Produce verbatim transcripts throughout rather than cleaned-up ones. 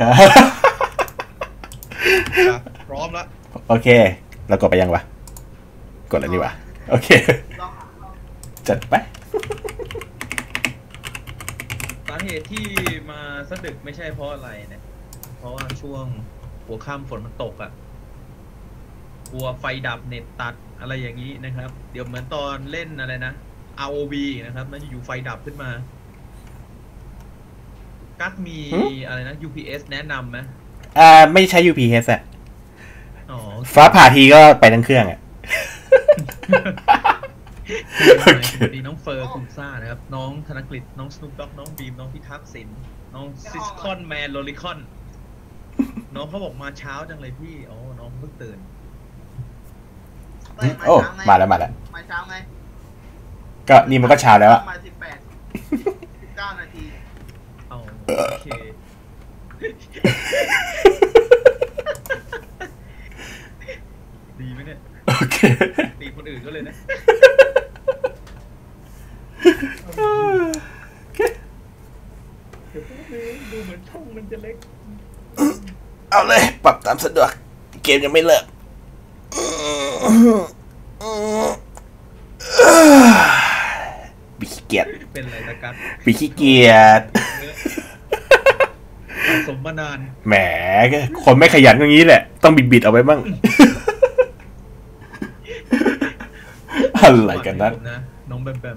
พร้อมแล้วโอเคเรากดไปยังวะกดแล้วนี่วะโอเคจัดไปสาเหตุที่มาสะดึกไม่ใช่เพราะอะไรนะเพราะว่าช่วงหัวค่ำฝนมันตกอ่ะกลัวไฟดับเน็ตตัดอะไรอย่างนี้นะครับเดี๋ยวเหมือนตอนเล่นอะไรนะ อาร์ โอ วี นะครับมันอยู่ไฟดับขึ้นมากั๊กมีอะไรนะ ยู พี เอส แนะนำไหมอ่าไม่ใช้ ยู พี เอส อ่ะฟ้าผ่าทีก็ไปทั้งเครื่องอ่ะสวัสดีน้องเฟอร์คุณซ่านะครับน้องธนกฤษน้องสนุกด็อกน้องบีมน้องพิทักษ์ศิลป์น้องซิสคอนแมนโลลิคอนน้องเขาบอกมาเช้าจังเลยพี่อ๋อน้องเพิ่งตื่นโอ้มาแล้วมาแล้วมาเช้าไงก็นี่มันก็เช้าแล้วอะมาสิบแปดสิบเก้านาทีเอาโอเคดีไหมเนี่ยโอเคตีคนอื่นก็เลยนะเดี๋ยวพวกนี้ดูเหมือนช่องมันจะเล็กเอาเลยปรับตามสะดวกเกมยังไม่เลิกบิขี้เกียจเป็นอะไรตะกัดบิขี้เกียจสมมานานแหมคนไม่ขยันอย่างนี้แหละต้องบิดบิดเอาไว้บ้างอะไรกันนั้นนะน้องแบมแบม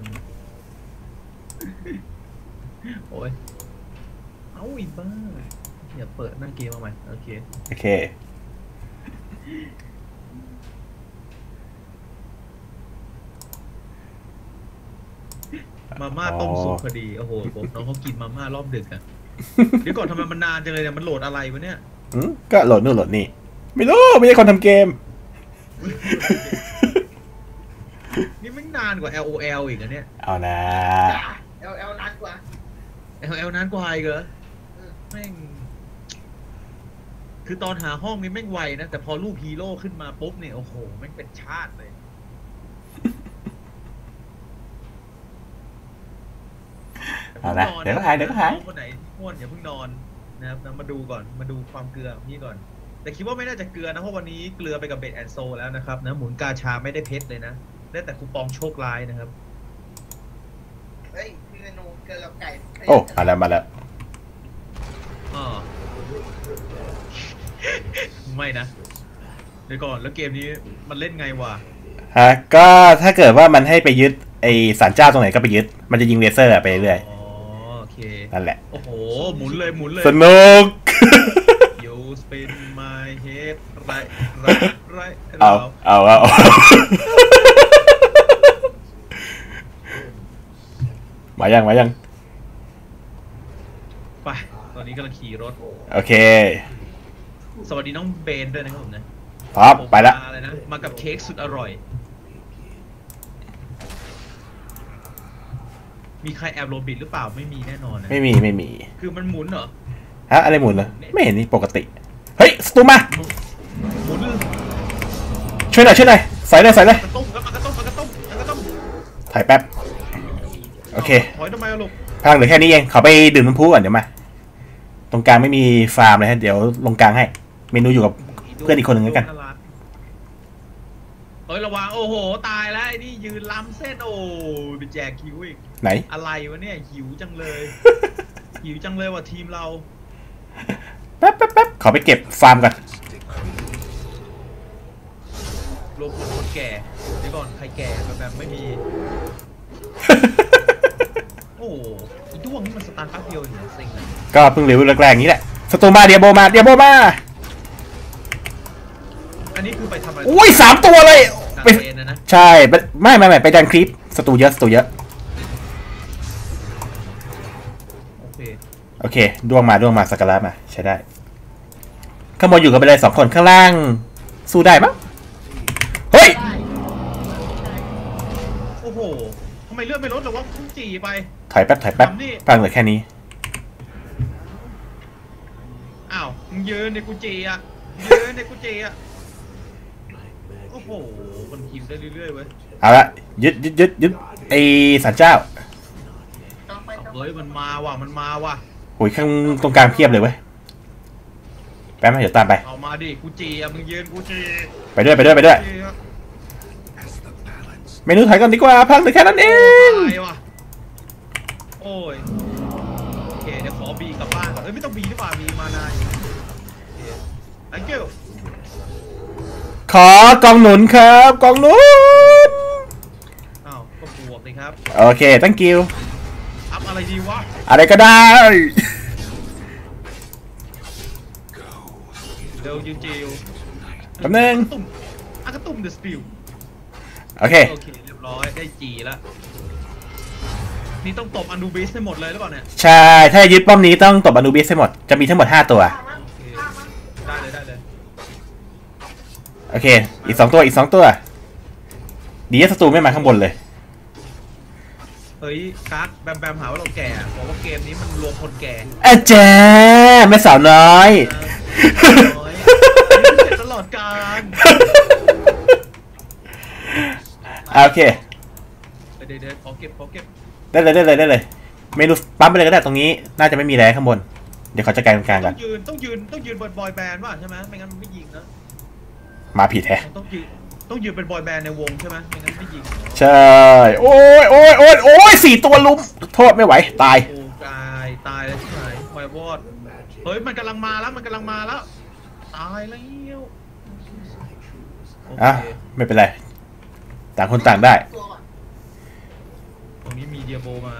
โอ้ยเอ้าอีบ้าอย่าเปิดนั่งเกมมาใหม่โอเคโอเคมาม่าต้มสุกพอดีโอ้โหผมน้องเขากินมาม่ารอบดึกอะเดี๋ยวก่อนทำไมมันนานจังเลยเนี่ยมันโหลดอะไรวะเนี่ยก็โหลดนู่นโหลดนี่ไม่รู้ไม่ใช่คนทำเกมนี่ไม่นานกว่า แอล โอ แอล อีกอะเนี่ยเอานะแอล แอล นานกว่าแอล แอล นานกว่าอีกเหรอแม่งคือตอนหาห้องนี้แม่งไวนะแต่พอรูปฮีโร่ขึ้นมาปุ๊บเนี่ยโอ้โหแม่งเป็นชาติเลยเอาละเดี๋ยวก็หายเดี๋ยวก็หายคนไหนง่วนอย่าเพิ่งนอนนะครับมาดูก่อนมาดูความเกลือนี่ก่อนแต่คิดว่าไม่น่าจะเกลือนะเพราะวันนี้เกลือไปกับเบดแอนโซแล้วนะครับนะหมุนกาชาไม่ได้เพชรเลยนะได้แต่คูปองโชคร้ายนะครับเฮ้ยพี่เมนูเกลือกับไก่โอ้มาแล้วมาแล้วอ๋อไม่นะเดี๋ยวก่อนแล้วเกมนี้มันเล่นไงวะฮะก็ถ้าเกิดว่ามันให้ไปยึดไอศาลเจ้าตรงไหนก็ไปยึดมันจะยิงเลเซอร์ไปเรื่อยอ๋อโอเคนั่นแหละโอ้โหหมุนเลยหมุนเลยสนุก You spin my head ไรไรไรเอาเอาเอามายังมายังไปตอนนี้กำลังขี่รถโอเคสวัสดีน้องเบนด้วยนะครับผมนะครับไปละอะไรนะมากับเค้กสุดอร่อยมีใครแอบโรบิดหรือเปล่าไม่มีแน่นอนนะไม่มีไม่มีคือมันหมุนเหรอฮะอะไรหมุนเหรอไม่เห็นนี่ปกติเฮ้ยสตูมาหมุนช่วยหน่อยช่วยหน่อยใส่เลยใส่เลยกระตุ้มกระตุ้มกระตุ้มกระตุ้มถ่ายแป๊บโอเคถอยทำไมลูกพลังเหลือแค่นี้เองเขาไปดื่มน้ำพุก่อนเดี๋ยวมาตรงกลางไม่มีฟาร์มเลยฮะเดี๋ยวลงกลางให้เมนูอยู่กับเพื่อนอีกคนหนึ่งแล้วกันเฮ้ยระวังโอ้โหตายแล้วไอ้นี่ยืนล้ำเส้นโอ้ไปแจกคิวอีกไหนอะไรวะเนี่ยหิวจังเลยหิวจังเลยว่ะทีมเราแป๊บแป๊บแป๊บขอไปเก็บฟาร์มก่อนรวมคนแก่เดี๋ยวก่อนใครแก่แบบแบบไม่มีโอ้อีด้วงนี่มันสตาร์ทแป๊บเดียวอย่างเซ็งเลยก็เพิ่งเร็วแรกๆนี้แหละสตูมาเดียโบมาเดียโบมาอันนี้คือไปทำอะไรอุ้ยสามตัวเลยไปนะใช่ไม่ไม่ไม่ไปดันคลิปสตูเยอะสตูเยอะโอเคโอเคดวงมาดวงมาสักการะมาใช้ได้ข้างบนอยู่กันไปเลยสองคนข้างล่างสู้ได้ปะเฮ้ยโอ้โหทำไมเลือดไม่ลดหรอวะพุ่งจีไปถอยแป๊บถอยแป๊บพังเหลือแค่นี้อ้าวมึงยืนในกูจีอ่ะยืนในกูจีอ่ะโอ้โหมันคิวได้เรื่อยๆเว้ยเอาละยึดยึดยึดยึดไอศาลเจ้าเฮ้ยมันมาว่ะมันมาว่ะโอ้ยข้างตรงกลางเพียบเลยเว้ยแป๊บนึงเดี๋ยวตามไปเอามาดิกูจีอะมึงยืนกูจีไปด้วยไปด้วยไปด้วยเมนูถอยก่อนดีกว่าพักหรือแค่นั้นเองตายว่ะโอ้ยโอเคเดี๋ยวขอบีกลับบ้านก่อนเอ้ยไม่ต้องบีดีกว่าบีมานาย thank you ขอกองหนุนครับกองหนุนอ้าวก็บวกเลยครับโอเค thank you อัพอะไรดีวะอะไรก็ได้เดี๋ยวยืนจิวแป๊บนึงตุ่มอากระตุ่มเดอะสปิลโอเคโอเคเรียบร้อยได้จีแล้วนี่ต้องตบอันดูบิสให้หมดเลยหรือเปล่าเนี่ยใช่ถ้าจะยึดป้อมนี้ต้องตบอนูบิสให้หมดจะมีทั้งหมดห้าตัวโอเคได้เลยได้เลยโอเคอีกสองตัวอีกสองตัวดีที่ศัตรูไม่มาข้างบนเลยเฮ้ยกั๊กแบมแบมหาว่าเราแก่บอกว่าเกมนี้มันรวมคนแก่อาจารย์แม่สาวน้อยน้อยตลอดการโอเคเดี๋ยวเดี๋ยวขอเก็บขอเก็บได้เลยได้เลยได้เลยเมนูปั๊มไปเลยก็ได้ตรงนี้น่าจะไม่มีแร่ข้างบนเดี๋ยวเขาจะกลางกลางต้กัอน งยืนต้องยืนต้องยืนบนบอยแบนด์ว่ะใช่ไหมไม่งั้นมันไม่ยิงนะมาผิดแฮะต้องยืนต้องยืนเป็นบอยแบนด์ในวงใช่ไหมไม่งั้นไม่ยิงใช่โอ้ยโอ้ยโอ้ยโอ้ยสี่ตัวลุมโทษไม่ไหวตายโอ้ตายตายแล้วใช่ไหมไววอดเฮ้ยมันกำลังมาแล้วมันกำลังมาแล้วตายแล้วโออ่ะเคไม่เป็นไรต่างคนต่างได้ตัวก่อนตรงนี้มีเดียโบมา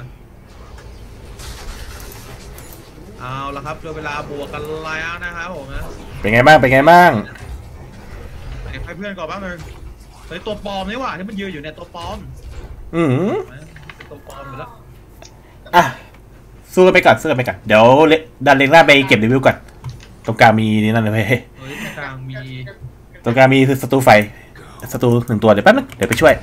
เอาละครับเจอเวลาบวกกันแล้วนะครับผมนะเป็นไงบ้างเป็นไงบ้างให้เพื่อนก่อนบ้างเลยเฮ้ยตัวปลอมนี่หว่าที่มันยืนอยู่เนี่ยตัวปลอมอืมตัวปลอมอยู่แล้วอ่ะสู้กันไปก่อนสู้กันไปก่อนเดี๋ยวเลดันเลงล่าไปเก็บรีวิวก่อนตรงกลางมีนี่นั่นเลยเว้ยเฮ้ยตรงกลางมีตรงกลางมีศัตรูไฟศัตรูหนึ่งตัวเดี๋ยวแป๊บนึงเดี๋ยวไปช่วย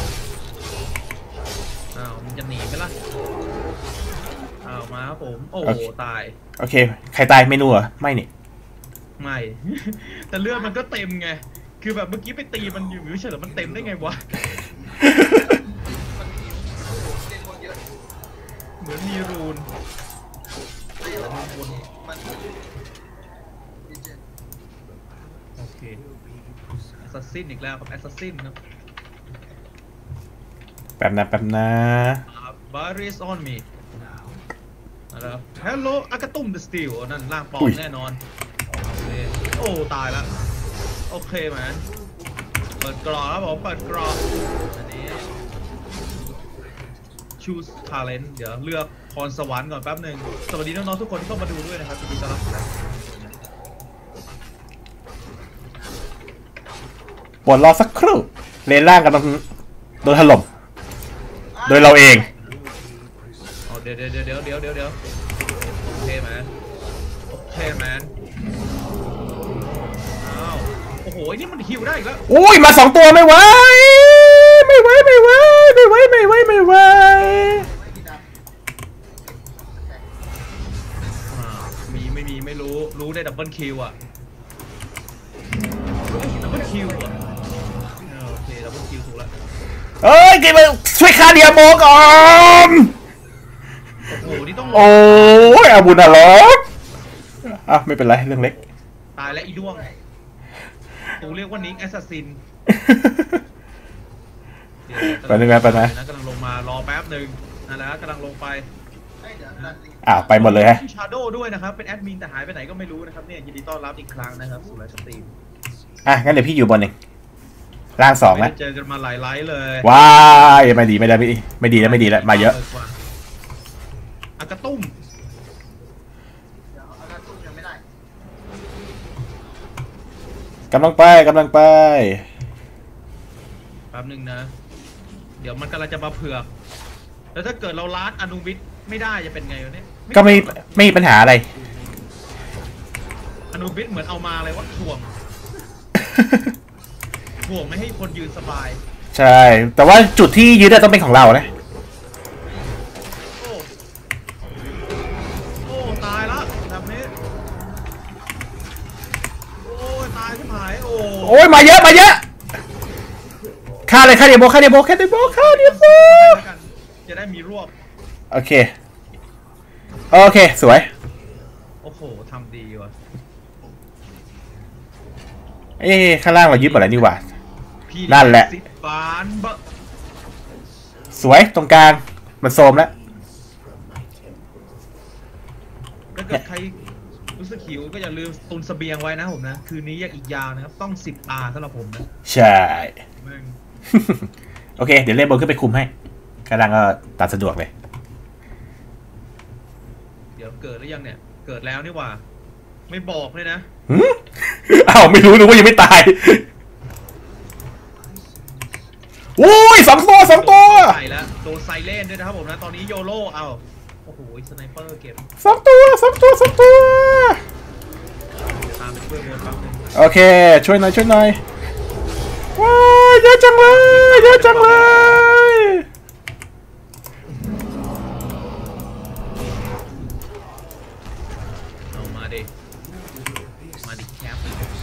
อ้าวมันจะหนีไหมล่ะอ้าวมาครับผมโอ้โหตายโอเคใครตายเมนูเหรอไม่นี่ไม่ แต่เลือดมันก็เต็มไงคือแบบเมื่อกี้ไปตีมันอยู่ไม่ใช่เหรอมันเต็มได้ไงวะมันมีเล่นคนเยอะเหมือนมีรูนเล่นคนมันโอเคแอสซัสซินอีกแล้วครับแอสซัสซินครับแป๊บนะแป๊บนะบาริสออนมีนะครับ Hello อากาตุ้มเดอะสตีลนั่นร่างปลอมแน่นอนโอ้ตายแล้วโอเคแมนเปิดกรอครับผมเปิดกรออันนี้ choose talent เดี๋ยวเลือกพรสวรรค์ก่อนแป๊บหนึ่งสวัสดีน้องๆทุกคนที่เข้ามาดูด้วยนะครับยินดีต้อนรับปวดรอสักครู่เลนล่างกำลังโดนถล่มโดยเราเองอ๋อเดี๋ยวเดี๋ยวเดี๋ยวเดี๋ยวเดี๋ยวเดี๋ยวโอเคแมนโอเคแมนอ้าวโอ้โหนี่มันฮิวได้อีกแล้วอุ้ยมาสองตัวไม่ไหวไม่ไหวไม่ไหวไม่ไหวไม่ไหวไม่ไหวไม่มีดำอ่ามีไม่มีไม่รู้รู้ได้ดับเบิลคิวอ่ะดับเบิลคิวอ่ะเออโอเคดับเบิลคิวถูกแล้วเอ้ยเกมช่วยคาเดียโมก่อนโอ้โหนี่ต้องโอ้ยอาบุญอะหรออ่ะไม่เป็นไรเรื่องเล็กตายแล้วอีด้วงกูเรียกว่านิกแอสซัสซินไปนึงนะไปนะกำลังลงมารอแป๊บหนึ่งนั่นแหละกำลังลงไปเฮ้ยเดี๋ยวดันลิงอ่ะไปหมดเลยฮะชาโดด้วยนะครับเป็นแอดมินแต่หายไปไหนก็ไม่รู้นะครับเนี่ยยินดีต้อนรับอีกครั้งนะครับสู่ไลฟ์สตรีมอ่ะงั้นเดี๋ยวพี่อยู่บนเองร่างสองไม่นะได้เจอกันมาหลายไลฟ์เลยว้ายไม่ดีไม่ได้ไม่ดีไม่ดีแล้วไม่ดีแล้วมาเยอะอากระตุ้มเดี๋ยวเอาการตุ้มยังไม่ได้กำลังไปกำลังไปแป๊บหนึ่งนะ เดี๋ยวมันกำลังจะมาเผือกแล้วถ้าเกิดเราล้านอนุวิทย์ไม่ได้จะเป็นไงวะเนี่ยก็ไม่ไม่มีปัญหาอะไรอนุวิทย์เหมือนเอามาเลยว่าถ่วงถ่วงไม่ให้คนยืนสบายใช่แต่ว่าจุดที่ยึดอะต้องเป็นของเรานะโอ้โอ้ตายละแบบนี้โอ้ยตายที่หายโอ้โอ้ยมาเยอะมาเยอะฆ่าเลยฆ่าเดียโบฆ่าเดียโบฆ่าเดียโบฆ่าเดียโบจะได้มีรวบโอเคโอเคสวยโอ้โหทำดีว่ะเอ๊ะข้างล่างเรายึดหมดแล้วนี่หว่าพี่นั่นแหละสิบฟานบะสวยตรงกลางมันโซมแล้วถ้าเกิดใครรู้สึกหิวก็อย่าลืมตุนเสบียงไว้นะผมนะคืนนี้ยังอีกยาวนะครับต้องสิบตาสำหรับผมนะใช่มึงโอเคเดี๋ยวเล่นบนขึ้นไปคุมให้ข้างล่างก็ตามสะดวกเลยเดี๋ยวเกิดหรือยังเนี่ยเกิดแล้วนี่หว่าไม่บอกเลยนะหืมอ้าวไม่รู้นึกว่ายังไม่ตายโอ้ยสองตัวสองตัวใส่แล้วโดนไซเลนด้วยนะครับผมนะตอนนี้โยโร่เอาโอ้โหสไนเปอร์เก็บสองตัวสองตัวสองตัวตามไปช่วยวนแป๊บนึงโอเคช่วยหน่อยช่วยหน่อยว้าวเยอะจังเลยเยอะจังเลยเอามาดิมาดิแคป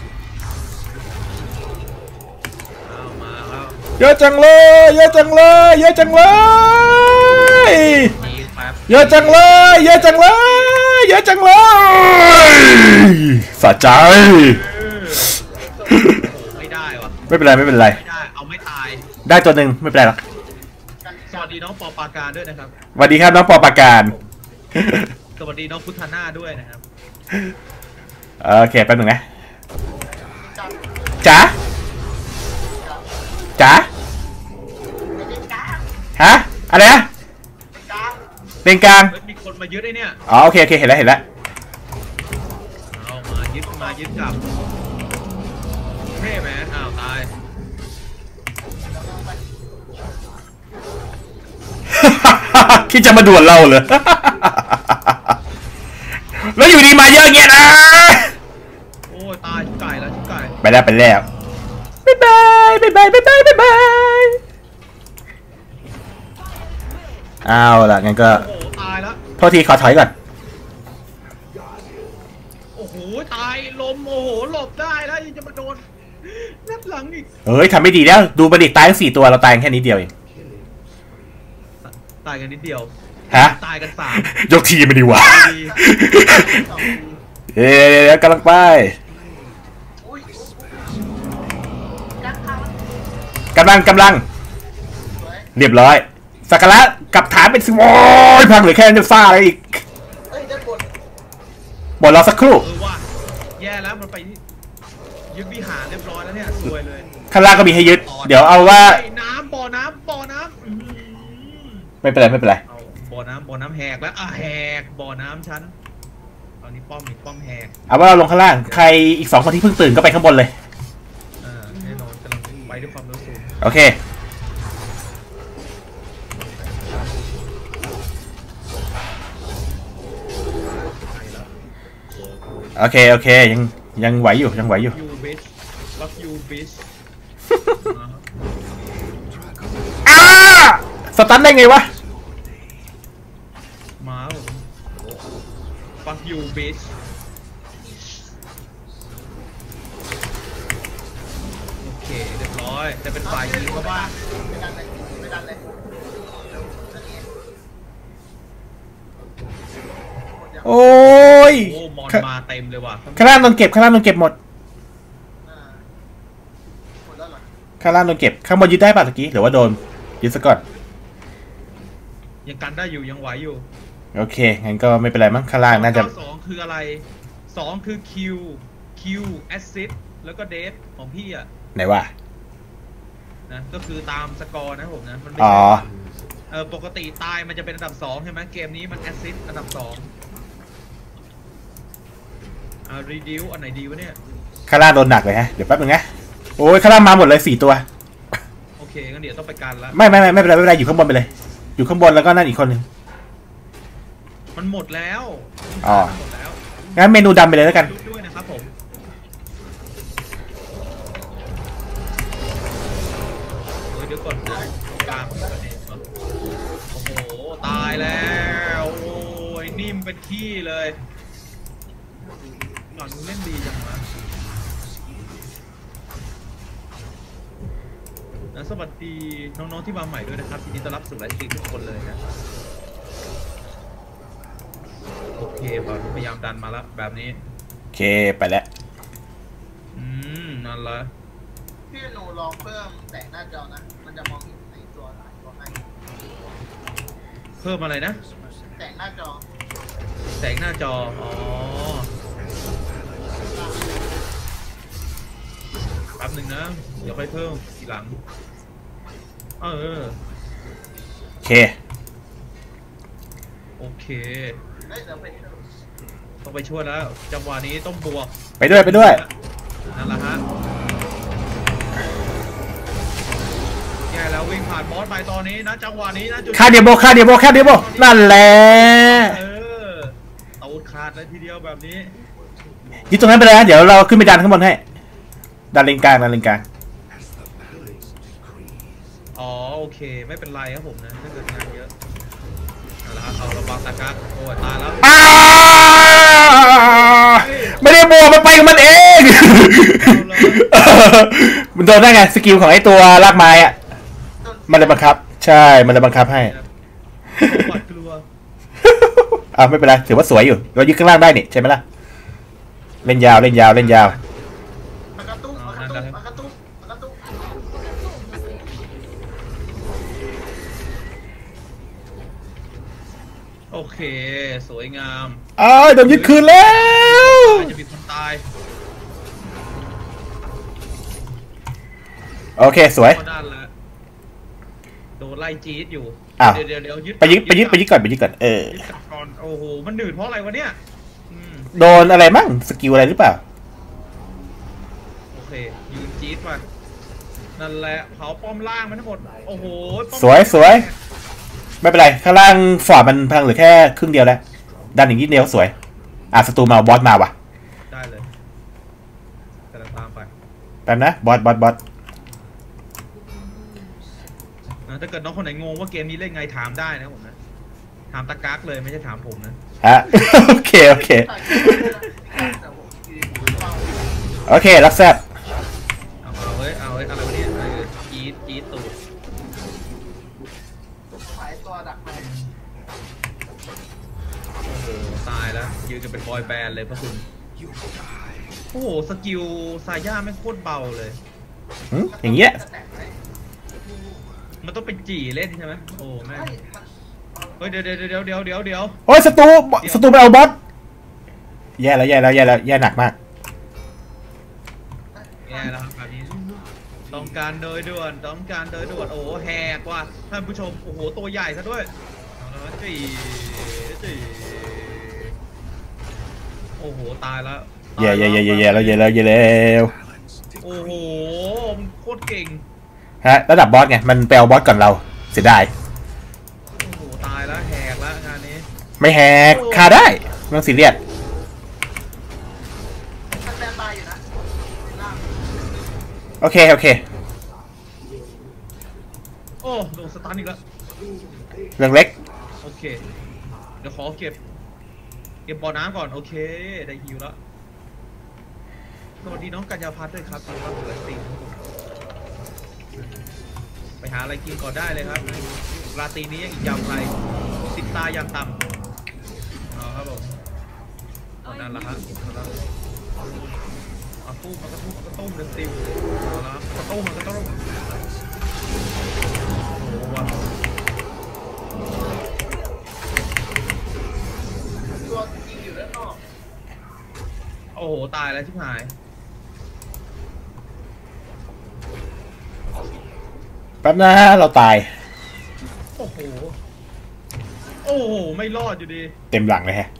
เอามาแล้วเยอะจังเลยเยอะจังเลยเยอะจังเลยยิงแป๊บเยอะจังเลยเยอะจังเลยเยอะจังเลยสะใจไม่ได้วะไม่เป็นไรไม่เป็นไรไม่ได้เอาไม่ตายได้ตัวหนึ่งไม่เป็นไรหรอกสวัสดีน้องปอปาการด้วยนะครับสวัสดีครับน้องปอปาการสวัสดีน้องพุทธานาด้วยนะครับโอเคแป๊บหนึ่งนะจ๋าจ๋าฮะอะไรนะเลนกลางเฮ้ยมีคนมายึดไอ้เนี่ยอ๋อโอเคโอเคเห็นแล้วเห็นแล้วเอามายึดมายึดกลับเท่แมนอ้าวตายคิดจะมาด่วนเราเหรอ แล้วอยู่ดีมาเยอะเงี้ยนะโอ้ยตายชุบไก่แล้วชุบไก่ไปแล้วไปแล้วบ๊ายบายบ๊ายบายบ๊ายบายบ๊ายบายเอาล่ะงั้นก็โอ้โหตายแล้วโทษทีขอถอยก่อนโอ้โหตายลมโอ้โหหลบได้แล้วยังจะมาโดนนัดหลังอีกเฮ้ยทำไม่ดีแล้วดูบัณฑิตตายทั้งสี่ตัวเราตายแค่นิดเดียวเองตายกันนิดเดียวฮะตายกันสามยกทีมไม่ดีวะดีเอ๊ะกำลังไปกำลังกำลังเรียบร้อยสักการะกับฐานเป็นสิโอ้ยพังเหลือแค่เนื้อซ่าอะไรอีกเอ้ยด้านบนบอลรอสักครู่เออว่าแย่แล้วมันไปที่ยึดวิหารเรียบร้อยแล้วเนี่ยสวยเลยข้างล่างก็มีให้ยึดเดี๋ยวเอาว่าไอ้น้ำบ่อน้ำบ่อน้ำอื้อหือไม่เป็นไรไม่เป็นไรเอาบ่อน้ำบ่อน้ำแหกแล้วอ่ะแหกบ่อน้ำชั้นตอนนี้ป้อมอีกป้อมแหกเอาว่าเราลงข้างล่างใครอีกสองคนที่เพิ่งตื่นก็ไปข้างบนเลยอ่าแน่นอนกำลังไปด้วยความเร็วสูงโอเคโอเคโอเคยังยังไหวอยู่ยังไหวอยู่ยูบิชรักยูบิชอ้าสตันได้ไงวะมาผมฟักยูบิชโอเคเรียบร้อยแต่เป็นฝ่ายยิงก็บ้าไม่ดันเลยไม่ดันเลยเร็วอันนี้โอ้ยโอ้มอนมาเต็มเลยว่ะข้างล่างโดนเก็บข้างล่างโดนเก็บหมดอ่าหมดแล้วเหรอข้างล่างโดนเก็บข้างบนยึดได้ป่ะตะกี้หรือว่าโดนยึดซะก่อนยังกันได้อยู่ยังไหวอยู่โอเคงั้นก็ไม่เป็นไรมั้งข้างล่างน่าจะสองคืออะไรสองคือคิวคิวแอสซิสแล้วก็เดฟของพี่อ่ะไหนวะนะก็คือตามสกอร์นะผมนะมันไม่อ๋อใช่เออปกติตายมันจะเป็นอันดับสองใช่ไหมเกมนี้มันแอสซิสอันดับสองอ่ารีดิวอันไหนดีวะเนี่ยข้างล่างโดนหนักเลยฮะเดี๋ยวแป๊บนึงนะโอ้ยข้างล่างมาหมดเลยสี่ตัวโอเคงั้นเดี๋ยวต้องไปกันละไม่ไม่ไม่ไม่เป็นไรไม่เป็นไรอยู่ข้างบนไปเลย อยู่ข้างบนแล้วก็นั่นอีกคนหนึ่งมันหมดแล้วอ๋อหมดแล้วงั้นเมนูดำไปเลยแล้วกันดูด้วยนะครับผมเฮ้ยเดี๋ยวก่อนนะกลางประเด็นก่อนโอ้โหตายแล้วโอ้ยนิ่มเป็นขี้เลยหลังเล่นดีจังวะนะสวัสดีน้องๆที่มาใหม่ด้วยนะครับยินดีต้อนรับสู่ไลฟ์สตรีมทุกคนเลยนะโอเคผมพยายามดันมาแล้วแบบนี้โอเคไปแล้วอืมเอนั่นละพี่หนูลองเพิ่มแสงหน้าจอนะ มันจะมองเห็นในตัวหลายตัวให้เพิ่มอะไรนะแสงหน้าจอแสงหน้าจออ๋อแป๊บหนึ่งนะเดี๋ยวค่อยเพิ่มทีหลังเออโอเคโอเคเฮ้ยเดี๋ยวไปต้องไปช่วยแล้วจังหวะนี้ต้องบวกไปด้วยไปด้วยนั่นแหละฮะแย่แล้ววิ่งผ่านบอสไปตอนนี้นะจังหวะนี้นะจุดค่าเดียโบค่าเดียโบค่าเดียโบนั่นแหละเออตูดขาดเลยทีเดียวแบบนี้ยึดตรงนั้นไปเลยนะเดี๋ยวเราขึ้นไปดันข้างบนให้ดันเลนกลางดันเลนกลางอ๋อโอเคไม่เป็นไรครับผมนะถ้าเกิดงานเยอะเอาละครับเอาระวังตะกักโอ้ยตายแล้วอ้าไม่ได้บวกมันไปกับมันเอง มันโดนได้ไงสกิลของไอ้ตัวลากไม้อะมันเลยบังคับใช่มันเลยบังคับให้หวาดกลัวอ่าไม่เป็นไรถือว่าสวยอยู่เรายึดข้างล่างได้นี่ใช่ไหมล่ะเล่นยาวเล่นยาวเล่นยาวมากระตุ้มมากระตุ้มมากระตุ้มมากระตุ้มโอเคสวยงามอ้าวโดนยึดคืนแล้วจะมีคนตายโอเคสวยก็ด้านละโดนไล่จี๊ดอยู่อ้าวเดี๋ยวเดี๋ยวเดี๋ยวยึดไปยึดไปยึดไปยึดก่อนไปยึดก่อนเออยึดกลับก่อนโอ้โหมันหนืดเพราะอะไรวะเนี่ยอืมโดนอะไรมั่งสกิลอะไรหรือเปล่าโอเคยืนจี๊ดไปนั่นแหละเผาป้อมล่างมันทั้งหมดโอ้โหป้อมสวยสวย ไม่เป็นไรข้างล่างฟอร์ดมันพังเหลือแค่ครึ่งเดียวแล้วดันอย่างนี้เดียวสวยอ่ะศัตรูมาบอสมาว่ะได้เลยกำลังตามไปแป๊บนะบอสบอสบอสนะถ้าเกิดน้องคนไหนงงว่าเกมนี้เล่นไงถามได้นะผมนะถามตะกักเลยไม่ใช่ถามผมนะฮะ โอเคโอเคแต่ผมคือผมเฝ้าโอเครับแซบเอาเอาเฮ้ยเอาเฮ้ยอะไรวะเนี่ยเออจี๊ดจี๊ดตูดสายตัวดักไปโอ้โหตายแล้วยืนกันเป็นบอยแบนด์เลยพระคุณโอ้โหสกิลซาย่าไม่งโคตรเบาเลยหึอย่างเงี้ยจะแตกไหมมันต้องเป็นจี่เล่นใช่ไหมโอ้แม่งเฮ้ยมันเฮ้ยเดี๋ยวเดี๋ยวเดี๋ยวเดี๋ยวเดี๋ยวเดี๋ยวโอ้ยศัตรูศัตรูไปเอาบอสแย่แล้วแย่แล้วแย่แล้วแย่หนักมากแย่แล้วครับแบบนี้ต้องการโดยด่วนต้องการโดยด่วนโอ้โหแหกว่ะท่านผู้ชมโอ้โหตัวใหญ่ซะด้วยเอาละจีจีโอ้โหตายแล้วแย่แย่แย่แย่แย่แล้วแย่แล้วแย่แล้วโอ้โหมันโคตรเก่งฮะระดับบอสไงมันไปเอาบอสก่อนเราเสียดายโอ้โหตายแล้วแหกแล้วงานนี้ไม่แหกคาได้ไม่ต้องซีเรียสมันแบนบายอยู่นะล่างโอเคโอเคโอ้โดนสตันอีกแล้วเรื่องเล็กโอเคเดี๋ยวขอเก็บเก็บบ่อน้ำก่อนโอเคได้ฮิวแล้วสวัสดีน้องกัญญาพัฒน์ด้วยครับต้อนรับสู่ไลฟ์สตรีมไปหาอะไรกินก่อนได้เลยครับราตรีนี้ยังอีกยาวไกลสิบตายังต่ำเอาครับผมเอานั่นละฮะเอาตู้มันก็ตู้มันก็ต้มเต็มๆเอาละครับกระต้มมันก็ต้มโอ้โหว่ะตัวยิงอยู่ด้านนอกโอ้โหตายแล้วชิบหายแป๊บนะเราตายโอ้โหโอ้โหไม่รอดอยู่ดีเต็มหลังเลยฮะ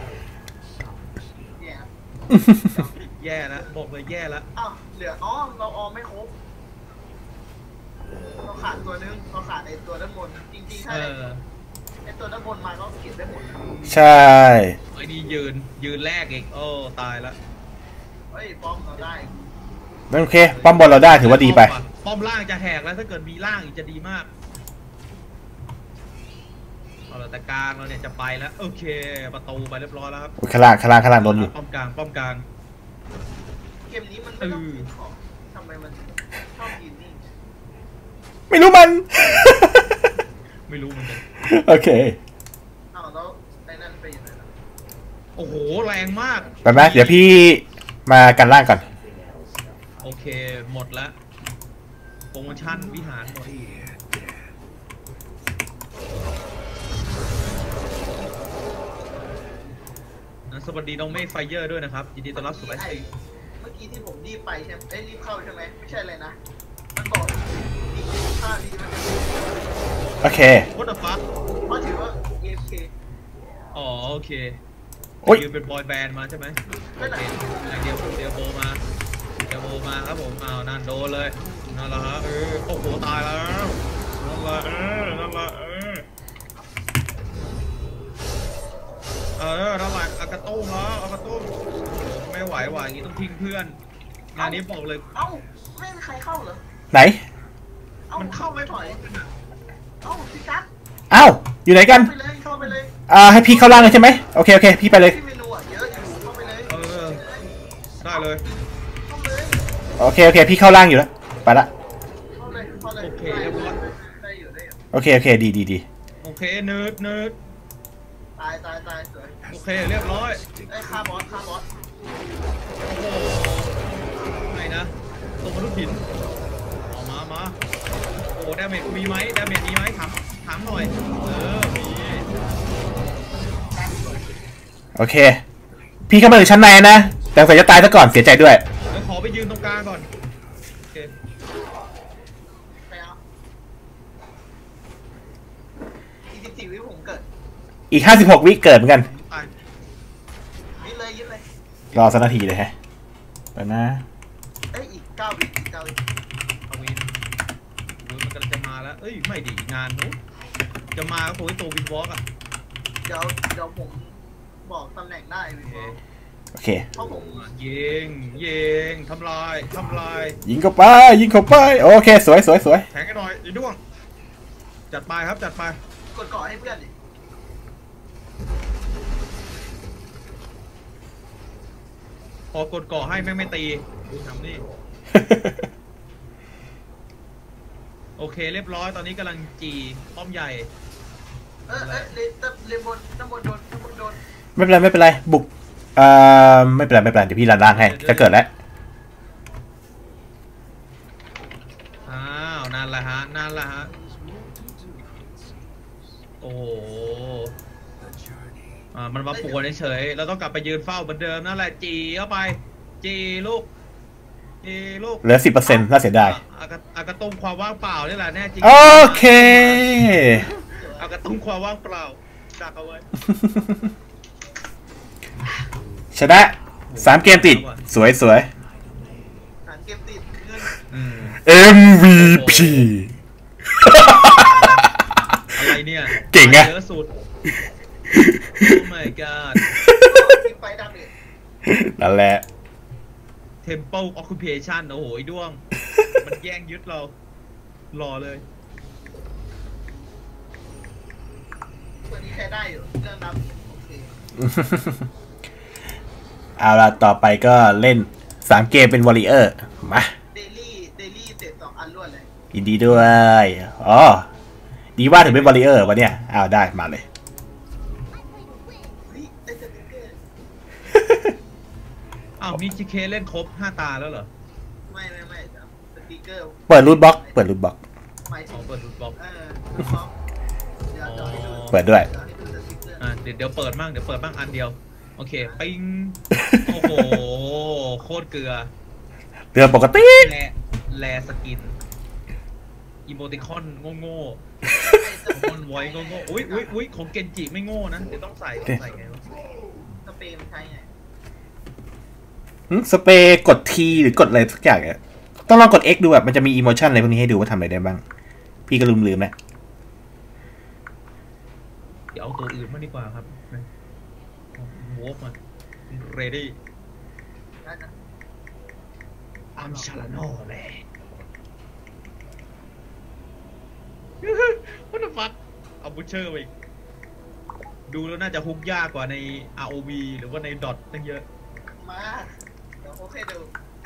เนี่ยแย่แล้วบอกเลยแย่แล้วอ้าวเหลืออ๋อเราออมไม่ครบเราขาดตัวนึงเราขาดไอ้ตัวด้านบนจริงๆถ้าเอไอ้อไอ้ตัวด้านบนมาก็เก็บได้หมดนะใช่ไอ้นี่ยืนยืนแรกอีกโอ้ตายแล้วเฮ้ยป้อมเราได้โอเคป้อมบอลเราได้ถือว่าดีไปป้อมล่างจะแหกแล้วถ้าเกิดมีล่างอีกจะดีมากเอาละแต่กลางเราเนี่ยจะไปแล้วโอเคประตูไปเรียบร้อยแล้วครับข้างล่างข้างล่างข้างล่างโดนอยู่ป้อมกลางป้อมกลางเกมนี้มันไม่ต้องกินของทำไมมันชอบกินนี่ไม่รู้มันไม่รู้เหมือนกันโอเคอ้าวแล้วไอ้นั่นไปอยู่ไหนล่ะโอ้โหแรงมากไปไหมเดี๋ยวพี่มากันล่างก่อนโอโอเคหมดแล้วโปรโมชั่นวิหารหมดนะสวัสดีน้องเมฆไฟเยอร์ด้วยนะครับยินดีต้อนรับสู่ไลฟ์สตรีมเมื่อกี้ที่ผมรีบไปใช่ไหมเอ้ยรีบเข้าใช่ไหมไม่ใช่อะไรนะมันบอกอีกห้าทีมันจะโอเค What the fuck เพราะถือว่า เอ เอฟ เคอ๋อโอเคโอ๊ยยืนเป็นบอยแบนด์มาใช่ไหมไม่โอไหนเคอย่างเดียวเดียวโบมาเดียวโบมาครับผมอ้าวนั่นโดนเลยนั่นแหละฮะเออโอ้โหตายแล้วนั่นแหละเออนั่นแหละเออเออนั่นแหละอากาตุ้มแล้วอากาตุ้มไม่ไหวว่ะอย่างนี้ต้องทิ้งเพื่อนงานนี้บอกเลยเอ้าไม่มีใครเข้าเหรอไหนเอ้ามันเข้าไม่ถอยเอ้าพี่กั๊กอ้าวอยู่ไหนกันเข้าไปเลยเข้าไปเลยอ่าให้พี่เข้าล่างเลยใช่ไหมโอเคโอเคพี่ไปเลยที่เมนูอ่ะเยอะอยู่เข้าไปเลยเออได้เลยเข้าเลยโอเคโอเคพี่เข้าล่างอยู่แล้วไปละเข้าเลยเข้าเลยโอเคเรียบร้อยได้อยู่ได้อยู่โอเคโอเคดีดีดีโอเคเนิร์ดเนิร์ดตายตายตายสวยโอเคเรียบร้อยไอ้ยฆ่าบอสฆ่าบอสโอ้โหไม่นะตรงมนุษย์หินเอามามาโอ้ดาเมจมีไหมดาเมจมีไหมถามถามหน่อยเออมีโอเค พี่เข้ามาถึงชั้นในนะแต่ใส่จะตายซะก่อนเสียใจด้วยเดี๋ยวขอไปยืนตรงกลางก่อนโอเคไปเอาอีกสิบสี่วิผมเกิดอีกห้าสิบหกวิเกิดเหมือนกันตายยึดเลยยึดเลยรอสักนาทีเลยฮะไปนะเอ้ยอีกเก้าวิอีกเก้าวิเอาวินโอ้ยมันกำลังจะมาแล้วเอ้ยไม่ดีงานนู้นจะมาก็โอยตัววินวอล์กอ่ะเดี๋ยวเดี๋ยวผมบอกตำแหน่งได้วิโอน เคบอกโอเคเพราะผมยิงยิงทำลายทำลายยิงเข้าไปยิงเข้าไปโอเคสวยสวยสวยแทงกันหน่อยอีด้วงจัดไปครับจัดไปกดเกาะให้เพื่อนดิพอกดก่อให้แม่งไม่ตีดูทำนี่โอเคเรียบร้อยตอนนี้กำลังจีป้อมใหญ่เออเออเลนเลนบนน้ำบนโดนน้ำบนโดนไม่เป็นไรไม่เป็นไรบุกเอ่อไม่เป็นไรไม่เป็นไรเดี๋ยวพี่รันล่างให้จะเกิดแล้วอ้าวนั่นแหละฮะนั่นแหละฮะโอ้โหอ่ามันมาปวดเฉยๆเราต้องกลับไปยืนเฝ้าเหมือนเดิมนั่นแหละจีเข้าไปจีลูกจีลูกเหลือสิบเปอร์เซ็นต์น่าเสียดายอากระอากระตุ้มความว่างเปล่านี่แหละแน่จริงโอเคอากระตุ้มความว่างเปล่าดักเอาไว้ชนะสามเกมติดสวยสวยหารเกมติดเงินอืมเอ็ม วี พีอะไรเนี่ยเก่งไงเยอะสุด Oh my god ทีไฟดับเลยนั่นแหละ Temple Occupation โอ้โหไอ้ด้วง มันแย่งยึดเรา รอเลยตัวนี้ใช้ได้อยู่เรื่องดับโอเคเอาละต่อไปก็เล่นสามเกมเป็นวอริเออร์มาเดลี่เดลี่เสร็จสองอันรวดเลยยินดีด้วยอ๋อดีว่าถึงเป็นวอริเออร์วะเนี่ยอ้าวได้มาเลยเฮ้ยได้สติ๊กเกอร์อ้าว มีจีเคเล่นครบห้าตาแล้วเหรอไม่ไม่ไม่ครับสติ๊กเกอร์เปิดรูทบล็อกเปิดรูทบล็อกหมายอ๋ถึอง เปิดรูทบล็อกเออรูทบล็อกเดี๋ยวเดี๋ยวให้ดูเปิดด้วยเดี๋ยวให้ดูสติ๊กเกอร์อ่าเดี๋ยวเดี๋ยวเปิดมั่งเดี๋ยวเปิดมั่งอันเดียว โอเค ปิ้ง โอ้โห โคตรเกลือเรือปกติแลแลสกิน อีโมติคอนโง่โง่ๆคอนไว้โง่โง่ๆอุ้ยอุ้ยอุ้ยของเกนจิไม่โง่นะ เดี๋ยวต้องใส่ต้องใส่ไงวะสเปรย์มันใช้ไงหึสเปรย์กด T หรือกดอะไรสักอย่างเนี่ยต้องลองกด X ดูแบบมันจะมีอีโมชันอะไรพวกนี้ให้ดูว่าทำอะไรได้บ้าง พี่ก็ลืมลืมๆนะเดี๋ยวเอาตัวอื่นมาดีกว่าครับวอล์กมา ready ได้นะ I'm Shalano เลย What the fuck เอาบูเชอร์ไปอีกดูแล้วน่าจะฮุกยากกว่าใน อาร์ โอ วี หรือว่าในดอทตั้งเยอะมาเดี๋ยวโอเคดู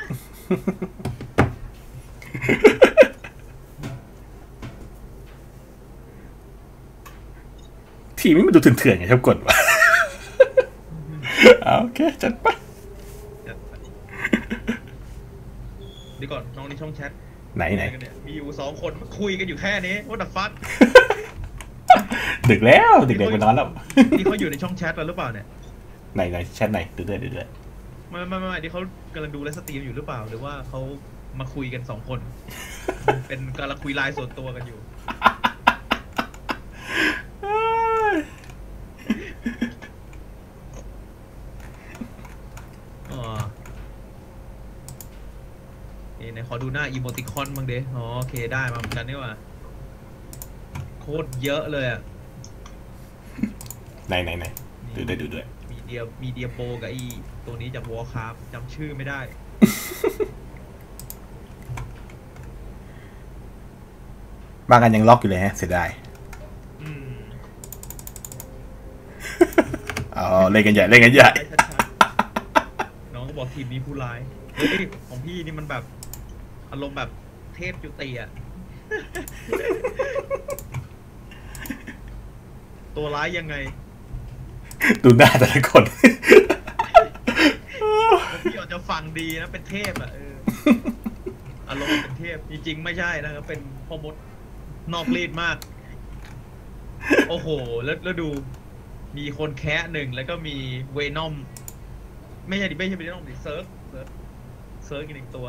ทีมนี้มันดูเถื่อนๆไงชอบกดวะ เอาโอเคจัดไปจัดไปดี๋ยวก่อนน้องในช่องแชทไหนไหนกันเนี่ยมีอยู่สองคนคุยกันอยู่แค่นี้ what the fuck ดึกแล้วดึกเด็กไปนอนแล้วนี่เขาอยู่ในช่องแชทแล้วหรือเปล่าเนี่ยไหนไหนแชทไหนดูด้วยดูด้วยไม่ไม่ไม่ที่เขากำลังดูไลฟ์สตรีมอยู่หรือเปล่า หรือว่าเขามาคุยกันสองคน เป็นกำลังคุยไลน์ส่วนตัวกันอยู่อ๋อนี่ไหนขอดูหน้าอีโมติคอนบ้างเด้อ๋อโอเคได้มาเหมือนกันนี่ว่าโคตรเยอะเลยอ่ะไหนไหนไหนดูด้วยดูด้วยมีเดียมีเดียโปกับไอตัวนี้จากวอลคราฟจำชื่อไม่ได้บางอันยังล็อกอยู่เลยฮะเสียดายอืมอ๋อเล่นกันใหญ่เล่นกันใหญ่ได้ชัดๆน้องก็บอกทีมนี้ผู้ร้ายเฮ้ยของพี่นี่มันแบบอารมณ์แบบเทพจุติอ่ะ ตัวร้ายยังไงดูหน้าแต่ละคนพี่อาจจะฟังดีนะเป็นเทพอ่ะเอออารมณ์เป็นเทพจริงๆไม่ใช่นะครับเป็นพ่อมดนอกรีดมาก โอ้โหแล้วแล้วดูมีคนแคะหนึ่งแล้วก็มีเวนอมไม่ใช่ดิไม่ใช่เวนอมดิเซิร์ฟเซิร์ฟเซิร์ฟอีกหนึ่งตัว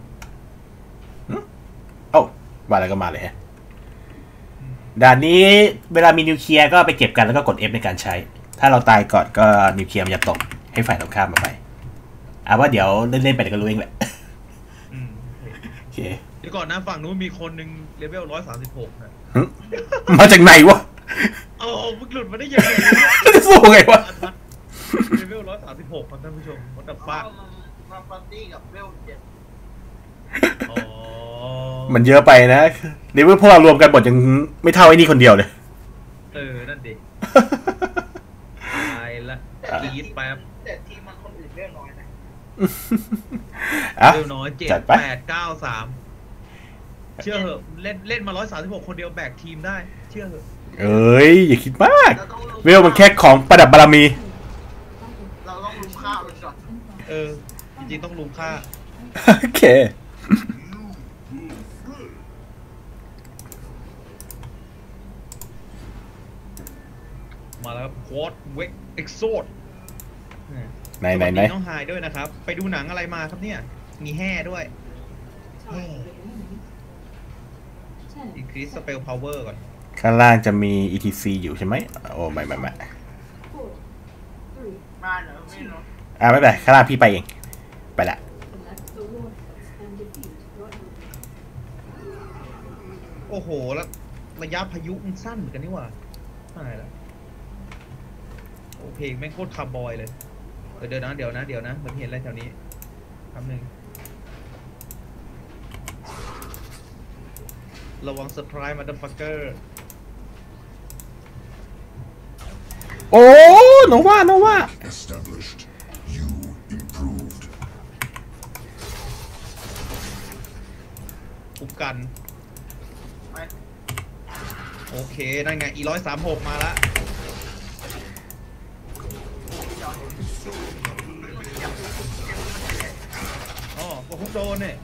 เอ้ามาแล้วก็มาเลยฮะด่านนี้เวลามีนิวเคลียร์ก็ไปเก็บกันแล้วก็กด F ในการใช้ ถ้าเราตายก่อนก็นิวเคลียร์มันจะตกให้ฝ่ายตรงข้ามมาไปเอาว่าเดี๋ยวเล่นๆไปเดี๋ยวก็รู้เองแหละอืมโอเคเดี๋ยวก่อนนะฝั่งนู้นมีคนหนึ่งเลเวลร้อยสามสิบหกนะหึมาจากไหนวะโอ้มึงหลุดมาได้ยังไงจะสู้ไงวะเลเวลร้อยสามสิบหกครับท่านผู้ชมวัตถุเพฟ้าราะว่ามันมาปาร์ตี้กับเวลเจ็ดอ๋อมันเยอะไปนะเดี๋ยวพวกเรารวมกันหมดยังไม่เท่าไอ้นี่คนเดียวเลยเออนั่นดิตายละแต่กรีทีดมแป๊บแต่ทีมมันคนอื่นเวลน้อยนะอ่ะเร็วน้อยเจ็ดจัดไปแปดเก้าสามเชื่อเหอะเล่นเล่นมาร้อยสามสิบหกคนเดียวแบกทีมได้ เชื่อเหอะเอ้ยอย่าคิดมากเราต้องลุมเวลมันแค่ของประดับบารมีเราต้องลุมข้าวมันก่อนเออ จริงๆต้องลุมค่าโอเคมาแล้วครับควอตเวกเอ็กโซดไหนไหนไหนน้องไฮด้วยนะครับ ไปดูหนังอะไรมาครับเนี่ย มีแห่ด้วย increase spell power ก่อนข้างล่างจะมี อี ที ซี อยู่ใช่ไหมโอ้ไม่ไม่ไม่มาเหรอไม่รู้อ่ะไม่เป็นไรข้างล่างพี่ไปเองไปละโอ้โห แล้วระยะพายุมันสั้นเหมือนกันนี่หว่าตายแล้วโอเพลงแม่งโคตรคาร์บอยเลยเออเดี๋ยวนะเดี๋ยวนะเดี๋ยวนะผมเห็นอะไรแถวนี้คำหนึ่งระวังเซอร์ไพรส์มาดัมฟักเกอร์โอ้โนวาโนวา Established. You improved. ปุกกันไปโอเค นั่นไง อีร้อยสามหกมาละอ๋อก็ฮุกโดนเนี่ย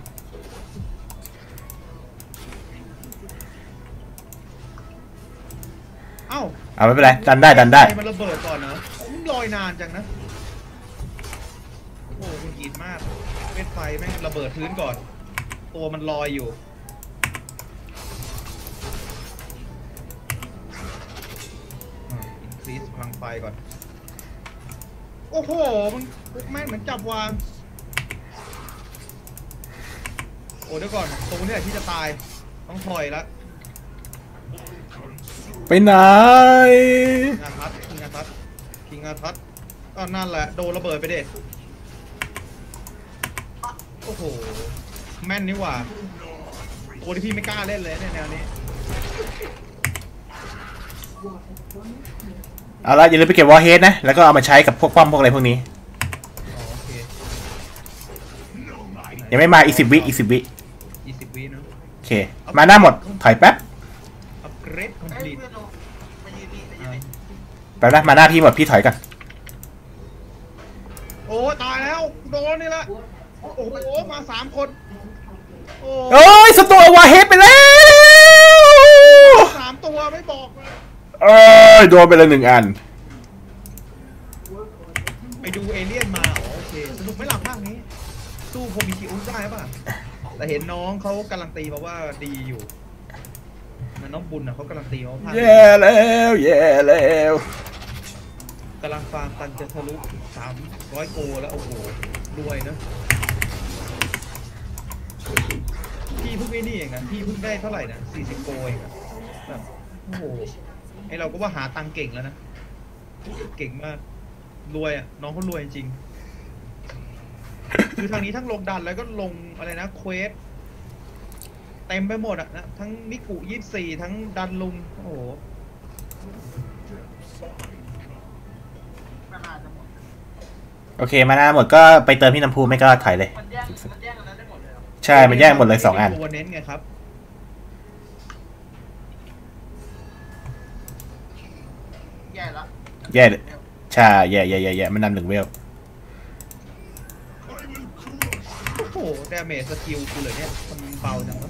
เอ้าเอาไม่เป็นไรดันได้ดันได้ฟมันระเบิดก่อนนะมันลอยนานจังนะ โอ้โหคุณกรีดมากเวทไฟแม่งระเบิดพื้นก่อน ตัวมันลอยอยู่ อินครีสพลังไฟก่อน โอ้โห มันแม่งเหมือนจับวาง โอ้เดี๋ยวก่อน ตรงนี้แหละที่จะตาย ต้องถอยละไปไหนงานทัดคิงงานทัดคิงงานทัดก็นั่นแหละ โดนระเบิดไปเด็ดโอ้โห แม่นนี่หว่าตัวที่พี่ไม่กล้าเล่นเลยในแนวนี้เอาละอย่าลืมไปเก็บวอลเฮดนะแล้วก็เอามาใช้กับพวกป้อมพวกอะไรพวกนี้อ๋อโอเคยังไม่มาอีกสิบวิอีกสิบวิยี่สิบวิเนาะโอเคมาหน้าหมดถอยแป๊บอัปเกรดคอมไอ้พลีทเพื่อนโนมายืนนี่มายืนนี่แป๊บนะมาหน้าพี่หมดพี่ถอยก่อนโอ้ตายแล้วโดนนี่ละโอ้โหมาสามคนโอ้ยสตัววาเฮดไปแล้วสามตัวไม่บอกเลยเอ้ยโดนไปเลยหนึ่งอันไปดูเอเลี่ยนมาอ๋อโอเคสนุกไหมล่ะภาคนี้สู้โพมิคิอุสได้ป่ะแต่เห็นน้องเขาการันตีมาว่าดีอยู่มันน้องบุญนะเขาการันตีว่าภาคแย่แล้วแย่แล้วกำลังฟาร์มตันจะทะลุสามร้อยโกแล้วโอ้โหรวยนะพี่เพิ่งไม่นี่เองนะพี่เพิ่งได้เท่าไหร่นะสี่สิบโกเองอะแบบโอ้โหไอเราก็ว่าหาตังเก่งแล้วนะเก่งมากรวยอ่ะน้องเขารวยจริงคือทางนี้ทั้งลงดันแล้วก็ลงอะไรนะเควสเต็มไปหมดอ่ะนะทั้งมิกุยี่สิบสี่ทั้งดันลุงโอ้โหโอเคมาหน้าหมดก็ไปเติมที่น้ำพุไม่ก็ถอยเลยมันแย่งมันแย่งกันได้หมดเลยใช่มันแย่งหมดเลยสองอันตัวเน้นไงครับแย่แล้วแย่ใช่แย่แย่แย่แย่มันนำหนึ่งเวลโอ้โหดาเมจสกิลกูเลยเนี่ยมันเบาจังวะ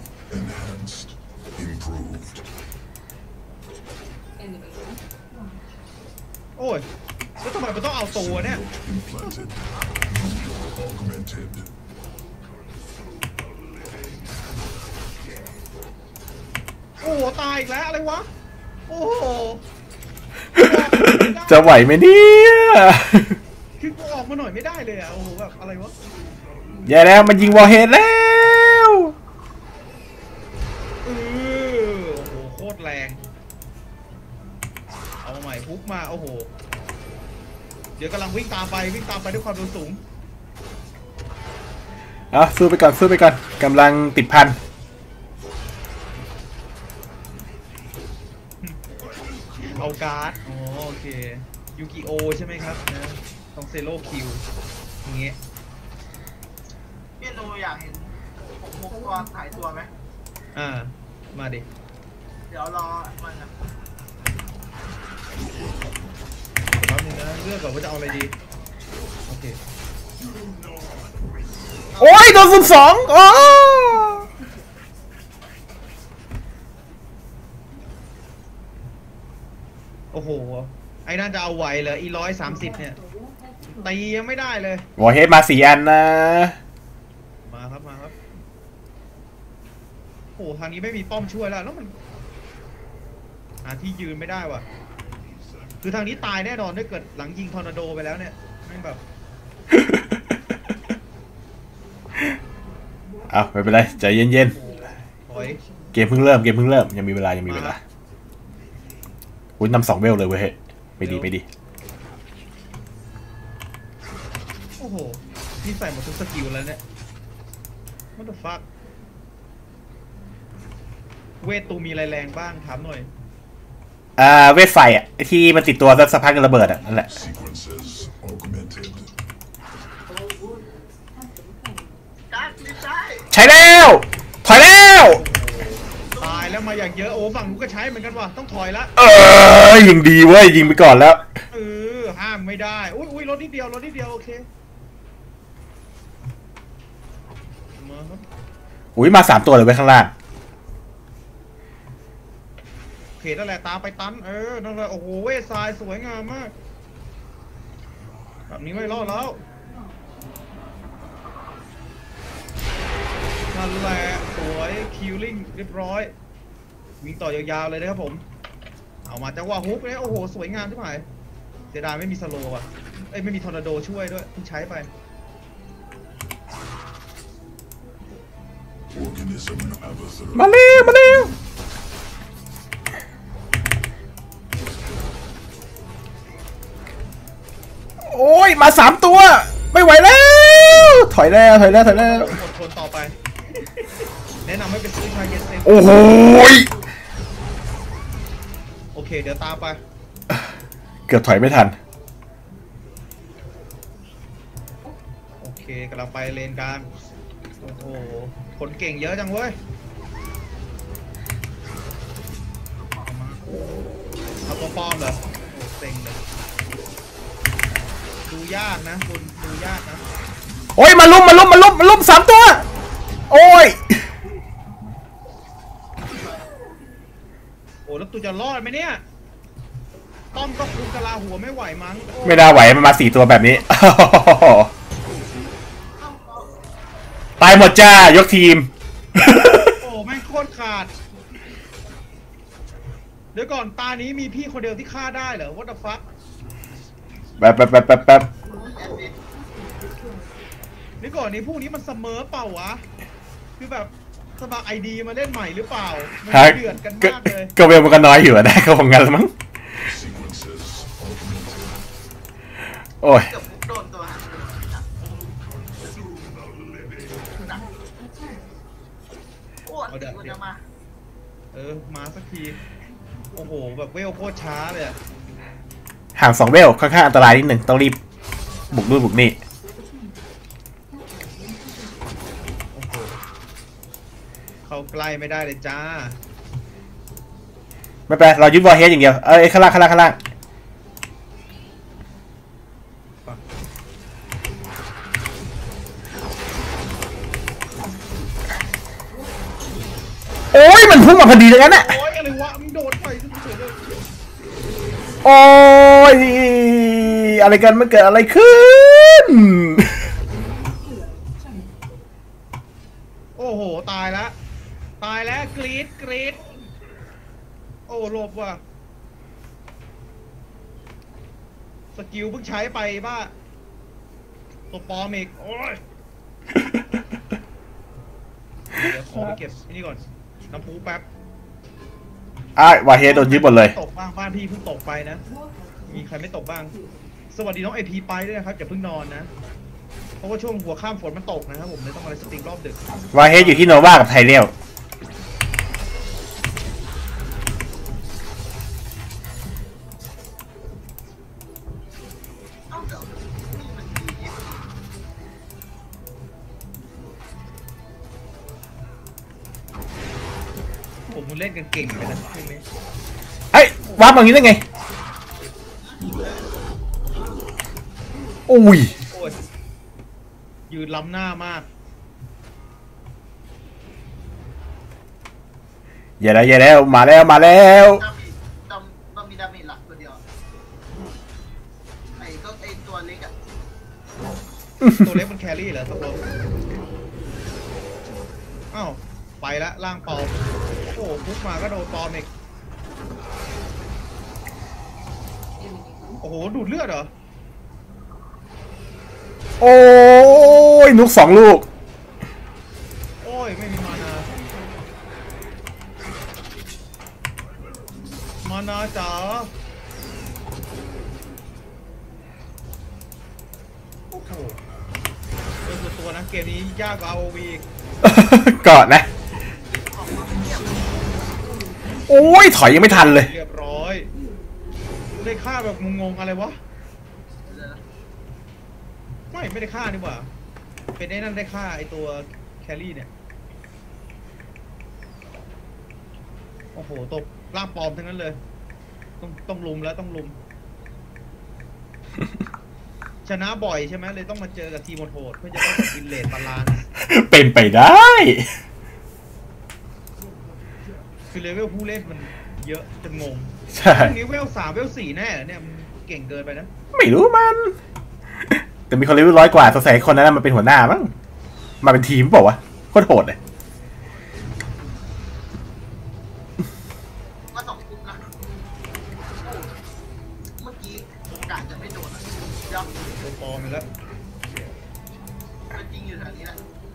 โอ้ยแล้วทำไมมันต้องเอาตัวเนี่ยโอ้โหตายอีกแล้วอะไรวะโอ้โหจะไหวไหมเนี่ยคือกูออกมาหน่อยไม่ได้เลยอ่ะโอ้โหแบบอะไรวะแย่แล้วมันยิงวอลเฮดแล้วเออโอ้โหโคตรแรงเอาใหม่พุกมาโอ้โหเดี๋ยวกำลังวิ่งตามไปวิ่งตามไปด้วยความเร็วสูงเอาสู้ไปก่อนสู้ไปก่อนกำลังติดพันเอาการ์ดอ๋อโอเคยูกิโอใช่ไหมครับนะต้องเซโลคิวอย่างเงี้ยพี่โนอยากเห็นผมพกตัวถ่ายตัวไหมอ่ามาดิเดี๋ยวรอมันนะแป๊บนึงนะเลือกก่อนว่าจะเอาอะไรดีโอเคโอ้ยโดนซุ่มสองโอ้โอ้โหไอ้นั่นจะเอาไหวเหรออีร้อยสามสิบเนี่ยตียังไม่ได้เลยวอร์เฮดมาสี่อันนะมาครับมาครับโอ้ทางนี้ไม่มีป้อมช่วยแล้วแล้วมันหาที่ยืนไม่ได้ว่ะคือทางนี้ตายแน่นอนถ้าเกิดหลังยิงทอร์นาโดไปแล้วเนี่ยไม่แบบเอาไม่เป็นไรใจเย็นๆเกมเพิ่งเริ่มเกมเพิ่งเริ่มยังมีเวลายังมีเวลาอุ้ยนำสองเวลเลยเว้ยไม่ดีไม่ดีโอ้โหนี่ใส่หมดทุกสกิลแล้วเนี่ย what the fuck เวทตูมีอะไรแรงบ้างถามหน่อยอ่าเวทไฟอ่ะที่มันติดตัวสักพักระเบิดอ่ะนั่นแหละใช้แล้วถอยแล้วตายแล้วมาอย่างเยอะโอ้ฝั่งนู้นก็ใช้เหมือนกันว่ะต้องถอยละเออยิงดีเว้ยยิงไปก่อนแล้วเออห้ามไม่ได้อุ้ยอุ้ยรถนิดเดียวรถนิดเดียวโอเคมาครับอุ้ยมาสามตัวเลยไว้ข้างล่างโอเคนั่นแหละตามไปตันเออนั่นแหละโอ้โหเวททรายสวยงามมากแบบนี้ไม่รอดแล้วนั่นแหละสวยคิลลิ่งเรียบร้อยวิ่งต่อยาวๆเลยนะครับผมเอามาจังหวะฮุกเนี่ยโอ้โหสวยงามที่ไหนเสียดายไม่มีสโลว์อ่ะเอ้ยไม่มีทอร์นาโดช่วยด้วยเพิ่งใช้ไปมาเร็วมาเร็วโอ้ยมาสามตัวไม่ไหวแล้วถอยแล้วถอยแล้วถอยแล้วอดทนต่อไปแนะนำให้ไปซื้อชาเย็นเซ็นโอ้โหโอเคเดี๋ยวตามไปเกือบถอยไม่ทันโอเคกำลังไปเลนกลางโอ้โหคนเก่งเยอะจังเว้ยเอาตัวปลอมเหรอโอ้เซ็งเลยดูยากนะคุณดูยากนะโอ้ยมาลุมมาลุมมาลุมมาลุมสามตัวโอ้ยแล้วตูจะรอดไหมเนี่ยต้อมก็คุมกะลาหัวไม่ไหวมั้งโอ้ไม่น่าไหวมันมาสี่ตัวแบบนี้ ตายหมดจ้ายกทีมโอ้แม่งโคตรขาดเดี๋ยวก่อนตานี้มีพี่คนเดียวที่ฆ่าได้เหรอ what the fuck แป๊บแป๊บแป๊บแป๊บแป๊บแอดมินนี่ก่อนนี้พวกนี้มันเสมอเปล่าวะคือแบบสมัครไอดีมาเล่นใหม่หรือเปล่ามันฮะเดือดกันก็มากเลยก็เวลมันก็น้อยอยู่อะได้ก็คงงั้นละมั้ง Sequences augmented. โอ้ยเกือบโดนตัวโอ้อันนี้มันจะมาเออมาสักทีโอ้โหแบบเวลโคตรช้าเลยอะห่างสองเวลค่อนข้างอันตรายนิดหนึ่งต้องรีบบุกนู่นบุกนี่โอ้โหเข้าใกล้ไม่ได้เลยจ้าไม่เป็นไรเรายึดวอลเฮดอย่างเดียวเอ้ยข้างล่างข้างล่างข้างล่างโอ้ยมันพุ่งมาพอดีเลยงั้นน่ะโอ้ยอะไรวะมึงโดดไปเฉยๆเลยโอ้ยอะไรกันมันเกิดอะไรขึ้นโอ้โหตายแล้วตายแล้วกรีดกรีดโอ้หลบว่ะสกิลเพิ่งใช้ไปบ้าตัวปลอมอีกโอ้ยเดี๋ยวขอไปเก็บไอ้นี่ก่อนน้ำพุแป๊บอ่ะวาเฮดโดนยึดหมดเลยตกบ้างบ้านพี่เพิ่งตกไปนะ มีใครไม่ตกบ้าง สวัสดีน้องไอพีไปด้วยนะครับอย่าเพิ่งนอนนะ เพราะว่าช่วงหัวข้ามฝนมันตกนะครับผมเลยต้องมาสตรีมรอบดึกวาเฮดอยู่ที่โนวากับไทเรียลเอ้าเดี๋ยวนี่มันดีผมมึงเล่นกันเก่งเลยนะช่วงนี้เฮ้ยว้าร์ปอย่างนี้ได้ไงอุ้ยโอ้ยยืนล้ำหน้ามากอย่าแล้วอย่าแล้วมาแล้วมาแล้วดามีดาต้องมีดาเมจหลักตัวเดียวไอ้ก็ไอ้ตัวเล็กอ่ะตัวเล็กมันแครี่เหรอตกลงอ้าวไปละล่างปลอมโอ้พุกมาก็โดนปลอมอีกโอ้โหดูดเลือดเหรอโอ้ยนุกสองลูกโอ้ยไม่มีมานามานาจ๋าโอ้โหเป็นส่วนตัวนะเกมนี้ยากกว่า อาร์ โอ วี อีกก่อนนะโอ้ยถอยยังไม่ทันเลยเรียบร้อยได้ฆ่าแบบงงๆอะไรวะไม่ไม่ได้ฆ่านี่หว่าเป็นไอ้นั่นได้ฆ่าไอ้ตัวแครี่เนี่ยโอ้โหตบล่างปลอมทั้งนั้นเลยต้องต้องลุมแล้วต้องลุม ชนะบ่อยใช่ไหมเลยต้องมาเจอกับทีมโหดเพื่อจะได้วินเลดบาลานซ์เป็นไปได้คือเลเวลผู้เล่นมันเยอะจนงงใช่พวกนี้เวลสามเวลสี่แน่เหรอเนี่ยมันเก่งเกินไปนะไม่รู้มัน แต่มีคนเลเวลร้อยกว่าสงสัยคนนั้นมันเป็นหัวหน้ามั้งมาเป็นทีมเปล่าวะโคตรโหดเลยก็สองปุ๊บนะเมื่อกี้กาจะไม่โดนยับตัวปลอมไปแล้วเป็นจริงอยู่แถวนี้แหละ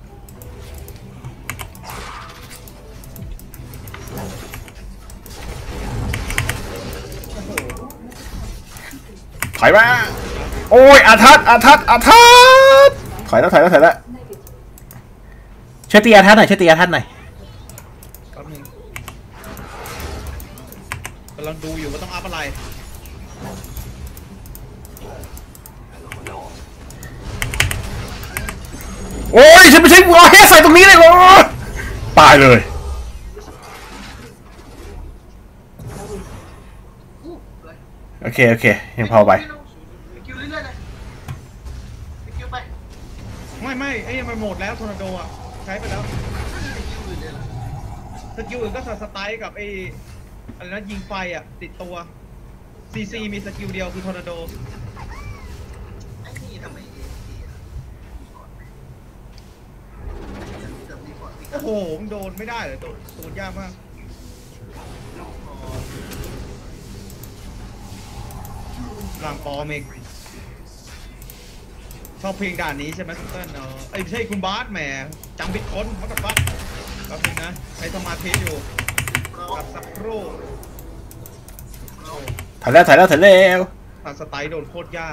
โอ้โหถอยมาโอ้ยอาทัศอาทัศอาทัศถอยแล้วถอยแล้วถอยแล้วช่วยตีอาทัศหน่อยช่วยตีอาทัศหน่อยแป๊บนึงกำลังดูอยู่ว่าต้องอัพอะไรโอ้ยฉันไม่ใช่วอลเฮดใส่ตรงนี้เลยเหรอตายเลยอู้เลยโอเคโอเคยังพอไปไปคิวเรื่อยๆเลยไปคิวไปไม่ไม่ไอ้ยมันหมดแล้วทอร์นาโดอ่ะใช้ไปแล้วไปคิวอื่นเลยเหรอสกิลอื่นก็สไตล์กับไอ้อะไรนะยิงไฟอ่ะติดตัวซีซีมีสกิลเดียวคือทอร์นาโดไอ้นี่ทำไมเอทีอ่ะก่อนไหมเดี๋ยวมีก่อนมีก่โอ้อนโหมันโดนไม่ได้เลยตัวตัวยากมากหลังปอเมกชอบเพลงด่านนี้ใช่ไหมคุณเติ้ลเนาะไอ้ไม่ใช่คุณบาสแหมจำผิดคนเขากับบัสแป๊บนึงนะใช้สมาธิอยู่กับสักครู่ถ่ายแล้วถ่ายแล้วถ่ายแล้วตัดสไตล์โดนโคตรยาก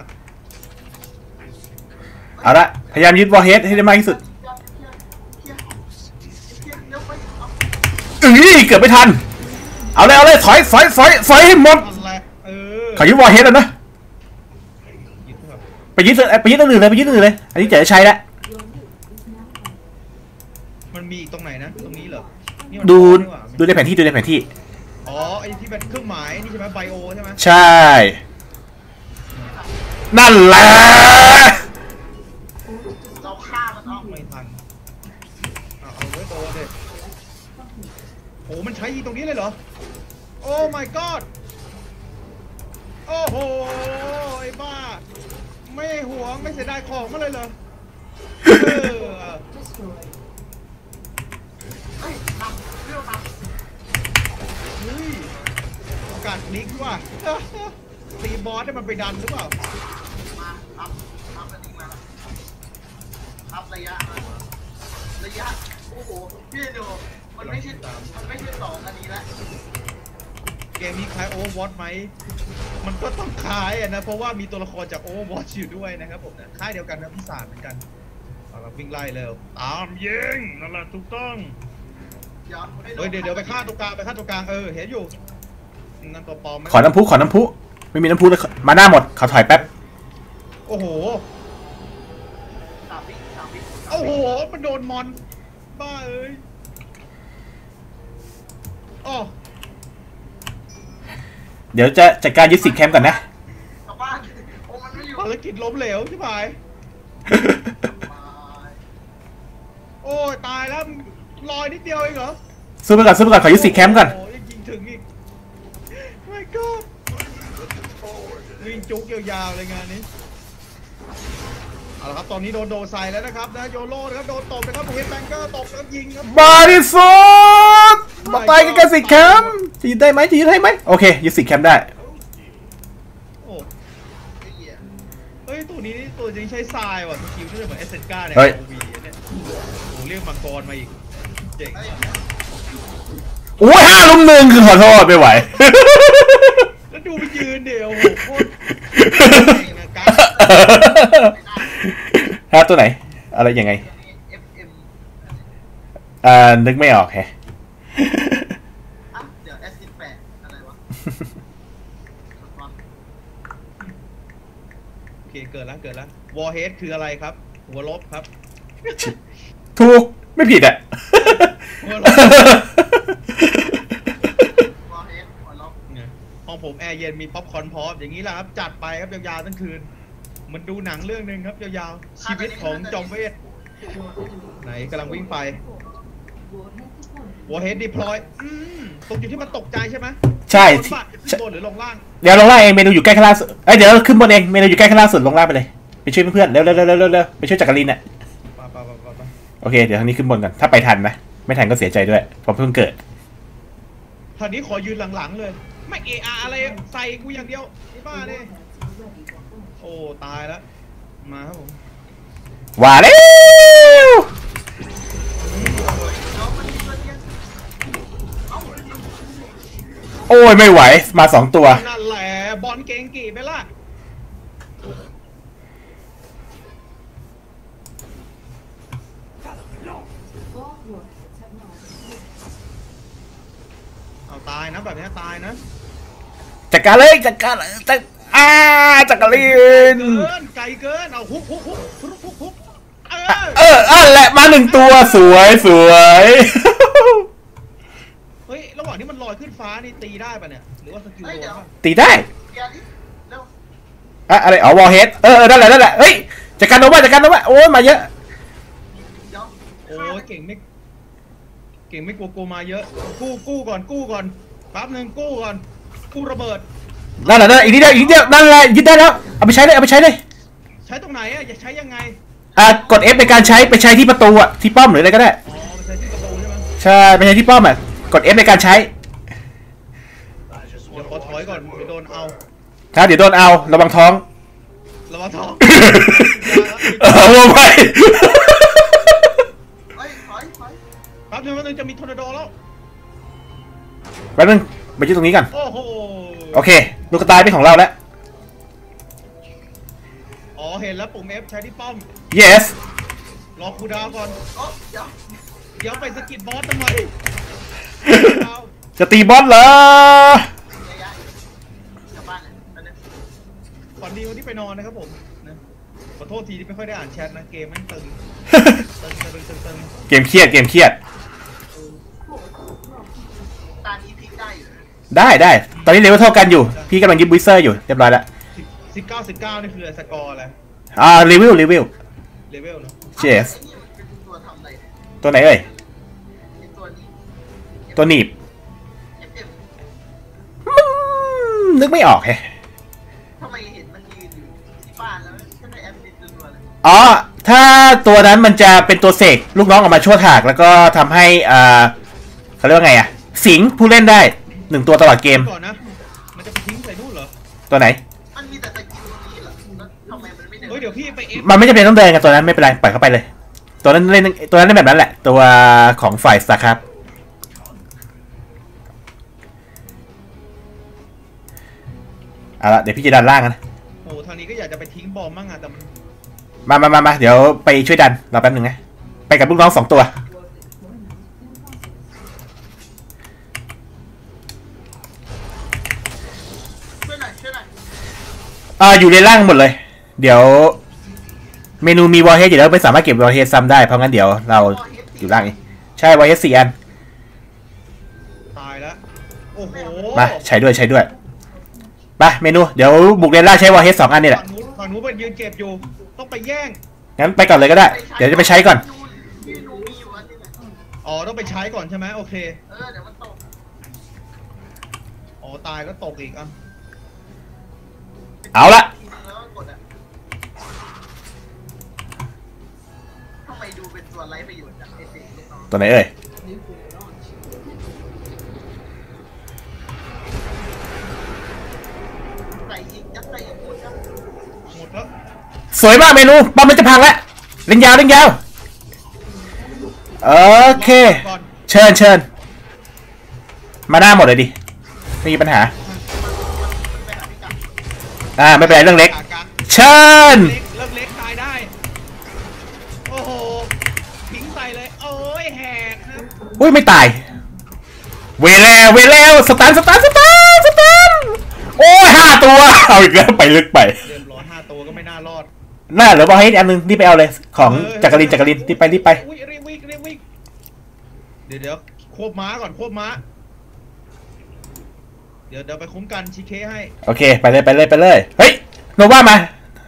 เอาละพยายามยึดวอลเฮดให้ได้มากที่สุดเทียบเทียบเทียบเทียบเดี๋ยวไปเอาอื้อเกือบไม่ทันเอาเลยเอาเลยถอยถอยถอยถอยให้หมดอะไรเออขอยึดวอลเฮดแล้วนะยึดครับไปยึดไปยึดตัวอื่นเลยไปยึดตัวอื่นเลยอันนี้จะใช้แล้วมันมีอีกตรงไหนนะตรงนี้เหรอนี่มันดูบอลนี่หว่าดูในแผนที่ดูในแผนที่อ๋อไอ้ที่เป็นเครื่องหมายนี่ใช่ไหมไบโอใช่ไหมใช่ นั่นแหละเราฆ่ามันเอาไม่ทันเอาเอาไว้โดนเลยโอ้มันใช้ยิงตรงนี้เลยเหรอโอ้ my god โอ้โหไอ้บ้าไม่หวงไม่เสียดายของมาเลยเหรอเออเฮ้ยนำเรื่องนเฮ้ยโอกาสพลิกว่ะตีบอสให้มันไปดันหรือเปล่าำมาอัพอัพอันนี้มาอัพระยะมาระยะโอ้โหพี่ดูมันไม่ใช่มันไม่ใช่สองอันนี้ละเกมนี้คล้ายโอเวอร์วอตไหมมันก็ต้องคล้ายอะนะเพราะว่ามีตัวละครจากโอเวอร์วอตอยู่ด้วยนะครับผมนะค่ายเดียวกันนะพิศาจเหมือนกันเอาละวิ่งไล่เร็วตามยิงนั่นแหละถูกต้องเดี๋ยวไม่โเฮ้ยเดี๋ยวเดี๋ยวไปฆ่าตัวกลางไปฆ่าตัวกลางเออเห็นอยู่นั่นตัวปลอมไหมขอน้ำพุขอน้ำพุไม่มีน้ำพุเลยมาหน้าหมดเขาถอยแป๊บโอ้โหสามวิสามวิโอ้โหมันโดนมอนบ้าเอ้ยอ๋อเดี๋ยวจะจัดการยึดสิทธิ์แคมป์ก่อนนะกลับบ้านโอ้มันไม่อยู่ภารกิจล้มเหลวใช่ไหมมาโอ้ยตายแล้วลอยนิดเดียวเองเหรอสู้ไปก่อนสู้ไปก่อนขอยึดสิทธิ์แคมป์ก่อนโอ้ยยิงถึงอีก my god วิ่งจุกยาวๆเลยงานนี้เอาละครับตอนนี้โดนโดนใส่แล้วนะครับนะโยโร่นะครับโดนตบนะครับเฮดแบงเกอร์ตบแล้วยิงครับมาดิสุดมาตายกันกันสิทธิ์แคมป์จะยึดได้ไหมจะยึดได้ไหมโอเคยึดสิทธิ์แคมป์ได้โอ้ไอ้เหี้ยเฮ้ยตัวนี้นี่ตัวจริงใช้ทรายว่ะสกิลที่จะเหมือนเอสเซนก้าเนี่ยเฮ้ยโอวีเนี่ยโอ้เรียกมังกรมาอีกเจ๋งไอ้โอ้ยห้าลุมหนึ่งคือขอโทษไม่ไหวแล้วดูไปยืนเดี๋ยวโอ้โหโคตรเก่งอะการฮะตัวไหน อะไรยังไงเอฟเอ็มอ่านึกไม่ออกแฮะอ่ะเดี๋ยวแอสซิดแปดอะไรวะโอเคเกิดแล้วเกิดแล้ววอร์เฮดคืออะไรครับ หัวลบครับถูกไม่ผิดอ่ะหัวลบวอลเฮดหัวล็อกเนี่ยห้องผมแอร์เย็นมีป๊อปคอร์นพร้อมอย่างนี้แหละครับจัดไปครับยาวๆทั้งคืนเหมันดูหนังเรื่องหนึ่งครับยาวๆชีวิตของจอมเวทไหนกำลังวิ่งไปวอร์เฮดดิพลอยอืมตรงจุดที่มันตกใจใช่ไหมใช่บนบ้านขึ้นบนหรือลงล่างเดี๋ยวลงล่างเองเมนูอยู่ใกล้ข้างล่างสุดเอ้ยเดี๋ยวขึ้นบนเองเมนูอยู่ใกล้ข้างล่างสุดลงล่างไปเลยไปช่วยเพื่อนๆเร็วเร็วเร็วเร็วเร็วไปช่วยจักรินน่ะไปไปไปไปไปโอเคเดี๋ยวทางนี้ขึ้นบนก่อนถ้าไปทันนะไม่ทันก็เสียใจด้วยเพราะเพิ่งเกิดท่านี้ขอยืนหลังๆเลย ไม่เออาอะไรใส่กูอย่างเดียวไอ้บ้าเนี่ยโอ้ตายแล้วมาครับผมว่าแล้วแล้วมันมีตัวเนี้ยเอ้าโอ้ยไม่ไหวมาสองตัวนั่นแหละบอลเก่งกี่ไปล่ะเอาตายนะแบบนี้ตายนะจัดการเลยจัดการเลยจัดอ่าจักรินเกินไกลเกินเอาฮุบฮุบฮุบฮุบฮุบฮุบเออเอออ่ะแหละมาหนึ่งตัวสวยสวยเฮ้ยระหว่างที่มันลอยขึ้นฟ้านี่ตีได้ปะเนี่ยหรือว่าสกิลโดนปะตีได้เกียร์ดิเร็วอะอะไรอ๋อวอลเฮดเออเออนั่นแหละนั่นแหละเฮ้ยจัดการโนวาจัดการโนวาโอ้ยมาเยอะเดี๋ยวโอ้ยเก่งไม่เก่งไม่กลัวโกมาเยอะ กู้กู้ก่อนกู้ก่อนแป๊บหนึ่งกู้ก่อนกู้ระเบิดนั่นแหละนั่นอีกนิดเดียวอีกนิดเดียวนั่นแหละยึดได้แล้วเอาไปใช้เลยเอาไปใช้เลยใช้ตรงไหนอ่ะจะใช้ยังไงอ่ากด F ในการใช้ไปใช้ที่ประตูอะที่ป้อมหรืออะไรก็ได้อ๋อไปใช้ที่ประตูใช่ไหมใช่ไปใช้ที่ป้อมอะกด F ในการใช้เดี๋ยวขอถอยก่อนไปโดนเอาถ้าเดี๋ยวโดนเอาระวังท้องระวังท้องเออว่าไปเฮ้ยถอยถอยแป๊บนึงแป๊บนึงจะมีทอร์นาโดแล้วแป๊บนึงไปยืนตรงนี้กันโอ้โหโอเคลูกกระต่ายเป็นของเราแล้วอ๋อเห็นแล้วปุ่ม F ใช้ที่ป้อม yes รอคูลดาวน์ก่อนโอ้เดี๋ยวเดี๋ยวไปสกิดบอสทำไมดาวน์จะตีบอสเหรอระยะกลับบ้านเลยตอนนี้ฝันดีวันที่ไปนอนนะครับผมนะขอโทษทีที่ไม่ค่อยได้อ่านแชทนะเกมมันตึงตึงตึงตึงตึงเกมเครียดเกมเครียดตานี้พลิกได้อยู่นะได้ได้ตอนนี้เลเวลเท่ากันอยู่พี่กำลังยิบวิเซอร์อยู่เรียบร้อยแล้วสิบเก้าสิบเก้านี่คือสกอร์อะไรอ่าเลเวลเลเวลเลเวลเนาะ yes ไอ้นี่มันเป็นตัวทำอะไรเนี่ยตัวไหนเอ่ยไอ้ตัวนี้ตัวหนีบเอฟเอฟอืมนึกไม่ออกแฮะทำไมเห็นมันยืนอยู่ที่บ้านแล้วฉันได้แอปเป็นตัวเลยอ๋อถ้าตัวนั้นมันจะเป็นตัวเสกลูกน้องออกมาชั่วถากแล้วก็ทำให้อ่าเขาเรียกว่าไงอะสิงผู้เล่นได้หนึ่งตัวตลอดเกมก่อนนะมันจะไปทิ้งใส่นู่นเหรอตัวไหนมันมีแต่สกิลตรงนี้เหรอแล้วทำไมมันไม่เดินเฮ้ยเดี๋ยวพี่ไป F มันไม่จำเป็นต้องเดินกันตัวนั้นไม่เป็นไรปล่อยเข้าไปเลย ตัวนั้นเล่นตัวนั้นเล่นแบบนั้นแหละ ตัวของฝ่ายสตาร์ครับเอาละเดี๋ยวพี่จะดันล่างกันนะโอ้ทางนี้ก็อยากจะไปทิ้งบอมมั่งอะแต่มันมามามามาเดี๋ยวไปช่วยดันรอแป๊บหนึ่งนะไปกับลูกน้องสองตัวช่วยหน่อยช่วยหน่อยอ่าอยู่ในล่างหมดเลย เดี๋ยว เมนูมีวอลเฮดอยู่แล้วไม่สามารถเก็บวอลเฮดซ้ำได้เพราะงั้นเดี๋ยวเราอยู่ล่างเองใช่วอลเฮดสี่อันตายแล้วโอ้โหมาใช้ด้วยใช้ด้วยไปเมนูเดี๋ยวบุกเรนล่าใช้วอลเฮดสองอันนี่แหละฝั่งนู้นฝั่งนู้นมันยืนเก็บอยู่ต้องไปแย่งงั้นไปก่อนเลยก็ได้เดี๋ยวจะไปใช้ก่อนพี่หนูมีอยู่อันนึงอะอ๋อต้องไปใช้ก่อนใช่ไหมโอเคเออเดี๋ยวมันตกอ๋อตายก็ตกอีกอ่ะเอาละแล้วก็กดอะทำไมดูเป็นตัวไร้ประโยชน์จังไอ้สิ่งลูกน้องตัวไหนเอ่ยใส่อีกยัดใส่อีกหมดครับหมดแล้วสวยมากเมนูป้อมมันจะพังแล้วเล่นยาวเล่นยาวโอเคก่อนเชิญเชิญมาหน้าหมดเลยดิไม่มีปัญหามันไปหาพิกัดอ่าไม่เป็นไรเรื่องเล็กกากาเชิญเล็กเริ่มเล็กตายได้โอ้โหทิ้งใส่เลยโอ้ยแหกครับอุ้ยไม่ตาย เวแล้วเวแล้วสตันสตันสตันสตันโอ้ยห้าตัวเอาอีกแล้วไปลึกไปเรียบร้อยห้าตัวก็ไม่น่ารอดน่าเหลือบอลให้อันนึงรีบไปเอาเลยของจักรินจักรินรีบไปรีบไปอุ้ยรีบวิ่งรีบวิ่งเดี๋ยวเดี๋ยวควบม้าก่อนควบม้าเดี๋ยวเดี๋ยวไปคุ้มกันชีเคให้โอเคไปเลยไปเลยไปเลยเฮ้ยโนว่ามา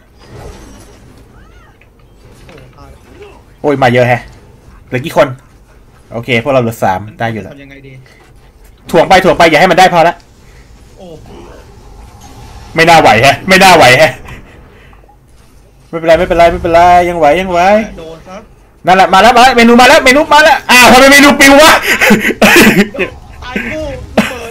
โอ้ตายโอ้ยมาเยอะแฮะเหลือกี่คนโอเคพวกเราเหลือสามได้อยู่แล้วทำยังไงดีถ่วงไปถ่วงไปอย่าให้มันได้พอละโอ้ไม่น่าไหวแฮะไม่น่าไหวแฮะไม่เป็นไรไม่เป็นไรไม่เป็นไรยังไหวยังไหวโดนซะนั่นแหละมาแล้วมาแล้วเมนูมาแล้วเมนูมาแล้วอ้าวทำไมเมนูปิววะตายกู้เปิด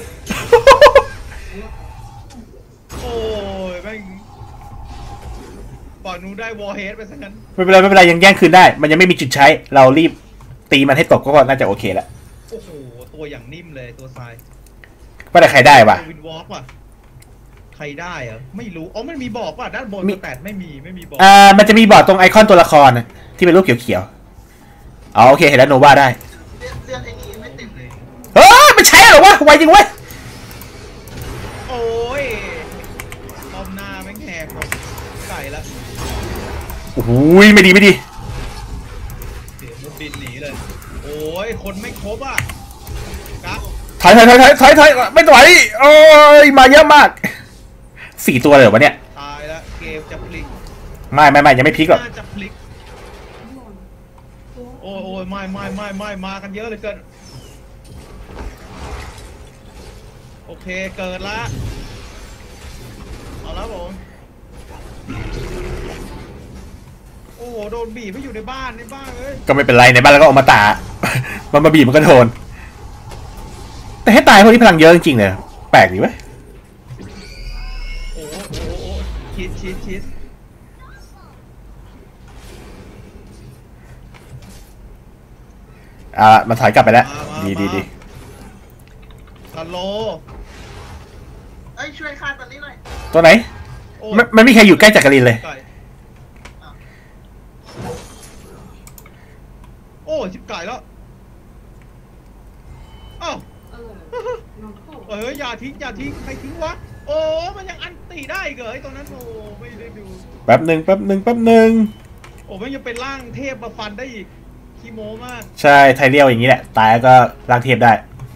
โอ้ยแม่งฝั่งนู้นได้วอร์เฮดไปซะงั้นไม่เป็นไรไม่เป็นไรยังแย่งคืนได้ มันยังไม่มีจุดใช้เรารีบตีมันให้ตกก็น่าจะโอเคแล้วโอ้โหตัวอย่างนิ่มเลยตัวทรายว่าแต่ใครได้วะวินวอล์กว่ะใครได้เหรอไม่รู้อ๋อมันมีบอกป่ะด้านบนมีแต่ไม่มีไม่มีบอกอ่ามันจะมีบอร์ดตรงไอคอนตัวละครน่ะที่เป็นรูปเขียวๆอ๋อโอเคเห็นแล้วโนวาได้เลือดเลือดไอ้นี่ไม่เต็มเลยเฮ้ยมันใช้เหรอวะไวจริงเว้ยโอ้ยตอมหน้าแม่งแหกหมดไก่ละโอ้โหไม่ดีไม่ดีเสียมุดดินหนีเลยโอ้ยคนไม่ครบอ่ะกั๊กถอยถอยถอยถอยถอยถอยไม่ไหวโอ้ยมาเยอะมากสี่ตัวเลยเหรอวะเนี่ยตายละเกมจะพลิกไม่ไม่ไม่ยังไม่พลิกหรอกน่าจะพลิกโอ้ยโอ้ยไม่ไม่ไม่ไม่มากันเยอะเหลยเกินโอเคเกิดละเอาแล้วผมโอ้โหโดนบีบไม่อยู่ในบ้านในบ้านเลยก็ไม่เป็นไรในบ้านแล้วก็ออกมาตา มันมาบีบมันก็โดนแต่ให้ตายพวกนี้พลังเยอะจริงๆเลยแปลกดีไหมโอ้โหโอ้โหชิดชิดชิดอ่ามันถอยกลับไปแล้วดีดีดีฮัลโหลเอ้ยช่วยฆ่าตอนนี้หน่อยตัวไหนโอ้มันมันไม่มีใครอยู่ใกล้จักรินเลยไก่โอ้ชิบไก่แล้วอ้าวเออน้องโคเอออย่าทิ้งอย่าทิ้งใครทิ้งวะโอ้มันยังอันตีได้เหรอไอ้ตรงนั้นโอ้ไม่ได้ดูแป๊บหนึ่งแป๊บหนึ่งแป๊บหนึ่งโอ้มันยังเป็นร่างเทพมาฟันได้อีกขี้โม้มากใช่ไทเรียลอย่างนี้แหละตายแล้วก็ร่างเทพได้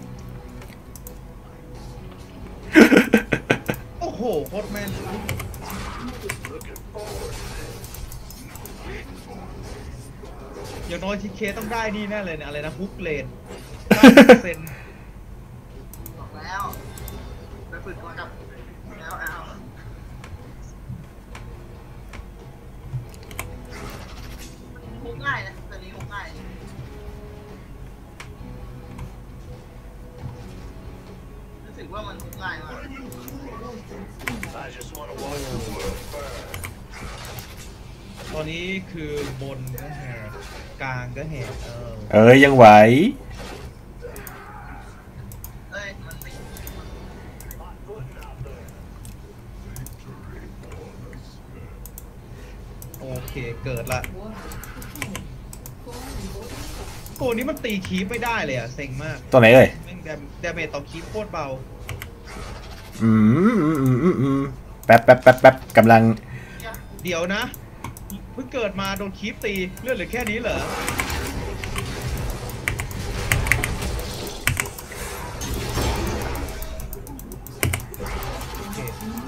โอ้โหโคตรแมนอย่างน้อยทีเคต้องได้นี่แน่เลยเนี่ยอะไรนะฮุกเลนได้เปอร์เซ็นต์บอกแล้วไปฝึกมากับแล้วเอาหุกง่ายนะตัวนี้หุกง่ายรู้สึกว่ามันหุกง่ายมากตอนนี้คือบนก็แหกกลางก็แหกเออเอ้ยยังไหวเอ้ยมันไม่โอเคเกิดละหัวโค้งโค้งตัวนี้มันตีคีปไม่ได้เลยอะเซ็งมากตัวไหนเอ่ยแม่งดาดาเมจต่อคีปโคตรเบาอืมอืมอืมอืมอืมแป๊บแป๊บแป๊บแป๊บกำลังเดี๋ยวนะเพิ่งเกิดมาโดนคีปตีเลือดเหลือแค่นี้เหรอโอเค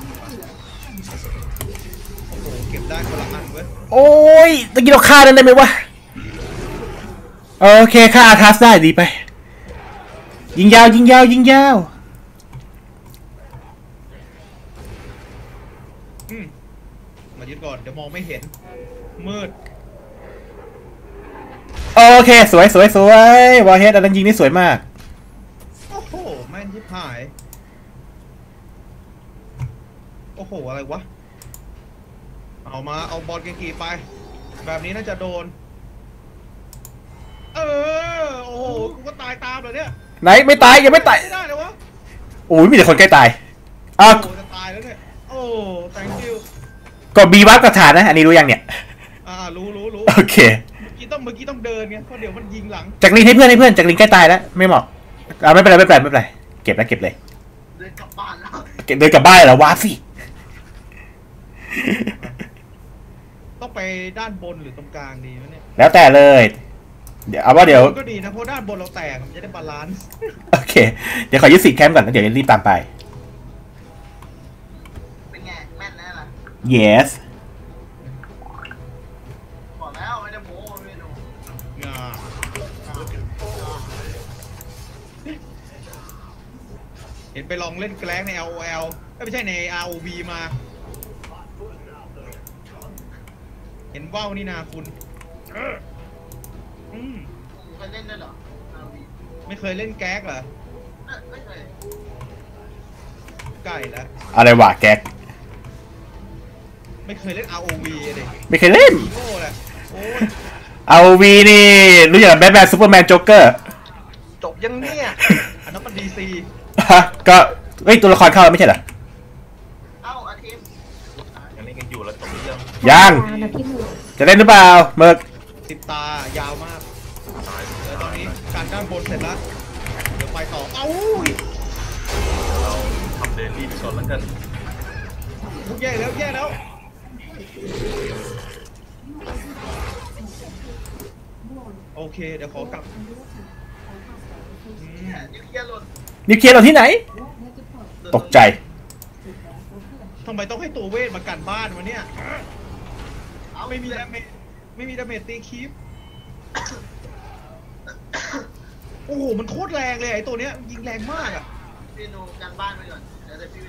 โอ้โหเก็บได้คนละอันเว้ยโอ้ยตะกี้เราฆ่านั้นได้ไหมวะโอเคฆ่าอาทัสได้ดีไป ยิงยาวยิงยาวยิงยาวอืมมายึดก่อนเดี๋ยวมองไม่เห็นมืดโอเคสวยสวยสวยวอลเฮดอันนั้นยิงนี่สวยมากโอ้โหแม่นยิบหายโอ้โหอะไรวะเอามาเอาบอลเกกีไปแบบนี้น่าจะโดนเออโอ้โหกูก็ตายตามเลยเนี่ยไหนไม่ตายยังไม่ตายไม่ได้เลยวะโอ้ยมีแต่คนใกล้ตายโอ้อ่ะโหจะตายแล้วเนี่ยโอ้ thank you กดบีวับกระถานนะอันนี้รู้ยังเนี่ยอ่ารู้รู้รู้โอเคเมื่อกี้ต้องเมื่อกี้ต้องเดินไงเพราะเดี๋ยวมันยิงหลังจากลิงให้เพื่อนให้เพื่อนจากลิงใกล้ตายแล้วไม่เหมาะอ่าไม่เป็นไรไม่เป็นไรไม่เป็นไรเก็บแล้วเก็บเลยเดินกลับบ้านแล้วเก็บเดินกลับบ้านแล้ววาสิต้องไปด้านบนหรือตรงกลางดีวะเนี่ยแล้วแต่เลยเดี๋ยวเอาว่าเดี๋ยวก็ดีนะเพราะด้านบนเราแตกมันจะได้บาลานซ์โอเคเดี๋ยวขอยึดสิทธิ์แคมป์ก่อนแล้วเดี๋ยวรีบตามไปเป็นไงแม่นแน่ล่ะ yes บอกแล้วไม่ได้โม้ไม่ได้ดูงาเห็นไปลองเล่นแกล้งใน แอล โอ แอล ไม่ใช่ใน อาร์ โอ วี มา เห็นว่าวนี่นาคุณอืมเคยเล่นด้วยเหรออาวีไม่เคยเล่นแก๊กเหรอเอ้ยไม่เคยไก่แล้วอะไรวะแก๊กไม่เคยเล่น อาร์ โอ วี เลยไม่เคยเล่นโง่แหละโอ้ยเอาวีนี่รู้อย่างแบทแมนซูเปอร์แมนโจ๊กเกอร์จบยังเนี่ย อันนั้นมันดีซีฮะก็เฮ้ยตัวละครเข้าแล้วไม่ใช่เหรอเอ้าอาทิตย์ยังเล่นกันอยู่แล้วจบหรือยังยังนาทีหนึ่งจะเล่นหรือเปล่าเมิร์กสิบตายาวมากเดี๋ยวตอนนี้การด้านบนเสร็จแล้ว เดี๋ยวไปต่อ เอ้าเราทำเดลี่ไปก่อนแล้วกันแย่แล้วแย่แล้ว โอเค เดี๋ยวขอกลับอืมนิวเคลียร์หล่นนิวเคลียร์เราที่ไหน ตกใจทำไมต้องให้ตัวเวทมากันบ้านวะเนี่ยเอาไม่มีดาเมจไม่มีดาเมจตีคีป โอ้โห มันโคตรแรงเลยไอ้ตัวเนี้ยยิงแรงมากอ่ะพี่นูการบ้านไปก่อนเดี๋ยวจะพี่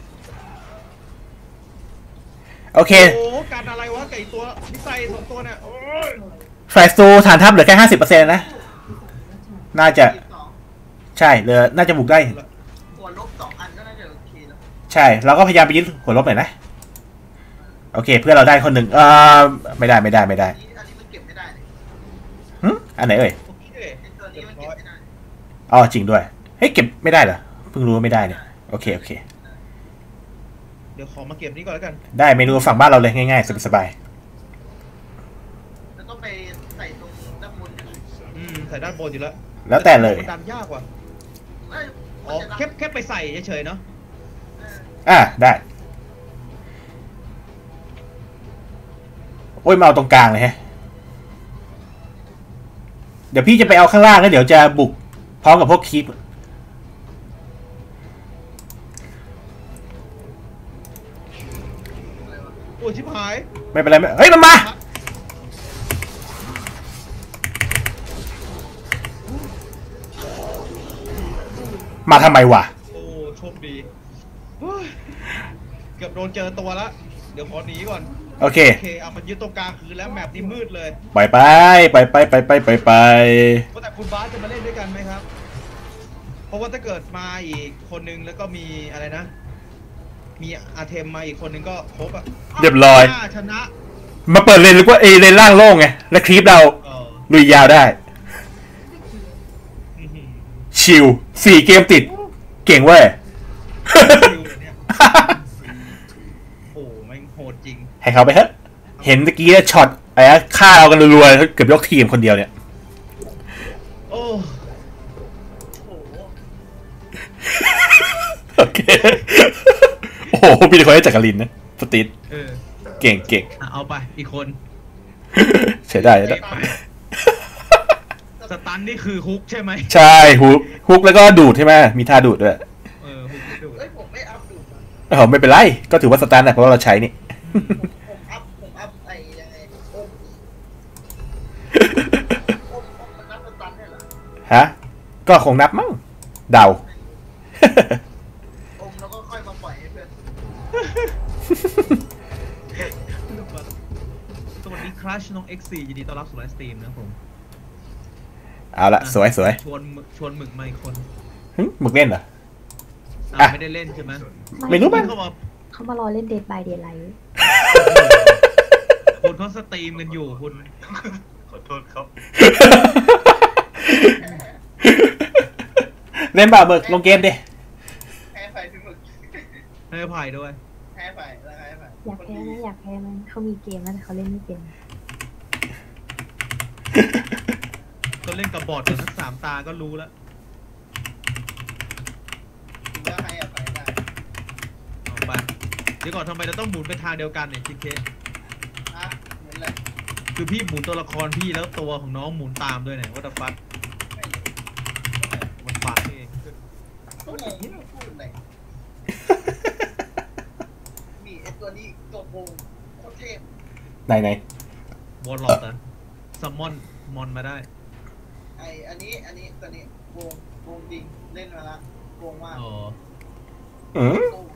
โอเคโอ้การอะไรวะไก่ตัวนิสัยสองตัวเนี่ยโอ้ยไฟสตูฐานทัพเหลือแค่ห้าสิบเปอร์เซ็นต์นะ น่าจะสองใช่เหลือน่าจะบุกได้หัวลบสองอันก็น่าจะโอเคแล้วใช่เราก็พยายามไปยึดหัวลบหน่อยนะโอเค เพื่อเราได้คนหนึ่งเออไม่ได้ไม่ได้ไม่ได้อันนี้อันนี้มันเก็บไม่ได้เลยหึอันไหนเอ่ยโอเคไอ้ตัวนี้มันเก็บไม่ได้อ๋อจริงด้วยเฮ้ยเก็บไม่ได้เหรอเพิ่งรู้ว่าไม่ได้เนี่ยโอเคโอเคเดี๋ยวขอมาเก็บนี้ก่อนแล้วกันได้เมนูฝั่งบ้านเราเลยง่ายๆสบายแล้วก็ไปใส่ตรงด้านบนนี่แหละอืมใส่ด้านบนอยู่แล้วๆแล้วแต่เลยมันดันยากว่ะเอ้ยอ๋อมันจะแค่แค่ไปใส่เฉยๆเนาะเอออ่ะได้โอ้ยมาเอาตรงกลางเลยฮะเดี๋ยวพี่จะไปเอาข้างล่างแล้วเดี๋ยวจะบุกพร้อมกับพวกคีปอะไรวะโอ้ยชิบหายไม่เป็นไรไม่เฮ้ยมันมา มาทำไมวะโอ้โชคดีเฮ้ยเกือบโดนเจอตัวละเดี๋ยวขอหนีก่อนโอเคโอเคเอามันยึดตรงกลางคืนแล้วแมปนี้มืดเลยไปไปไปไปไปไปไปไปว่าแต่คุณบาสจะมาเล่นด้วยกันไหมครับ เพราะว่าถ้าเกิดมาอีกคนนึงแล้วก็มีอะไรนะ มีอาเทมมาอีกคนนึงก็ครบอ่ะเรียบร้อยาชนะมาเปิดเลนหรือว่าเอเลนล่างโล่งไงและคลิปเราเออลุยยาวได้อื้อหือชิลสี่เกมติด เก่งเว้ยชิวเลยเนี่ยโอ้แม่งโหดจริงให้เขาไปเถอะเห็นตะกี้ช็อตไอ้ฆ่าเรากันรัวๆเกือบยกทีมคนเดียวเนี่ยโอ้โอ้โหโอเค โอ้โหมีแต่คนได้จักรินนะสตีดเออเก่งเก่งอ่ะเอาไปอีกคนใช้ได้ใช้ได้สตันนี่คือฮุกใช่ไหมใช่ฮุกฮุกแล้วก็ดูดใช่ไหมมีท่าดูดด้วยเออฮุกไม่ดูเอ้ยผมไม่อัพดูนะเออไม่เป็นไร ก็ถือว่าสตาร์ทนะเพราะว่าเราใช้นี่ผมผมอัพผมอัพไอ้ยังไงโอมโอมโอมมันนับสตันได้เหรอฮะ ก็คงนับมั้งเดาโอมแล้วก็ค่อยมาปล่อยให้เพื่อนสวัสดีครัชน้อง เอ็กซ์ ซี ยินดีต้อนรับสู่ไลฟ์สตรีมนะครับผมเอาละสวยสวยชวนหมึกชวนหมึกมาอีกคนหึหมึกเล่นเหรออ่ะอ่ะไม่ได้เล่นใช่ไหมไม่รู้มั้งเขาบอกเขามารอเล่นเดดบายเดย์ไลท์คนเขาสตรีมกันอยู่คุณขอโทษครับเล่นบ่าเบิกลงเกมดิแพ้ไฟพี่หมึกให้อภัยด้วยแพ้ไฟแล้วแพ้ไฟอยากแพ้ไหมอยากแพ้ไหมเขามีเกมนะแต่เขาเล่นไม่เป็นก็เล่นกับบอร์ดกันทั้งสามตาก็รู้แล้วแล้วให้อภัยได้เอาไปเดี๋ยวก่อนทำไมเราต้องหมุนไปทางเดียวกันเนี่ยคิดเคฮะเหมือนอะไรคือพี่หมุนตัวละครพี่แล้วตัวของน้องหมุนตามด้วยเนี่ยว่าแต่ฟัดไม่รู้มันฟัดเองก็งงพูดอะไรมีไอตัวนี้ตัวโกงโคตรเทพไหนไหนวอลล็อกนะซัมมอนมอนมาได้ไออันนี้อันนี้ตัวนี้โกงโกงจริงเล่นมาละโกงมากอ๋ออืมโกง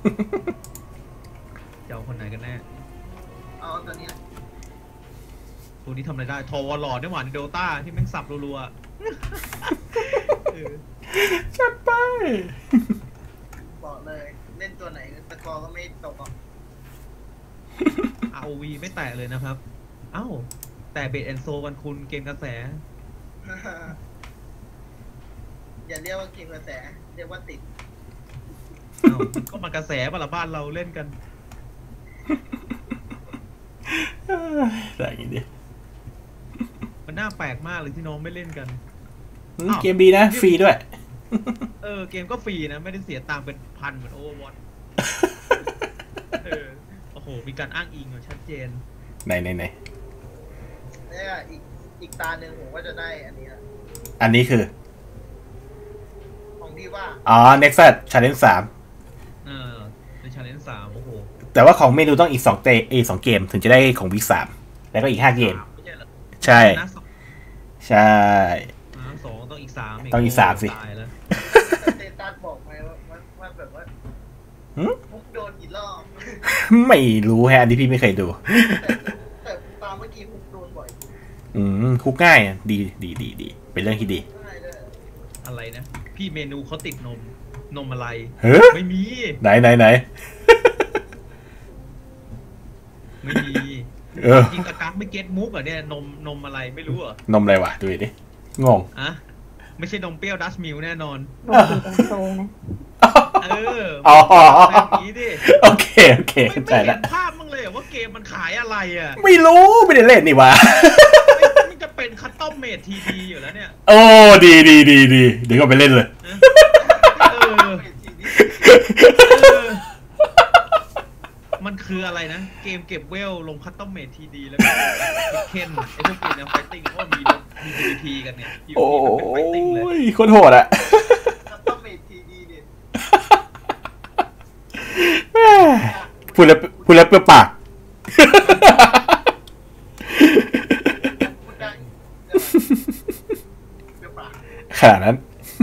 จะเอาคนไหนกันแน่เอาตัวนี้ตัวนี้ทำอะไรได้ ทอวอลลอดได้หวานเดลต้าที่แม่งสับรัวๆเออจัดไปบอกเลยเล่นตัวไหนสกอร์ก็ไม่ตกหรอกอาร์ โอ วี ไม่แตะเลยนะครับ เอ้า แต่เบดแอนโซกันคุณเกมกระแสอย่าเรียกว่าเกมกระแสเรียกว่าติดเอ้าก็มากระแสปะละบ้านเราเล่นกันได้อย่างนี้ดิมันน่าแปลกมากเลยที่น้องไม่เล่นกันอืมเกมดีนะ ฟรีด้วยเออ เกมก็ฟรีนะ ไม่ได้เสียตังค์เป็นพันเหมือนโอเวอร์วอตเออ โอ้โห มีการอ้างอิงอย่างชัดเจนไหนไหนไหนเนี่ยอีกอีกตาหนึ่งผมว่าจะได้อันนี้นะอันนี้คือของที่ว่าอ๋อ Nexus Challenge สามเออในชาเลนจ์สามโอ้โหแต่ว่าของเมนูต้องอีกสองเตอีกสองเกมถึงจะได้ของวีคสามแล้วก็อีกห้าเกมไม่ใช่เหรอใช่นะสองใช่นะสองต้องอีกสามต้องอีกสามสิตายแล้วสเตตัสบอกไหมว่ามันมุกโดนกี่รอบไม่รู้แฮะอันนี้พี่ไม่เคยดูแต่แต่ตามเมื่อกี้มุกโดนบ่อยอืมคุกง่ายอะดีดีดีดีเป็นเรื่องที่ดีง่ายเลยอะไรนะ พี่เมนูเขาติดนม นมอะไรเฮ้ยไม่มีไหนไหนไหนไม่มีเออจริงอากักไม่เก็ตมุกเหรอ่ะเนี่ยนมนมอะไรไม่รู้เหรอนมอะไรวะดูดิงงอะไม่ใช่นมเปรี้ยวดัชมิลแน่นอนโดนดีเป็นโซนะเอออ๋อแบบนี้ดิโอเคโอเคไม่เข้าใจไม่เห็ละนภาพมั้งเลยเหรอว่าเกมมันขายอะไรอ่ะไม่รู้ไม่ได้เล่นนี่วะมันจะเป็นคัสตอมเมดทีดีอยู่แล้วเนี่ยโอ้ดีดีดีดีเดี๋ยวก็ไปเล่นเลยเออเป็นทีนี้เออ มันคืออะไรนะ เกมเก็บเวลลงคัสตอมเมดทีดีแล้วก็เคนไอ้พวกเกมแนวไฟติ้งก็มีมี พี วี พี กันเนี่ยอยู่โอ้ที่มันเป็นไฟติ้งเลยยโคตรโหดอะคัสตอมเมดทีดีเนี่ยแม่พูดแล้วพูดแล้วเปรี้ยวปากพูดได้เดี๋ยวปากขนาดนั้น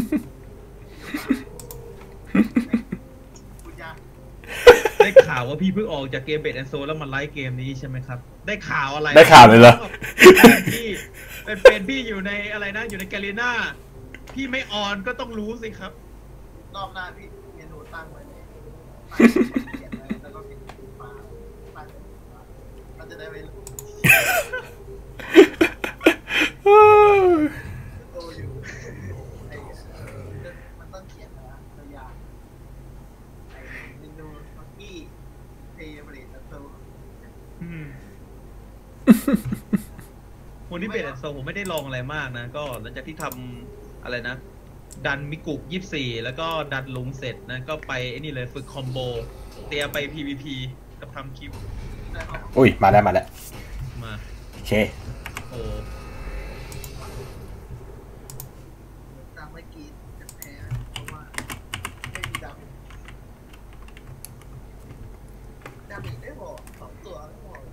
พูดยากได้ข่าวว่าพี่เพิ่งออกจากเกมเบดแอนโซแล้วมาไลฟ์เกมนี้ใช่ไหมครับ ได้ข่าวอะไรได้ข่าวเลยเหรอพี่เป็นเป็นพี่อยู่ในอะไรนะ อยู่ในแกลิน่าพี่ไม่ออนก็ต้องรู้สิครับรอบหน้าพี่เมนูตั้งไว้เลยเขียนไว้แล้วก็เป็นปลาปลาเราจะได้ไม่รู้โตอยู่ไอ้มันต้องเขียนนะตัวอย่างไอ้เมนูฟักกี้เทเบรดแล้วโตอืมวันนี้เบดแอนโซผมไม่ได้ลองอะไรมากนะ ก็หลังจากที่ทำอะไรนะ ดันมิกุยี่สิบสี่แล้วก็ดันลุงเสร็จนะ ก็ไปไอ้นี่เลยฝึกคอมโบ เตรียมไป พี วี พี กับทำคิวได้ครับอุ้ยมาแล้วมาแล้วมาโอเคโอ้ตามเมื่อกี้จะแพ้เพราะว่าไม่มีดาวดาเมจไม่พอสองตัวไม่พอ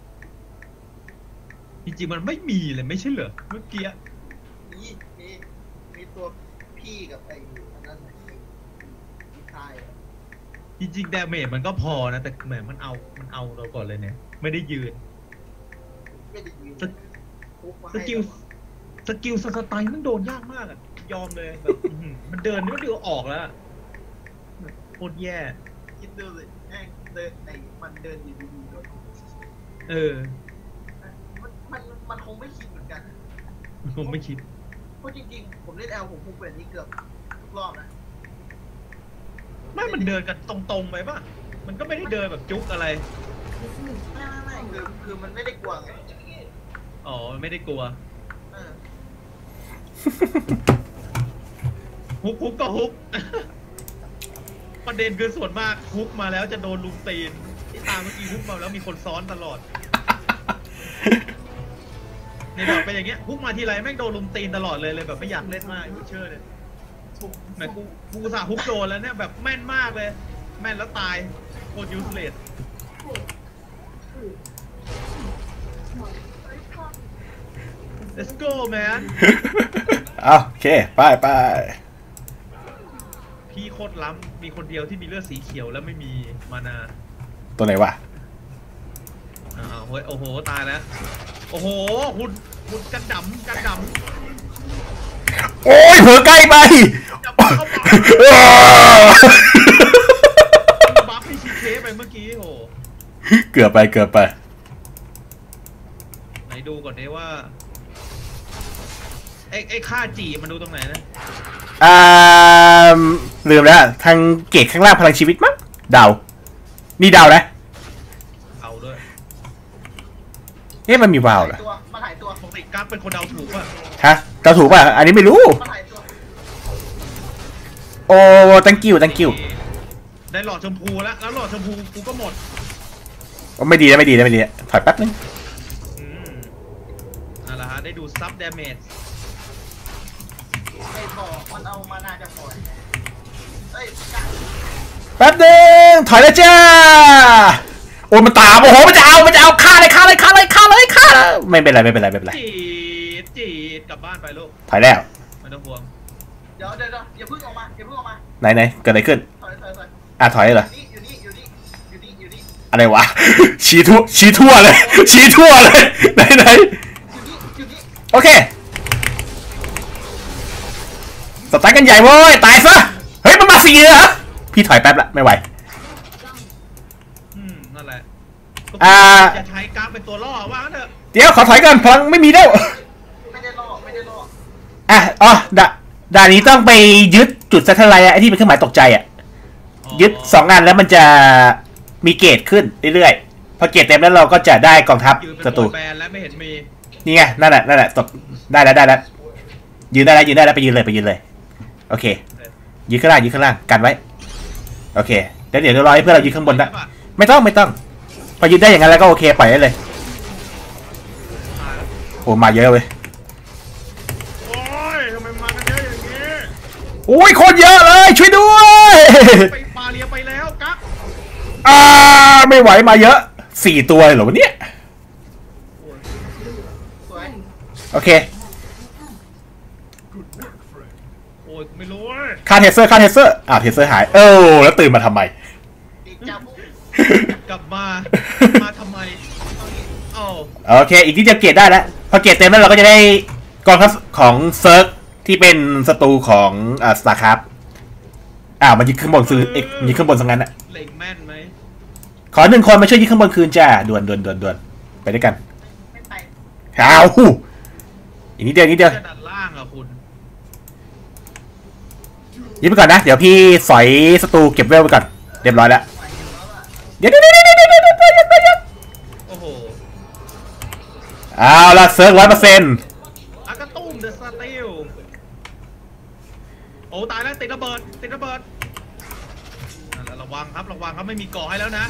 จริงๆมันไม่มีเลยไม่ใช่เหรอเมื่อกี้มีมีมีตัวพี่กับไอ้อันนั้นไอ้พี่ชายอะจริงๆดาเมจมันก็พอนะ แต่แหมมันเอามันเอาเราก่อนเลยเนี่ย ไม่ได้ยืนไม่ได้ยืนสคุกมาสให้กิลสกิลสไตล์มันโดนยากมากอะยอมเลยแบบอื้อหือมันเดินนี่มันเดียวออกแล้วอะโคตรแย่คิดดูเลยแม่งเดินไอ้มันเดินอยู่ดีๆโดนเออมันมันมันคงไม่คิดเหมือนกันผมไม่คิดเพราะจริงๆผมเล่นแอลผมคุกแบบนี้เกือบทุกรอบนะไม่มันเดินกันตรงๆไปป่ะ มันก็ไม่ได้เดินแบบจุกอะไรไม่ไม่ไม่คือคือมันไม่ได้กลัวไงอ๋อมันไม่ได้กลัวเออฮุกฮุกก็ฮุก ประเด็นคือส่วนมากฮุกมาแล้วจะโดนลุมตีนที่ตามเมื่อกี้ฮุกมาแล้วมีคนซ้อนตลอด ในดอกเป็นอย่างเงี้ยฮุกมาทีไรแม่งโดนลุมตีนตลอดเลยเลยแบบไม่อยากเล่นมากยูเชื่อเลยแหมกูกูอุตสาห์ฮุกโดนแล้วเนี่ยแบบแม่นมากเลย แม่นแล้วตายโคตรยูสเลส let's go man เอาโอเคไปไปพี่โคตรล้ำมีคนเดียวที่มีเลือดสีเขียวแล้วไม่มีมานาตัวไหนวะอ้าวเฮ้ยโอ้โหตายแล้วโอ้โหหุ่นหุ่นกันดำกันดำโอ้ยเผลอใกล้ไปจะเข้าปากอ้าวบัฟให้ชีเคไปเมื่อกี้โอ้โหเกือบไปเกือบไปไหนดูก่อนดิว่าไอ้ไอ้ค่าจีมันดูตรงไหนนะอ่าลืมแล้วทางเกตข้างล่างพลังชีวิตมั้งเดานี่เดานะเอาด้วยเอ๊ะมันมีวาล์วเหรอตัวมาถ่ายตัวปกติกั๊กเป็นคนเดาถูกป่ะฮะเดาถูกป่ะอันนี้ไม่รู้มาถ่ายตัวโอ้ thank you thank you ได้หลอดชมพูแล้วแล้วหลอดชมพูกูก็หมดโอ้ไม่ดีนะไม่ดีนะไม่ดีนะถอยแป๊บนึงอืมนั่นแหละฮะได้ดูซับดาเมจไอ้ต่อมันเอามานาจะปล่อยเอ้ยกัดแป๊บนึงถอยแล้วจ้าโอ้ยมันตามโอ้โหมันจะเอามันจะเอาฆ่าเลยฆ่าเลยฆ่าเลยฆ่าเลยฆ่าเลยไม่เป็นไรไม่เป็นไรไม่เป็นไรจีดจีดกลับบ้านไปลูกถอยแล้วไม่ต้องห่วงเดี๋ยวเดี๋ยวเดี๋ยวอย่าเพิ่งออกมาอย่าเพิ่งออกมาไหนไหนเกิดอะไรขึ้นถอยถอยถอยอ่ะถอยเลยเหรอนี่อยู่อะไรวะชี้ทั่วชี้ทั่วเลยชี้ทั่วเลยไหนไหนโอเคสตาร์ทกันใหญ่เว้ยตายซะเฮ้ยมันมาสี่เหรอพี่ถอยแป๊บละไม่ไหวอืมนั่นแหละอ่าจะใช้กราฟเป็นตัวล่อว่างั้นเถอะเดี๋ยวขอถอยก่อนพลังไม่มีแล้วไม่ได้ล่อไม่ได้ล่ออ่ะอ๋อด่าด่านนี้ต้องไปยึดจุดซัตเทอร์ไลท์ไอ้ที่เป็นเครื่องหมายตกใจอ่ะยึดสองอันแล้วมันจะมีเกรดขึ้นเรื่อยๆพอเกรดเต็มแล้วเราก็จะได้กองทัพยืนเป็นศัตรูแบนแล้วไม่เห็นมีนี่ไงนั่นแหละนั่นแหละตกได้แล้วได้แล้วยืนได้แล้วยืนได้แล้วไปยืนเลยไปยืนเลยโอเคยืนข้างล่างยืนข้างล่างกันไว้โอเคเดี๋ยวเดี๋ยวเรารอให้เพื่อนเรายืนข้างบนนะไม่ต้องไม่ต้องพอยืนได้อย่างนั้นแล้วก็โอเคปล่อยได้เลยโอ้มาเยอะเว้ยโอ้ยทำไมมากันเยอะอย่างนี้โอ้ยคนเยอะเลยช่วยด้วยไปปาเรียไปแล้วกั๊กอ่าไม่ไหวมาเยอะสี่ตัวเหรอวะเนี่ยสวยโอเคโอ้ยไม่รู้เว้ยค่าเทเซอร์ค่าเทเซอร์อ่าเทเซอร์หายเออแล้วตื่นมาทำไมดีจับกลับมามาทำไมเอ้าโอเคอีกที่จะเกรดได้แล้วพอเกรดเต็มแล้วเราก็จะได้กองทัพของเซิร์กที่เป็นศัตรูของอ่าสตาร์คราฟอ่ามันยึดข้างบนซื้อเอ็กยึดข้างบนสังนั้นอ่ะเล็งแม่นไหมขอหนึ่งคนมาช่วยยึดข้างบนคืนจ้าด่วนด่วนด่วนด่วนไปด้วยกันไม่ไปอ้าวอีกนิดเดียวนิดเดียวจะดันล่างอ่ะคุณยึดไปก่อนนะเดี๋ยวพี่สอยศัตรูเก็บเวลไปก่อนเรียบร้อยแล้วเดี๋ยวเดี๋ยวเดี๋ยวเดี๋ยวเดี๋ยวเดี๋ยวเดี๋ยวเดี๋ยวโอ้โหเอาละเซิร์กร้อยเปอร์เซ็นต์อากาตุ้มเดอะสตีลโอ้ตายแล้วติดระเบิดติดระเบิดนั่นแหละระวังครับระวังครับไม่มีก่อให้แล้วนะ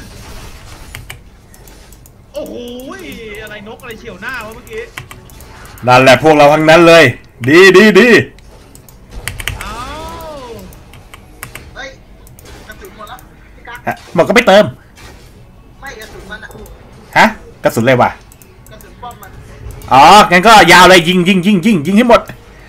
โอ้โหอะไรนกอะไรเฉียวหน้าวะเมื่อกี้นั่นแหละพวกเราทั้งนั้นเลยดีดีดีเอ้าเฮ้ยกระสุนหมดแล้วพี่กั๊กฮะหมดก็ไม่เติมไม่กระสุนมันอะฮะกระสุนเลยว่ะกระสุนป้อมมันอ๋องั้นก็ยาวเลยยิงยิงยิงยิงยิงให้หมด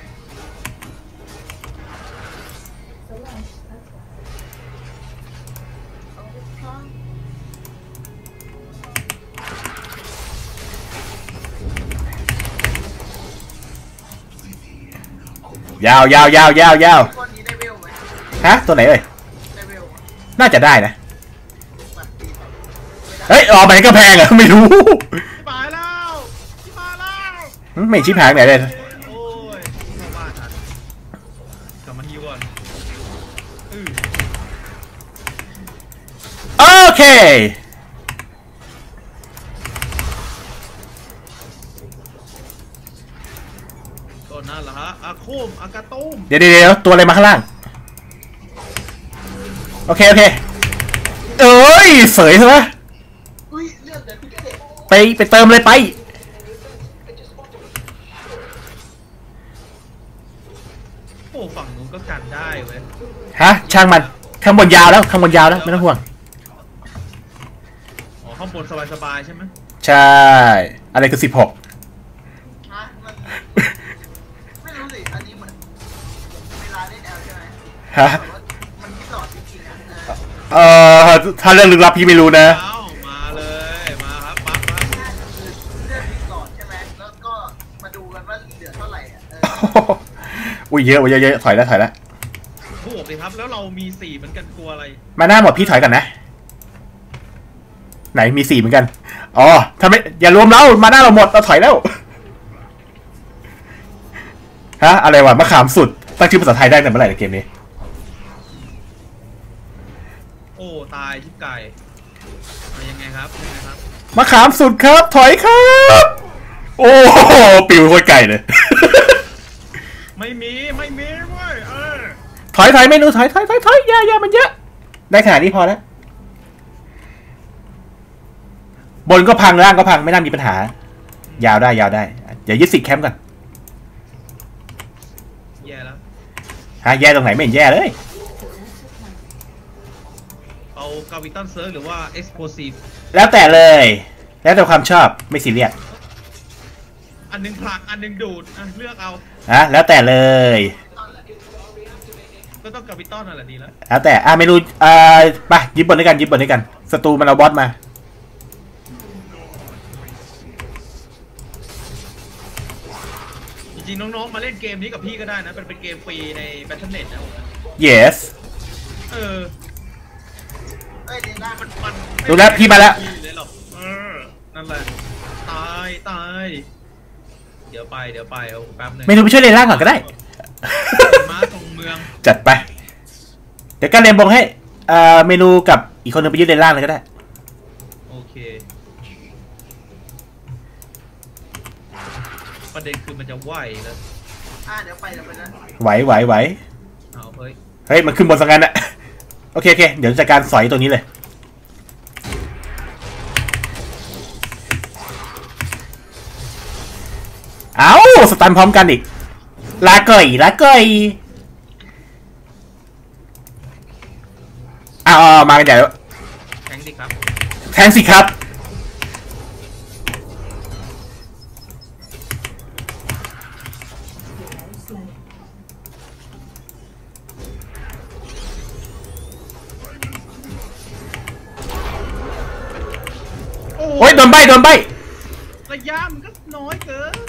ยาวยาวยาวยาวยาวก้อนนี้ได้เวลไหมฮะตัวไหนเอ่ยได้เวลไหมน่าจะได้นะปัดตีไปไม่ได้เฮ้ยอ๋อมันก็แพงเหรอไม่รู้ชิบหายแล้วชิบหายแล้วไม่ชิบหายไหนเลยโอ้ยเข้าบ้านทันกลับมาฮิวก่อนอือโอเคก็นั่นแหละฮะอาโคมอากาตุ้มเดี๋ยวเดี๋ยวเดี๋ยวตัวอะไรมาข้างล่างโอเคโอเคเอ้ยเสยใช่ไหมอุ้ยเลือดเดือดพี่เด็กไปไปเติมเลยไปโอ้ฝั่งนู้นก็กันได้เว้ยฮะช่างมันข้างบนยาวแล้วข้างบนยาวแล้วไม่ต้องห่วงอ๋อข้างบนสบายๆใช่ไหมใช่อะไรคือสิบหกฮะมันไม่รู้สิอันนี้เหมือนเวลาเล่นแอลใช่ไหมฮะแต่ว่ามันที่หลอดจริงๆอะเออเอ่อถ้าเรื่องลึกลับพี่ไม่รู้นะเอ้ามาเลยมาครับปั๊บปั๊บคือเลือดที่หลอดใช่ไหมแล้วก็มาดูกันว่าเหลือเท่าไหร่อ่ะเอออุ้ยเยอะเว้ยเยอะเยอะถอยแล้วถอยแล้วบวกเลยครับแล้วเรามีสี่เหมือนกันกลัวอะไรมาหน้าหมดพี่ถอยกันนะไหนมีสี่เหมือนกันอ๋อถ้าไม่อย่ารวมแล้วมาหน้าเราหมดเราถอยแล้วฮะอะไรวะมะขามสุดตั้งชื่อภาษาไทยได้แต่เมื่อไหร่ในเกมนี้โอ้ตายชิบไก่มายังไงครับยังไงครับมะขามสุดครับถอยครับโอ้โหปิวโคตรไกลเลยไม่มีไม่มีเว้ยเออถอยถอยเมนูถอยถอยถอยถอยอย่าอย่ามันเยอะได้ขนาดนี้พอแล้วบนก็พังล่างก็พังไม่น่ามีปัญหายาวได้ยาวได้อย่ายึดสิทธิ์แคมป์ก่อนแย่แล้วฮะแย่ตรงไหนไม่เห็นแย่เลยเอากาวิตันเซิร์ฟหรือว่าเอ็กซ์โพซีฟแล้วแต่เลย แล้วแต่ความชอบไม่ซีเรียสอันหนึงผลักอันหนึงดูดอ่ะเลือกเอาฮะแล้วแต่เลยก็ต้องกาวิตันนั่นแหละดีแล้วแล้วแต่อ่ะเมนูอ่าไปยึดบนด้วยกันยึดบนด้วยกันศัตรูมันเอาบอสมาริงๆน้องๆมาเล่นเกมนี้กับพี่ก็ได้นะเป็นเป็นเกมฟรีใน แบทเทิลเน็ต นะผม yes เออเอ้ยเดี๋ยวนะมันมันดูแล้วพี่มาแล้วเลยหรอกเออนั่นแหละตายตายเดี๋ยวไปเดี๋ยวไปเอาแป๊บนึงเมนูไปช่วยเลนล่างก่อนก็ได้ม้าตรงเมืองจัดไป เดี๋ยวการเรียนบงให้เอ่อเมนูกับอีกคนนึงไปยืดเลนล่างเลยก็ได้โอเคประเด็นคือมันจะไหวแล้วอ่าเดี๋ยวไปเดี๋ยวไปนะไหวไหวไหวเอาเฮ้ยเฮ้ยมันขึ้นบนสังกันอะโอเคโอเคเดี๋ยวจัดการสอยตรงนี้เลยเอาสตันพร้อมกันอีกลาเกยลาเกยอ้าวมากันใหญ่แล้วแทงดิครับแทงสิครับโอ้ยโดนใบโดนใบระยะมันก็น้อยเกิน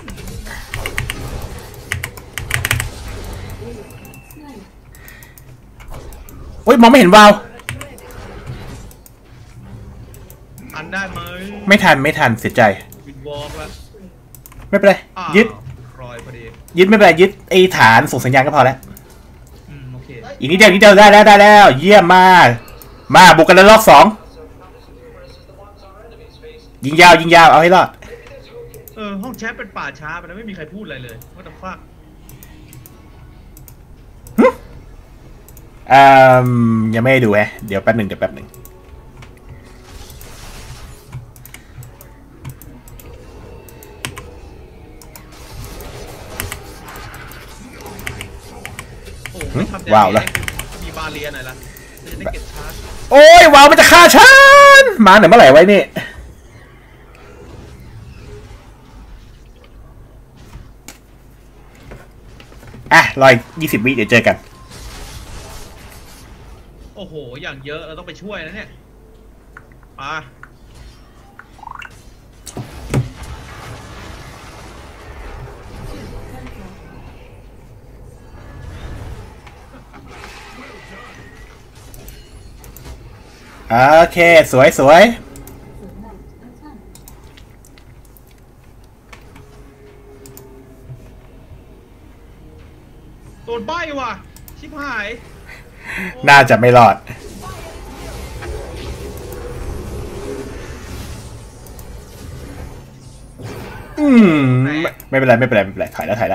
โอ้ยมองไม่เห็นวาวอันได้ไหมไม่ทันไม่ทันเสียใจวินวอล์กแล้วไม่เป็นไรอ้าวยึดรอยพอดียึดไม่เป็นไรยึดไอฐานส่งสัญญาณก็พอแล้วอืมโอเคอีกนิดเดียวนิดเดียวได้แล้วได้แล้ว เยี่ยมมากมาบุกกันแล้วรอบสองยิงยาวยิงยาวเอาให้รอดเออห้องแชทเป็นป่าช้าไปแล้วไม่มีใครพูดอะไรเลยว่าแต่ฟักอืมยังไม่ได้ดูแฮะเดี๋ยวแป๊บหนึ่งเดี๋ยวแป๊บหนึ่งว้าวแล้วมีบาเลียหน่อยละจะได้เก็บชาร์จโอ้ยว้าวมันจะฆ่าฉันมาไหนเมื่อไหร่ไว้นี่อ่ะรออีกยี่สิบวิเดี๋ยวเจอกันโอ้โหอย่างเยอะเราต้องไปช่วยนะเนี่ยปาโอเคสวยสวยโดนใบ้ว่ะชิบหายน่าจะไม่รอดอืมไม่ไม่เป็นไรไม่เป็นไรไม่เป็นไรถ่ายแล้วถ่ายแล้ว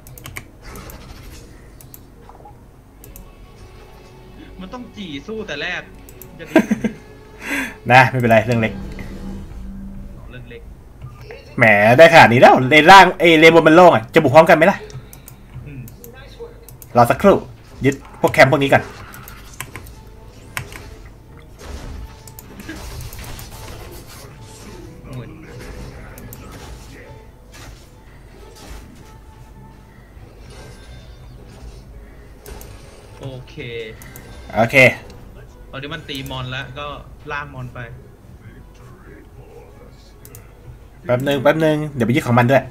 มันต้องจี่สู้แต่แรกจะดีนะไม่เป็นไรเรื่องเล็กเรื่องเล็กแหมได้ขนาดนี้แล้วเลนล่างเอยเลนบนมันโล่งอ่ะจะบุกพร้อมกันไหมล่ะอืมรอสักครู่ยึดพวกแคมป์พวกนี้กันโอเคโอเคตอนนี้มันตีมอนแล้วก็ล่างมอนไปแป๊บนึงแป๊บนึงเดี๋ยวไปยึดของมันด้วย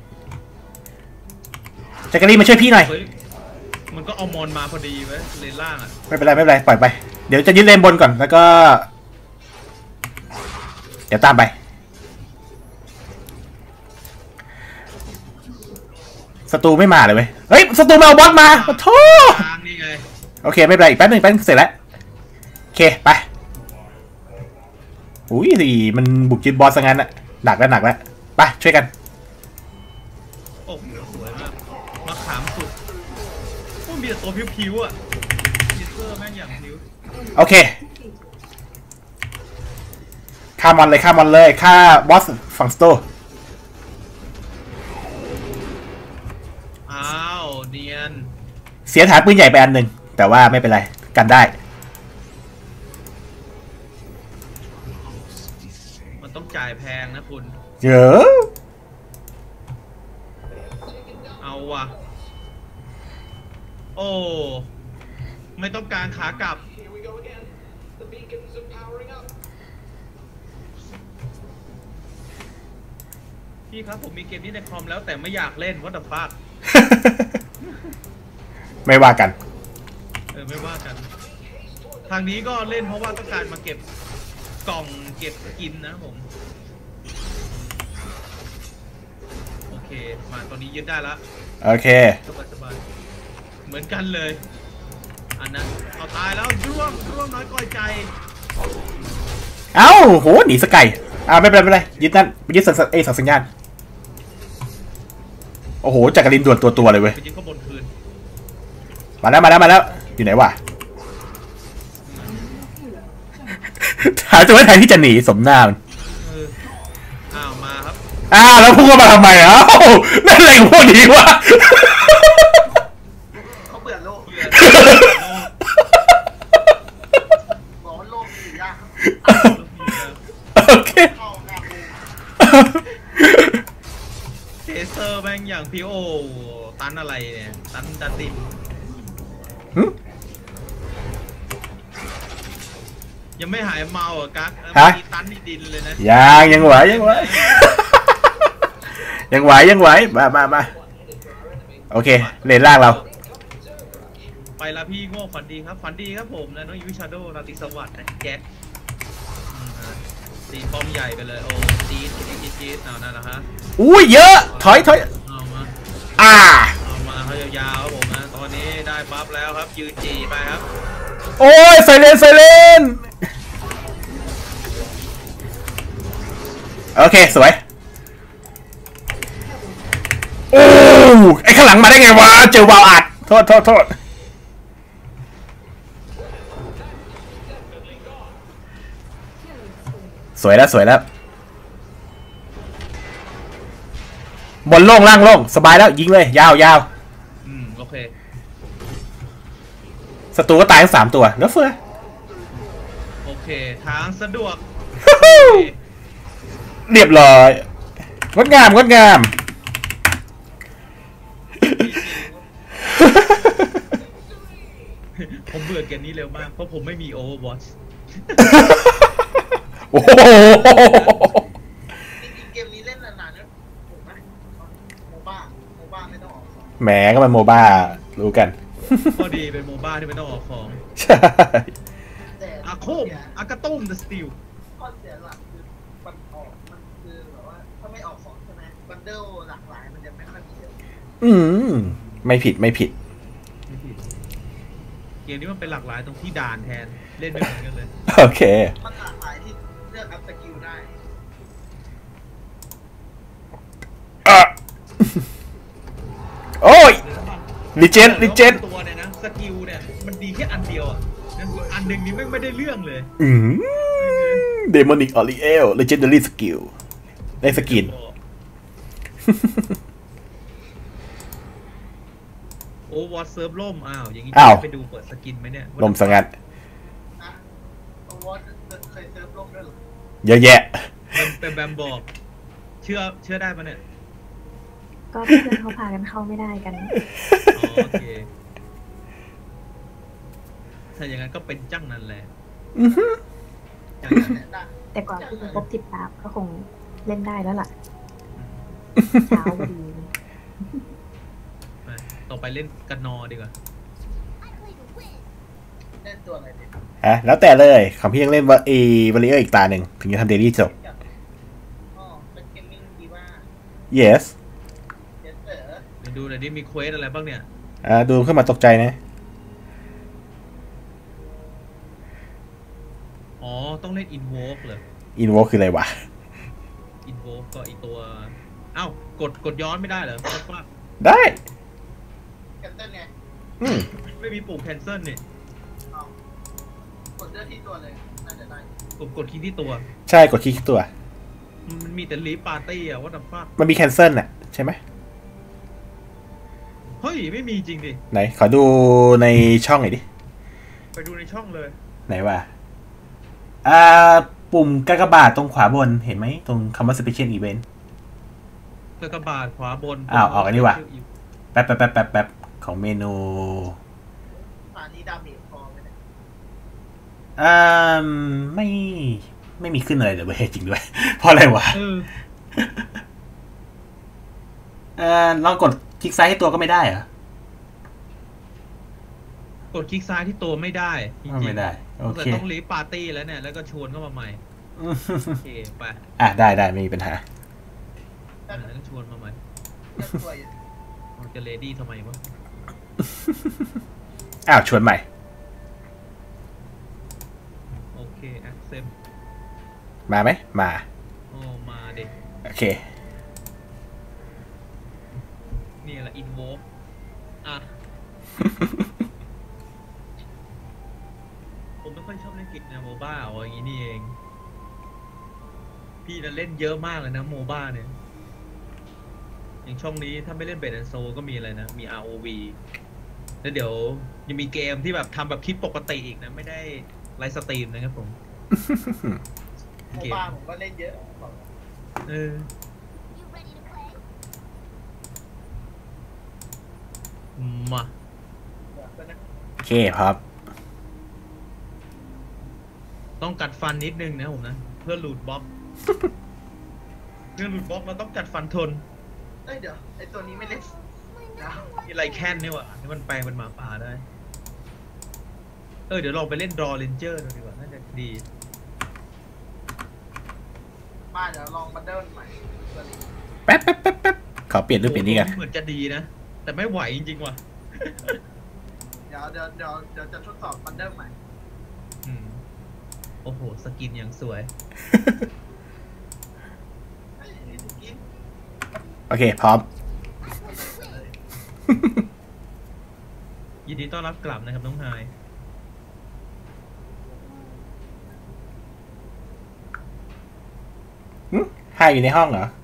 แจ็คเกอรี่มาช่วยพี่หน่อยเฮ้ยมันก็เอามอนมาพอดีไว้เลนล่างอ่ะไม่เป็นไรไม่เป็นไรปล่อยไปเดี๋ยวจะยึดเลนบนก่อนแล้วก็เดี๋ยวตามไปศัตรูไม่มาเลยเว้ยเฮ้ยศัตรูมาเอาบอสมาโอ้โธ่ทางนี่ไงโอเคไม่เป็นไรอีกแป๊บนึงแป๊บนึงเสร็จแล้วโอเคไปอุ้ยสิมันบุกยึดบอสซะงั้นอะหนักแล้วหนักแล้วไปช่วยกันโอ้โหสวยมากมาขามสุดโอ้มีแต่ตัวผิวๆอ่ะยิเซอร์แม่งอย่างผิวโอเคฆ่ามอนเลยฆ่ามอนเลยฆ่าบอสฝั่งสโตร์อ้าวเนียนเสียฐานปืนใหญ่ไปอันหนึ่งแต่ว่าไม่เป็นไรกันได้มันต้องจ่ายแพงนะคุณเยอะเอาว่ะโอ้ไม่ต้องการขากลับพี่ครับผมมีเกมนี้ในคอมแล้วแต่ไม่อยากเล่น what the fuck ไม่ว่ากันเออไม่ว่ากัน ทางนี้ก็เล่นเพราะว่าต้องการมาเก็บกล่องเก็บสกินนะผมโอเคมาตอนนี้ยึดได้แล้วโอเคสบายสบายเหมือนกันเลยอันนั้นเอาตายแล้วร่วงร่วงน้อยก้อยใจเอ้าโหหนีสกายอ่าไม่เป็นไรไม่เป็นไรยึดนั่นยึดสัญเอสัญสัญญาณโอ้โหจักรินด่วนตัวตัวเลยเว้ยไปยิงข้างบนคืนมาแล้วมาแล้วมาแล้วอยู่ไหนวะหาตัวแทนที่จะหนีสมหน้ามันเอออ้าวมาครับอ้าวแล้วพวกมาทำไมอ่ะนั่นอะไรของพวกนี้วะเขาเบื่อโลกเพื่อนบอกว่าโลกอยู่ยากโอเคเข้าหน้าบูเทเซอร์แม่งอย่างพีโอตันอะไรเนี่ยตันดันดินหึยังไม่หายเมาอ่ะกั๊กเออฮะมีตันนี่ดินเลยนะยังยังไหวยังไหว ยังไหวยังไหวมามามาโอเคเลนล่างเราไปละพี่โง่ฝันดีครับฝันดีครับผมนะน้องยูชาโดราตรีสวัสดิ์นะแจ็คอืมอ่ะตีป้อมใหญ่ไปเลยโอ้จี๊ดจี๊ดจี๊ดจี๊ดเอานั่นแหละฮะอุ้ยเยอะถอยถอยเอามาอ่าเอามาเขายาวๆครับผมนะตอนนี้ได้บัฟแล้วครับยืนจีไปครับโอ้ยไซเลนไซเลนโอเคสวยโอ้ไอข้างหลังมาได้ไงวะเจอวาวอัดโทษโทษโทษสวยแล้วสวยแล้วบนโล่งล่างโล่งสบายแล้วยิงเลยยาวยาวอืมโอเคศัตรูก็ตายทั้งสามตัวแล้วเฟือโอเคทางสะดวกเรียบร้อยงดงามงดงามผมเบื่อเกมนี้เร็วมากเพราะผมไม่มี Overwatch โอ้โหจริงๆเกมนี้เล่นนานๆนะถูกไหมโมบ้าโมบ้าไม่ต้องออกแหมก็มันโมบ้ารู้กันพอดีเป็นโมบ้าที่ไม่ต้องออกของใช่แต่อาโคมอากาตุ้ม The Steel ข้อเสียหลักคือมันออกมันคือแบบว่าถ้าไม่ออกของใช่ไหมบันเดิลหลากหลายมันจะไม่ค่อยมีเยอะอืมไม่ผิดไม่ผิดไม่ผิดเกมนี้มันเป็นหลากหลายตรงที่ด่านแทนเล่นไม่เหมือนกันเลยโอเคมันหลากหลายที่เลือกอัพสกิลได้อ่ะโอ้ยลิเจนลิเจนตัวเนี่ยนะสกิลเนี่ยมันดีแค่อันเดียวอ่ะนั่นอันหนึ่งนี้ไม่ไม่ได้เรื่องเลยอืมเดมอนิกออริเอลเลเจนดารี่สกิลได้สกินโอ้วอตเซิร์ฟล่มอ้าวอย่างนี้อ้าวไปดูเปิดสกินไหมเนี่ยลมสงัดนะโอวอตเคยเซิร์ฟโลกด้วยเหรอเยอะแยะเป็นเป็นแบมบอกเชื่อเชื่อได้ปะเนี่ยก็เพื่อนเขาพากันเข้าไม่ได้กันอ๋อโอเคถ้าอย่างนั้นก็เป็นจังนั้นแหละอือฮึอย่างนั้นเนี่ยได้แต่กว่าที่จะครบสิบดาบก็คงเล่นได้แล้วล่ะเช้าพอดีมาต่อไปเล่นกันนอดีกว่าเล่นตัวอะไรดีฮะแล้วแต่เลยของพี่ยังเล่นว่าเอวอลเลเยอร์อีกตาหนึ่งถึงจะทำเดลี่จบอ๋อเป็นเกมมิ่งดีว่า yes เยสเตอร์เดี๋ยวดูหน่อยดิมีเควสอะไรบ้างเนี่ยอ่าดูขึ้นมาตกใจนะอ๋อต้องเล่นอินโวกเลยอินโวคืออะไรวะอินโวกก็อีตัวอ้าวกดกดย้อนไม่ได้เหรอเพราะว่าได้แคนเซิลไงอืมไม่มีปุ่มแคนเซิลเนี่ยเอากดเลือกที่ตัวเลยน่าจะได้ผมกดคลิกที่ตัวใช่กดคลิกตัวมันมีแต่ลีฟปาร์ตี้อะว่าแต่ฟ้ามันมีแคนเซิลน่ะใช่ไหมเฮ้ยไม่มีจริงดิไหน ขอดูในช่องหน่อยดิไปดูในช่องเลยไหนวะอ่าปุ่มกากบาทตรงขวาบนเห็นไหมตรงคำว่า Special Event กระบาดขวาบนอ้าวออกอันนี้ว่ะ แป๊บแป๊บแป๊บแป๊บแป๊บของเมนูป่านนี้ดาเมจพอไหมเนี่ยอ่าไม่ไม่มีขึ้นอะไรเลยเว้ยจริงด้วย เพราะอะไรวะเอออ่าลองกดคลิกซ้ายให้ตัวก็ไม่ได้เหรอกดคลิกซ้ายที่ตัวไม่ได้จริงๆไม่ได้โอเคแต่ต้องรีบปาร์ตี้แล้วเนี่ยแล้วก็ชวนเข้ามาใหม่โอเคไปอ่ะได้ได้ไม่มีปัญหาอ่ะแล้วก็ชวนมาใหม่จะสวยเราจะเลดี้ทำไมวะอ้าวชวนใหม่โอเค accept มาไหมมาโอ้มาเด็กโอเคนี่แหละ invoke อ่ะ ผมไม่ค่อยชอบเล่นเกมแนวโมบ้าเอาอย่างนี้นี่เอง พี่น่ะเล่นเยอะมากเลยนะโมบ้าเนี่ย อย่างช่องนี้ถ้าไม่เล่นเบดแอนโซก็มีอะไรนะ มี อาร์ โอ วี แล้วเดี๋ยวยังมีเกมที่แบบทำแบบคลิปปกติอีกนะ ไม่ได้ไลฟ์สตรีมนะครับผมโมบ้าผมก็เล่นเยอะบอกเออ มาเดี๋ยวนะโอเคพร้อมต้องกัดฟันนิดนึงนะผมนะ เพื่อหลุดบล็อก เพื่อหลุดบล็อกเราต้องกัดฟันทนเอ้ยเดี๋ยวไอตัวนี้ไม่เล่นเดี๋ยวนี่ไรแค้นนี่หว่าที่มันแปลงเป็นหมาป่าได้ เออเดี๋ยวลองไปเล่นดรอเรนเจอร์ดูดีกว่า น่าจะดีป้าเดี๋ยวลองบันเดิลใหม่ตัวนี้แป๊บแป๊บแป๊บแป๊บขอเปลี่ยนรูปเปลี่ยนนี่กันเหมือนจะดีนะ แต่ไม่ไหวจริงๆว่ะเดี๋ยวเดี๋ยวเดี๋ยวเดี๋ยวจะทดสอบบันเดิลใหม่อืม โอ้โห สกินอย่างสวยเฮ้ยไอ้สกินโอเคพร้อมยินดีต้อนรับกลับนะครับน้องไฮไฮอยู่ในห้องเหรอ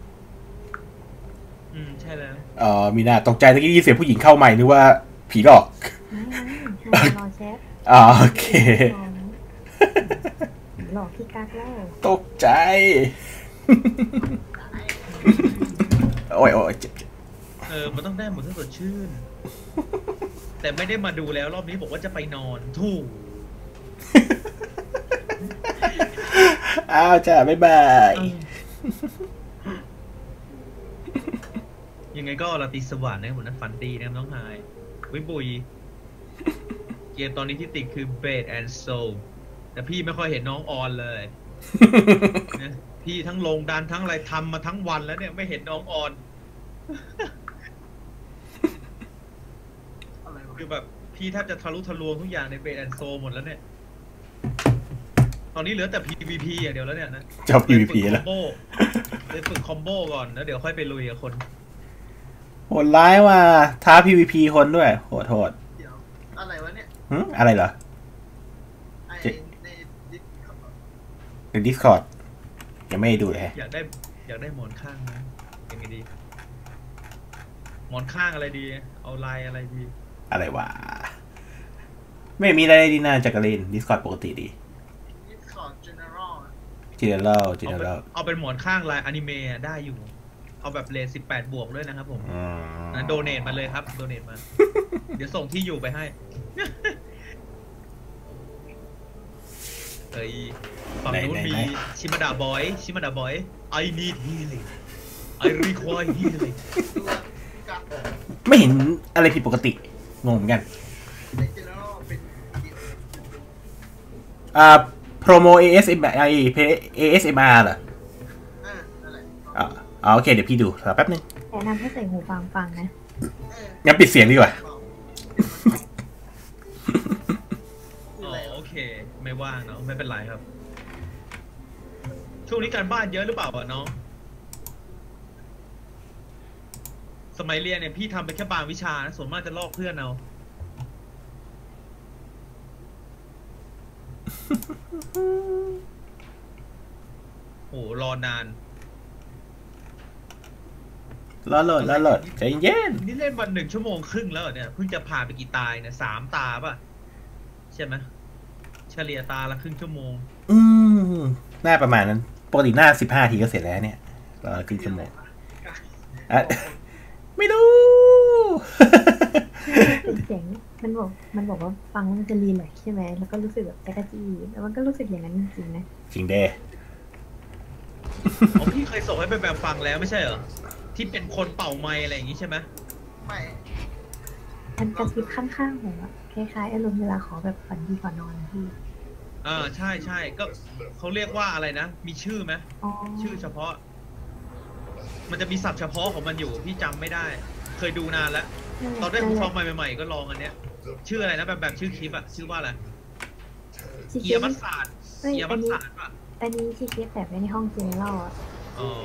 อืม ใช่แล้วอ๋อมีหน้าตกใจตะกี้ได้ยินเสียงผู้หญิงเข้าใหม่นึกว่าผีหลอกไม่ไม่รอแชทอ๋อโอเคหลอกที่กักแล้วตกใจ โอ้ยโอ้ยเจ็บเจ็บเออ มันต้องได้หมดถ้าสดชื่น แต่ไม่ได้มาดูแล้วรอบนี้บอกว่าจะไปนอนถูกอ้าวจ้าบ๊ายบายยังไงก็ราตรีสวัสดิ์นะครับผมนะฟันดีนะครับน้องไฮวิบุย เกมตอนนี้ที่ติดคือ Bed and Soul แต่พี่ไม่ค่อยเห็นน้องออนเลยนะพี่ทั้งลงดันทั้งอะไรทำมาทั้งวันแล้วเนี่ยไม่เห็นน้องออนอะไรวะคือแบบพี่แทบจะทะลุทะลวงทุกอย่างใน Bed and Soul หมดแล้วเนี่ย ตอนนี้เหลือแต่ พี วี พี อย่างเดียวแล้วเนี่ยนะชอบ พี วี พี แล้วเลยฝึกคอมโบก่อนแล้วเดี๋ยวค่อยไปลุยกับคนโหดร้ายว่ะท้า พี วี พี คนด้วยโหดโหดเดี๋ยวอะไรวะเนี่ยหึอะไรเหรอไอเจ๊ในดิสใน Discord ยังไม่ได้ดูเลยฮะอยากได้อยากได้หมอนข้างนะยังไงดี หมอนข้างอะไรดี เอาลายอะไรดีอะไรวะ ไม่มีอะไรดีน่าจักรเล่น Discord ปกติดีดิสคอร์ดเจเนอรัล General เอาเป็น General เอาเป็นหมอนข้างลายอนิเมะได้อยู่ เอาแบบเลทสิบแปดบวกด้วยนะครับผมอืมนะโดเนทมาเลยครับ โดเนทมา เดี๋ยวส่งที่อยู่ไปให้ เอ้ยฝั่งนู้นมีชิมาดาบอย ชิมาดาบอย I need healing I require healing ดูกับไม่เห็นอะไรผิดปกติงงเหมือนกันในเจเนอรัลเป็นอ่าโปรโม เอ เอส เอ็ม อาร์ เอ เอส เอ็ม อาร์ เหรอเออนั่นแหละอ๋ออ๋อโอเคเดี๋ยวพี่ดูรอแป๊บนึงแนะนำให้ใส่หูฟังฟังนะเอองั้นปิดเสียงดีกว่าอ๋อโอเค ไม่ว่างเนาะไม่เป็นไรครับ ช่วงนี้การบ้านเยอะหรือเปล่าอ่ะน้อง สมัยเรียนเนี่ยพี่ทำไปแค่บางวิชานะส่วนมากจะลอกเพื่อนเอา โอ้รอนานรอโหลดรอโหลดใจเย็นนี่เล่นวันหนึ่งชั่วโมงครึ่งแล้วเหรอเนี่ยเพิ่งจะผ่านไปกี่ตายเนี่ยสามตาป่ะ ใช่ไหมเฉลี่ยตาละครึ่งชั่วโมงอืมหน้าประมาณนั้น ปกติหน้าสิบห้าทีก็เสร็จแล้วเนี่ยรอครึ่งชั่วโมงอ่ะไม่รู้เสียงมันบอกมันบอกว่าฟังแล้วมันจะรีแลกซ์ใช่ไหมแล้วก็รู้สึกแบบจักรจี้แล้วมันก็รู้สึกอย่างนั้นจริงๆนะจริงเด้อ๋อพี่เคยส่งให้เป็นแบบฟังแล้วไม่ใช่เหรอ ที่เป็นคนเป่าไมค์อะไรอย่างงี้ใช่ไหมไม่มันกระซิบข้างๆผมอะคล้ายๆอารมณ์เวลาขอแบบฝันดีก่อนนอนนะพี่อ่าใช่ใช่ก็เขาเรียกว่าอะไรนะมีชื่อไหมอ๋อชื่อเฉพาะ มันจะมีศัพท์เฉพาะของมันอยู่พี่จำไม่ได้ เคยดูนานแล้วตอนได้ผมฟังใหม่ๆก็ลองอันเนี้ยชื่ออะไรนะแบบแบบชื่อคลิปอะชื่อว่าอะไรชีเอีเคียยมัมัสสาดเอ้ยเอียอัมัน สนี้สาดป่ะอันนี้ชีเคียแบบไว้ในห้องเจนเล่าอะอ๋อ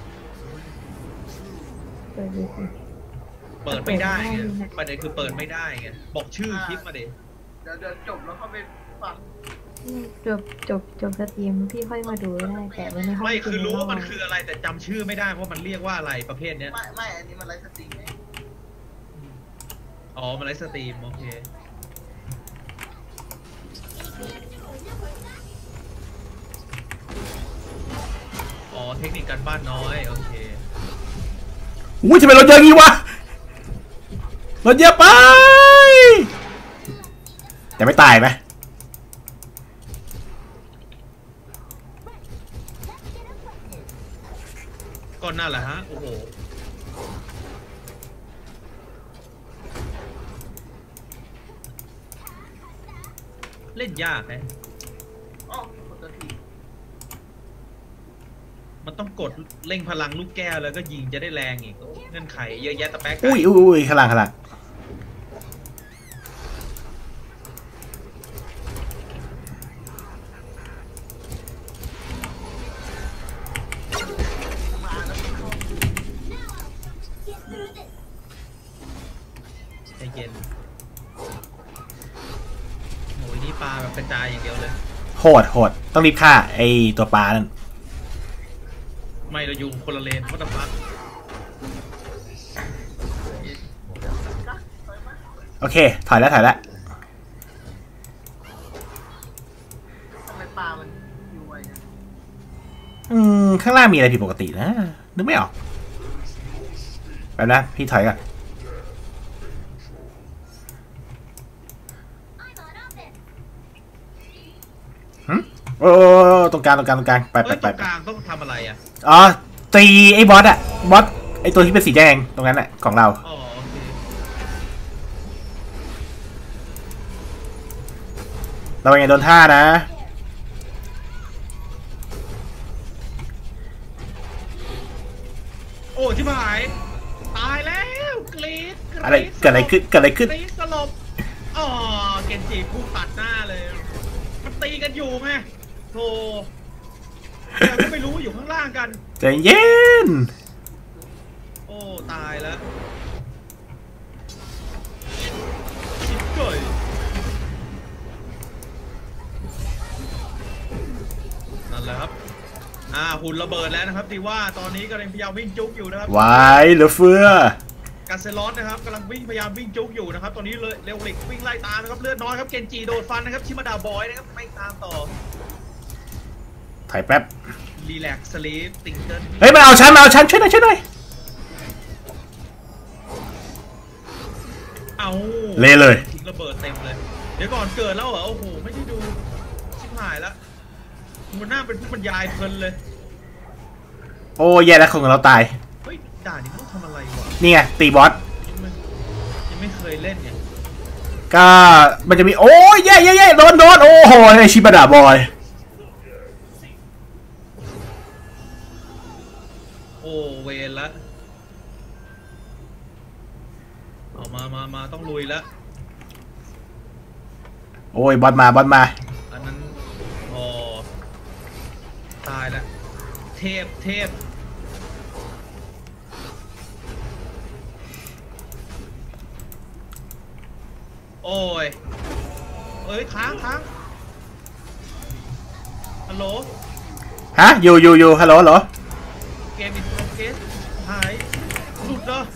เปิดดูสิเปิดไม่ได้ไงประเด็นคือเปิดไม่ได้ไงบอกชื่อคลิปมาดิเดี๋ยวเดี๋ยวจบแล้วเข้าไปฟังจบจบจบสตรีมพี่ค่อยมาดูได้แต่ไว้ในห้องไม่เจคือน รู้เล่าว่ามันคืออะไรแต่จำชื่อไม่ได้ว่ามันเรียกว่าอะไรประเภทเนี้ยไม่ไม่อันนี้มันไลฟ์สตรีมไงอ๋อมันไลฟ์สตรีมโอเคอ๋อเทคนิคการบ้านน้อยโอเคอุ้ยทำไมรถเยอะงี้วะรถเยอะไปแต่ไม่ตายไหมก็นั่นแหละฮะโอ้โหเล่นยากนะอ๋อขอโทษทีมันต้องกดเร่งพลังลูกแก้วแล้วก็ยิงจะได้แรงอีกเงื่อนไขเยอะแยะตะแป๊กอุ้ยอุ้ยอุ้ยขางหลังขางหลังมาแล้วเข้าใจเย็นโอ้ยนี่ปลาแบบกระจายอย่างเดียวเลยโหดโหดต้องรีบฆ่าไอตัวปลานั่นไม่เราอยู่คนละเลนก็ต้องพักโอเคถอยแล้วถอยแล้วทำไมปลามันอยู่ไวอะอืมข้างล่างมีอะไรผิดปกตินะนึกไม่ออกแป๊บนะพี่ถอยก่อนหึโอ้ตรงกลางตรงกลางตรงกลางไปไปเอ้ยไปตรงกลางต้องทำอะไรอ่ะอ๋อตีไอ้บอสอะบอสไอ้ตัวที่เป็นสีแดงตรงนั้นอะของเราอ๋อโอเคเราเป็นไงโดนท่านะโอ้ชิบหายตายแล้วกรี๊ดกรี๊ดอะไรเกิดอะไรขึ้นเกิดอะไรขึ้นกรี๊ดสลบอ๋อเกนจิพุ่งตัดหน้าเลยมันตีกันอยู่ไงโธ่เราก็ไม่รู้อยู่ข้างล่างกันใจเย็นโอ้ตายแล้วชิบเกยนั่นแหละครับอ่าหุ่นระเบิดแล้วนะครับที่ว่าตอนนี้กำลังพยายามวิ่งจุกอยู่นะครับวายเหลือเฟือกาเซลอสนะครับกำลังวิ่งพยายามวิ่งจุกอยู่นะครับตอนนี้เลยเร็วเหล็กวิ่งไล่ตามนะครับเลือดน้อยครับเกนจิโดนฟันนะครับชิมาดาบอยนะครับไม่ตามต่อถอยแป๊บรีแลกซ์สลีปติงเกิลเฮ้ยมาเอาฉันมาเอาฉันช่วยหน่อยช่วยหน่อยเอาเละเลยทิ้งระเบิดเต็มเลยเดี๋ยวก่อนเกิดแล้วเหรอโอ้โหไม่ได้ดูชิบหายแล้วมันน่าเป็นผู้บรรยายเพลินเลยโอ้แย่แล้วของเราตายเฮ้ยด่านนี้มันต้องทำอะไรวะนี่ไงตีบอสยังไม่ยังไม่เคยเล่นเนี่ยก็มันจะมีโอ้ยแย่แย่แย่โดนโดนโอ้โหไอชิบะดาบอยโอ้เวรละเอามามามาต้องลุยแล้วโอ้ยบอสมาบอสมาอันนั้นพอตายแล้วเทพเทพโอ้ยเอ้ยค้างค้างฮัลโหลฮะอยู่อยู่อยู่ฮัลโหลฮัลโหลเกมอินโปรเกสหายหลุดเหรอ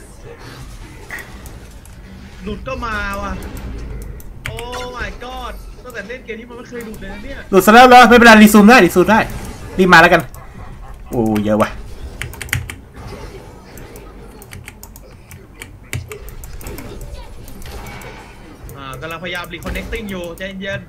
หลุดก็มาว่ะโอ้ my god ตั้งแต่เล่นเกมนี้มันไม่เคยหลุดเลยนะเนี่ยหลุดซะแล้วเหรอไม่เป็นไรรีซูมได้รีซูมได้รีบมาแล้วกันโอ้เยอะว่ะอ่ากำลังพยายาม reconnecting อยู่ใจเย็น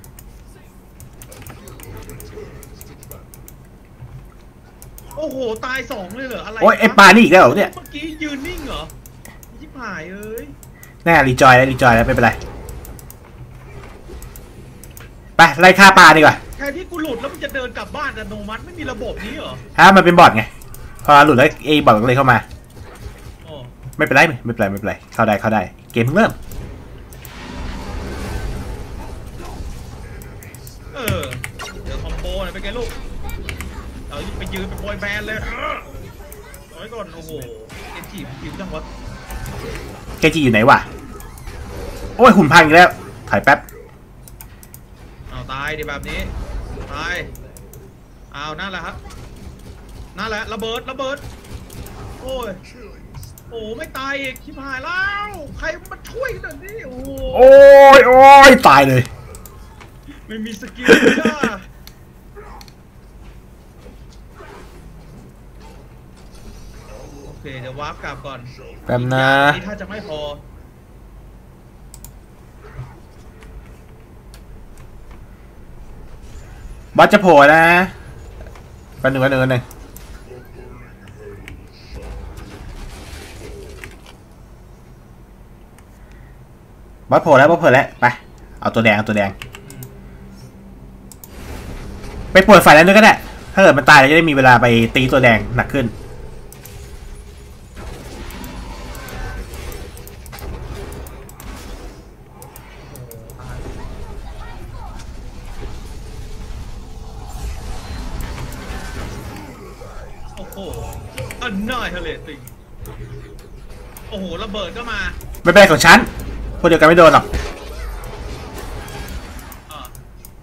โอ้โห ตายสองเลยเหรออะไรโอ้ยไอปลานี่อีกแล้วเหรอเนี่ยเมื่อกี้ยืนนิ่งเหรอชิบหายเอ้ยแน่รีจอยแล้วรีจอยแล้วไม่เป็นไรไปไล่ฆ่าปลาดีกว่าแทนที่กูหลุดแล้วมันจะเดินกลับบ้านอัตโนมัติไม่มีระบบนี้เหรอฮะมันเป็นบอทไงพอหลุดแล้วไอ้บอทก็เลยเข้ามาอ๋อไม่เป็นไรไม่เป็นไรไม่เป็นไรเข้าได้เข้าได้เกมเพิ่งเริ่มเออเดี๋ยวคอมโบหน่อยเป็นไงลูกเราไปยืนเป็นบอยแบนด์เลยน้อยก่อนโอ้โหเอ็นจีบยิวจังวะเกจิอยู่ไหนวะโอ้ยหุ่นพังอีกแล้วถอยแป๊บเอาตายดิแบบนี้ตายเอานั่นแหละครับนั่นแหละระเบิดระเบิดโอ้ยโอ้ไม่ตายอีกชิบหายแล้วใครมาช่วยกันหน่อยนี่โอ้โอ้ยโอ้ยตายเลยไม่มีสกิลเลยจ้าโอเคเดี๋ยววาร์ปกลับก่อนแป๊บนะนี่ถ้าจะไม่พอบอสจะโผล่นะแป๊บนึงแป๊บนึงแป๊บนึงบอสโผล่แล้วบอสโผล่แล้วไปเอาตัวแดงเอาตัวแดงไปปวดไฟแล้วนึกก็ได้ถ้าเกิดมันตายเราจะได้มีเวลาไปตีตัวแดงหนักขึ้นโอ้โหอันน่าทะเลติงโอ้โหระเบิดก็มาไม่เป็นไรของฉันพวกเดียวกันไม่โดนหรอกอ่ะ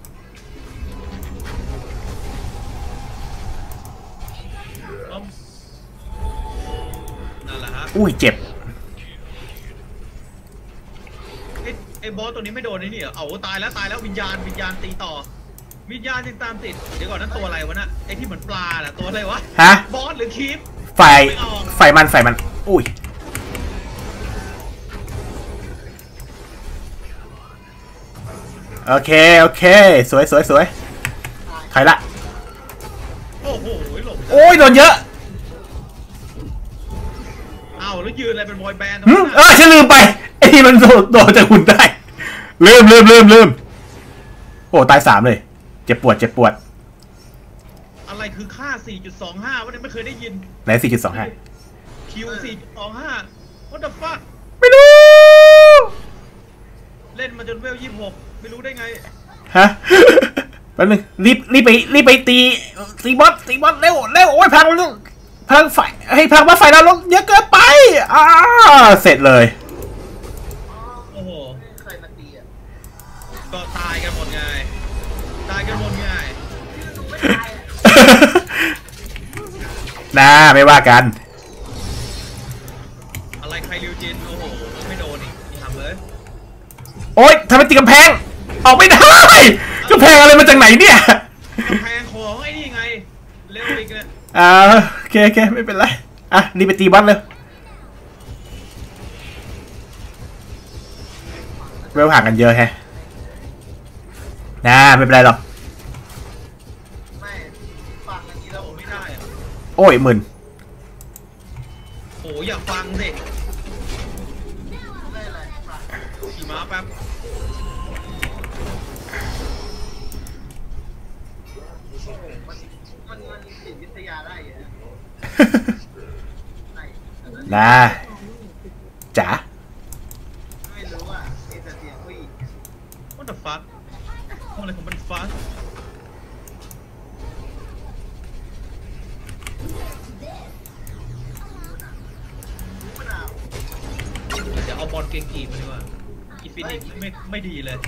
ล้มนั่นแหละฮะอุ้ยเจ็บไอ้ไอ้บอสตัวนี้ไม่โดนนี่นี่เหรอเอาตายแล้วตายแล้ววิญญาณวิญญาณตีต่อวิญญาณยังตามติดเดี๋ยวก่อนนั่นตัวอะไรวะน่ะไอ้ที่เหมือนปลาน่ะตัวอะไรวะฮะบอสหรือคีปไฟไฟมันไฟมันอุ้ยโอเคโอเคสวยสวยสวยใครละโอ้โหหลบโอ้ยโดนเยอะเอาแล้วยืนอะไรเป็นบอยแบนด์ตรงหึนั้นเออน่ะฉันลืมไปไอ้ที่มันโดนโดนจากหุ่นได้ลืมลืมลืมลืมโอ้ตายสามเลยเจ็บปวดเจ็บปวดอะไรคือค่า สี่จุดสองห้า วะเนี่ยไม่เคยได้ยินไหนสี่จุดสองห้า Q สี่จุดสองห้า What the fuck ไม่รู้เล่นมาจนเวลยี่สิบหกไม่รู้ได้ไงฮะแป๊บนึงรีบรีบไปรีบไปตีตีบอสตีบอสเร็วเร็วโอ้ยพังแล้วพังไฟให้พังว่าไฟเราลงเยอะเกินไปอ่าเสร็จเลยโอ้โหใครมาตีอ่ะก็ตายกันหมดไง ตายกันหมดไงไม่ตายอ่ะน่าไม่ว่ากันอะไรใครริวจิน โอ้โห ไม่โดนอีกนี่ทำเลยโอ๊ยทำไมตีกำแพง ออกไม่ได้กำแพงอะไรมาจากไหนเนี่ยกำแพงของไอ้นี่ไง เร็วอีกเลยอ่าโอเคโอเคไม่เป็นไรอ่ะรีบไปตีบอสเลยเวลห่างกันเยอะแฮะน่าไม่เป็นไรหรอกไม่ฟังอย่างนี้แล้วโอ้ไม่ได้อะโอ้ยหมื่นโอ้อย่าฟังสิได้อะไรฟังขี่ม้าแป๊บมันมันจิตวิทยาได้เหรอไหนนะจ๋าไม่รู้อ่ะไอ้แต่เสียงผู้หญิง What the fuck อะไรของมันฟักจะเอาบอลเก่งกีบมาดีกว่าอีฟินิกไม่ไม่ดีเลย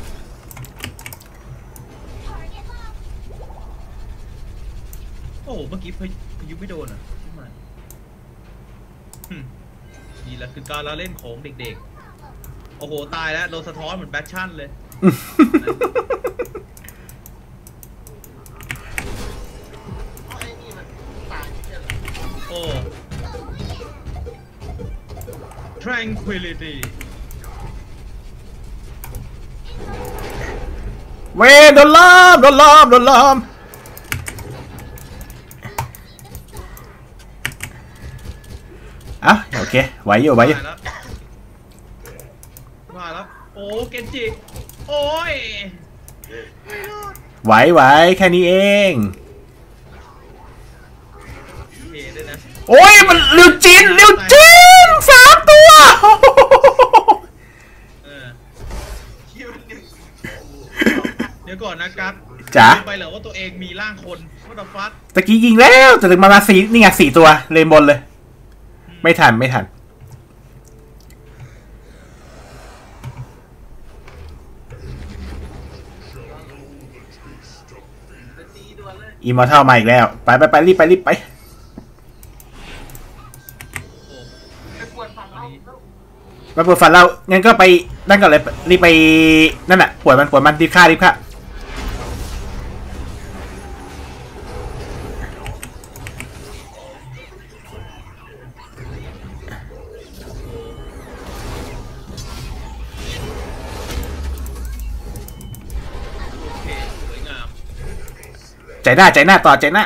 โอ้โหเมื่อกี้พายุไม่โดนอ่ะใช่ไหมหึนี่แหละคือการละเล่นของเด็กๆ โอ้โห ตายแล้วโดนสะท้อนเหมือนแบทชั่นเลยเพราะไอ้นี่มันตายไม่ใช่เหรอโอ้ tranquility เวโดนล้อมโดนล้อมโดนล้อมอ่ะโอเคไหวอยู่ไหวอยู่ตายแล้วมาแล้วโอ้เกนจิโอ้ยไม่รอดไหวไหวแค่นี้เองเท่ด้วยนะโอ้ยมันริวจินริวจินสามตัวเออคิวหนึ่งเดี๋ยวก่อนนะกัสจ๋าลืมไปเหรอว่าตัวเองมีร่างคนว่าแต่ฟัดตะกี้ยิงแล้วแต่ถึงมามาสี่นี่ไงสี่ตัวเลนบนเลย ไม่ทันไม่ทันเป็นตีด่วนเลยอีมอร์ทัลมาอีกแล้ว ไปไปไปรีบไปรีบไปโอ้ไปปวดฝั่งเราแล้วมาปวดฟันเรางั้นก็ไปนั่นก่อนเลยรีบไปนั่นน่ะปวดมันปวดมันรีบฆ่ารีบฆ่าโอเคสวยงามใจหน้าใจหน้าต่อใจหน้า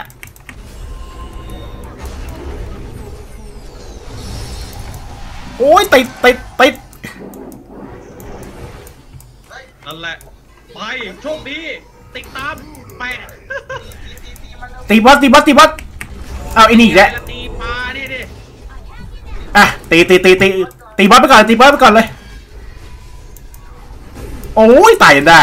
โอ้ยติดติดติดนั่นแหละไปโชคดีติดตามแปะตีตีตีมันแล้วตีบอสตีบอสตีบอสเอาไอ้นี่อีกแล้วตีปลาเนี่ยดิอ่ะตีตีตีตีตีบอสไปก่อนตีบอสไปก่อนเลยโอ้ยตายยังได้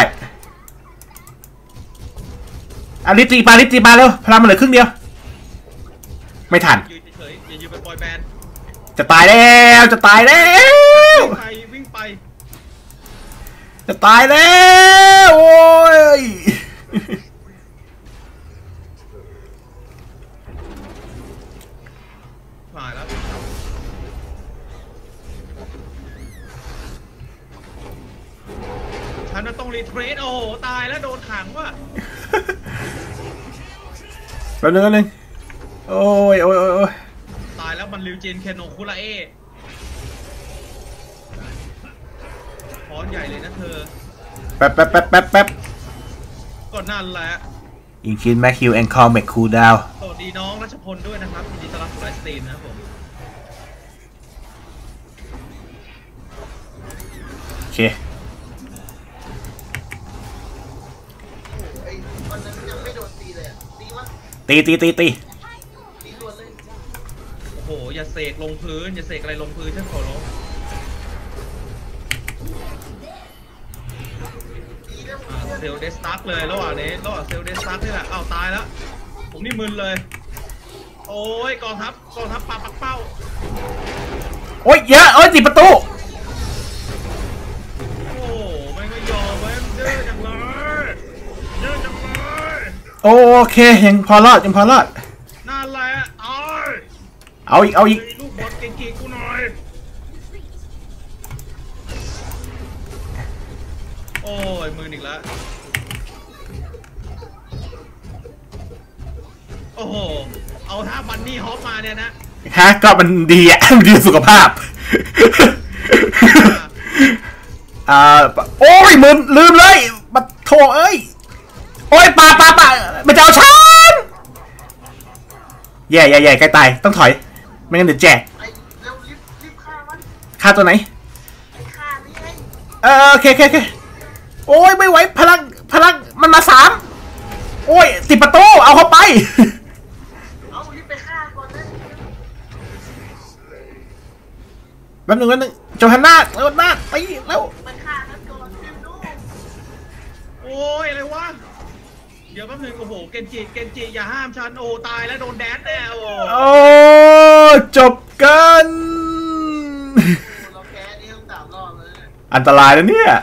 อ่ะรีบตีปลารีบตีปลาเร็วพลังมันเหลือครึ่งเดียวไม่ทันยืนเฉยๆอย่ายืนเป็นบอยแบนด์จะตายแล้วจะตายแล้ววิ่งไปวิ่งไปจะตายแล้วโอ้ยผ่านแล้วฉันน่ะต้องรีเทรดโอ้โหตายแล้วโดนขังว่ะแป๊บนึงแป๊บนึงโอ้ยโอ้ยโอ้ยโอ้ยตายแล้วมันริวจินเคนโนคุระเอพร้อนใหญ่เลยนะเธอแป๊บแป๊บแป๊บแป๊บแป๊บก็นั่นแหละอินคินแมคคิวแอนคอมแมคคูลดาวสวัสดีน้องรัชพลด้วยนะครับยินดีต้อนรับสู่ไลฟ์สตรีมนะครับผมโอเคไอ้คนนั้นยังไม่โดนตีเลยอะตีมันตีตีตีตีตีด่วนเลยโอ้โหอย่าเสกลงพื้นอย่าเสกอะไรลงพื้นฉันขอร้องตีแล้วอ่าเซลลเดสตาร์กเลยระหว่างนี้ระหว่างเซลลเดสตาร์กนี่แหละอ้าวตายแล้วผมนี่มึนเลย โอ้ยกองทัพกองทัพปลาปักเป้าโอ้ยเยอะโอ้ยติดประตูโอ้ไม่ก็ยอมเว้ยเยอะจังเลยเยอะจังเลยโอเคยังพอรอดยังพอรอดนั่นแหละตายเอาอีกเอาอีกมีลูกบอลเก่งๆกูหน่อยโอ้ยมืออีกแล้วโอ้โหเอาท่าบันนี่ฮอปมาเนี่ยนะฮะก็มันดีอ่ะ มันดีต่อสุขภาพ อ่าโอ้ยมึนลืมเลยมาโถเอ้ยโอ้ยปลาปลาปลามันจะเอาฉันแย่แย่แย่ใกล้ตายต้องถอยไม่งั้นเดี๋ยวแจกไอ้เร็วรีบรีบฆ่ามันฆ่าตัวไหนไอ้ฆ่านี่ไงเออโอเคโอเคโอเคโอ้ยไม่ไหวพลังพลังมันมาสามโอ้ยติดประตูเอาเข้าไปเอารีบไปฆ่าก่อนนะแป๊บนึงแป๊บนึงโจฮันนาโจฮันนาไปแล้วไปฆ่ามันก่อนรีบดูโอ้ยอะไรวะเดี๋ยวแป๊บนึงโอ้โหเกนจิเกนจิอย่าห้ามฉันโอ้ตายแล้วโดนแดนแน่โอ้โอ้จบกันเราแพ้นี่ต้องสามรอบเลยอันตรายแล้วเนี่ย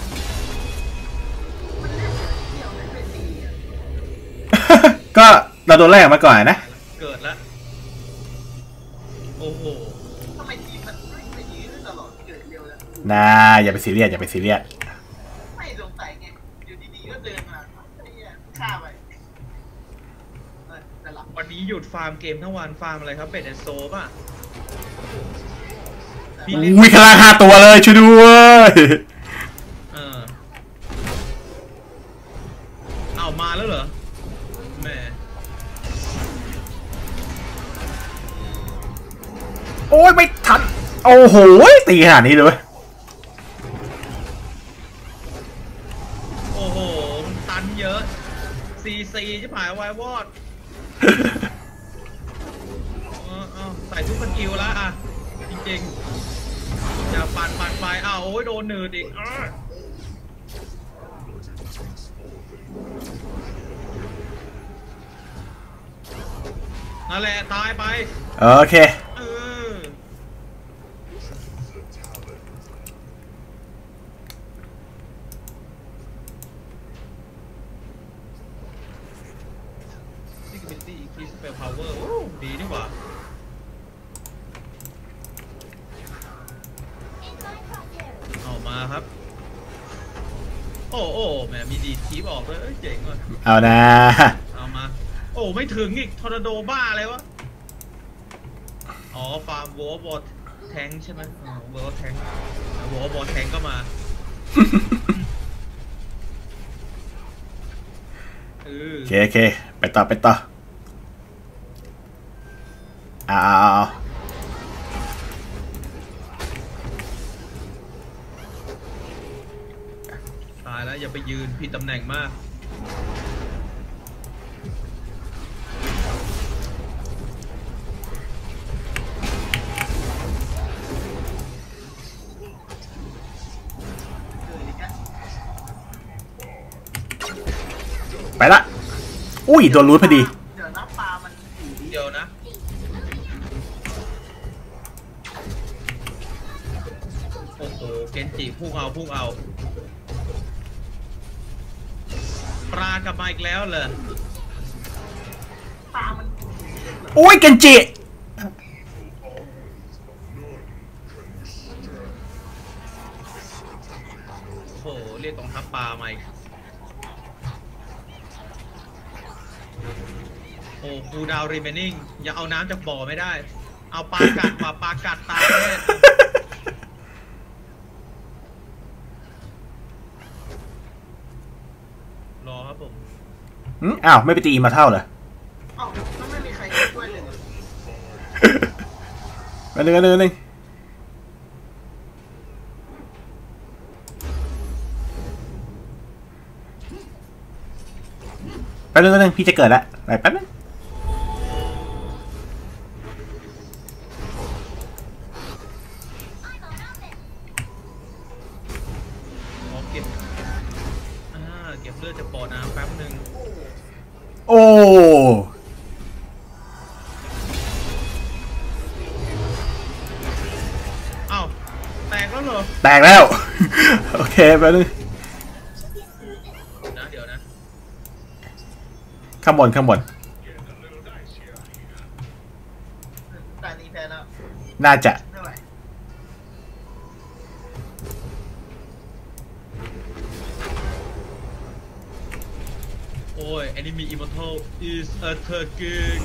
มันเล่นเที่ยวไม่เป็นตีอ่ะก็เราโดนแรกมาก่อนนะเกิดแล้วโอ้โหทำไมทีมมันไม่ไปยืนตลอดเกิดเร็วแล้วน่าอย่าไปซีเรียสอย่าไปซีเรียสไม่สงสัยไงอยู่ดีๆก็เดินมาไอ้เหี้ยฆ่าไปเออแต่หลับวันนี้หยุดฟาร์มเกมทั้งวันฟาร์มอะไรครับเป็ดแอนโซป่ะ พี่อุ้ยคลาห้าตัวเลยช่วยด้วยเออเอามาแล้วเหรอแหม่โอ้ยไม่ทันโอ้โหตีขนาดนี้เลยเยอะซีซีจะผ่านไววอดใส่ทุกสกิลแล้วอ่ะจริงๆอย่าปั่นปั่นไฟอ้าวโอ้ยโดนหนืดอีกนั่นแหละตายไปโอเคเออซิกบิลิตี้คีสเปลพาวเวอร์ดีนี่หว่าออกมาครับโอ้โอ้แหมมีดีทีบออกเลยเจ๋งว่ะเอานะเอามาโอ้ไม่ถึงอีกทอร์นาโดบ้าอะไรวะอ๋อฟาร์มวอลบอลแทงใช่ไหมอ๋อวอลแทงวอลบอลแทงก็มาโอเคโอเคไปต่อไปต่ออ้าวตายแล้วอย่าไปยืนผิดตำแหน่งมากไปละอุ้ยโดนรูทพอดีเดี๋ยวน้ำปลามันเดี๋ยวนะโอ้โหเกนจิพุ่งเอาพุ่งเอาปลากลับมาอีกแล้วเลยปลามันอุ้ยเกนจิโอ้โหเรียกกองทัพปลาใหม่โอ้คูดาวรีเมนนิ่งยังเอาน้ำจากบ่อไม่ได้เอาปลากัดมาปลากัดตายแน่รอครับผมอืมอ้าวไม่ไปตีมาเท่าเลยอ้าวมันไม่มีใครช่วยเลยไปหนึ่งไปหนึ่งไปหนึ่งไปหนึ่งไปหนึ่งพี่จะเกิดแล้วไปแป๊บนึงเก็บอ่าเก็บเลือดจากบ่อน้ำแป๊บนึงโอ้อ้าวแตกแล้วเหรอแตกแล้วโอเคไปเลยนะเดี๋ยวนะข้างบนข้างบนตานี้แพ้แล้วน่าจะโอ้ย enemy immortal is attacking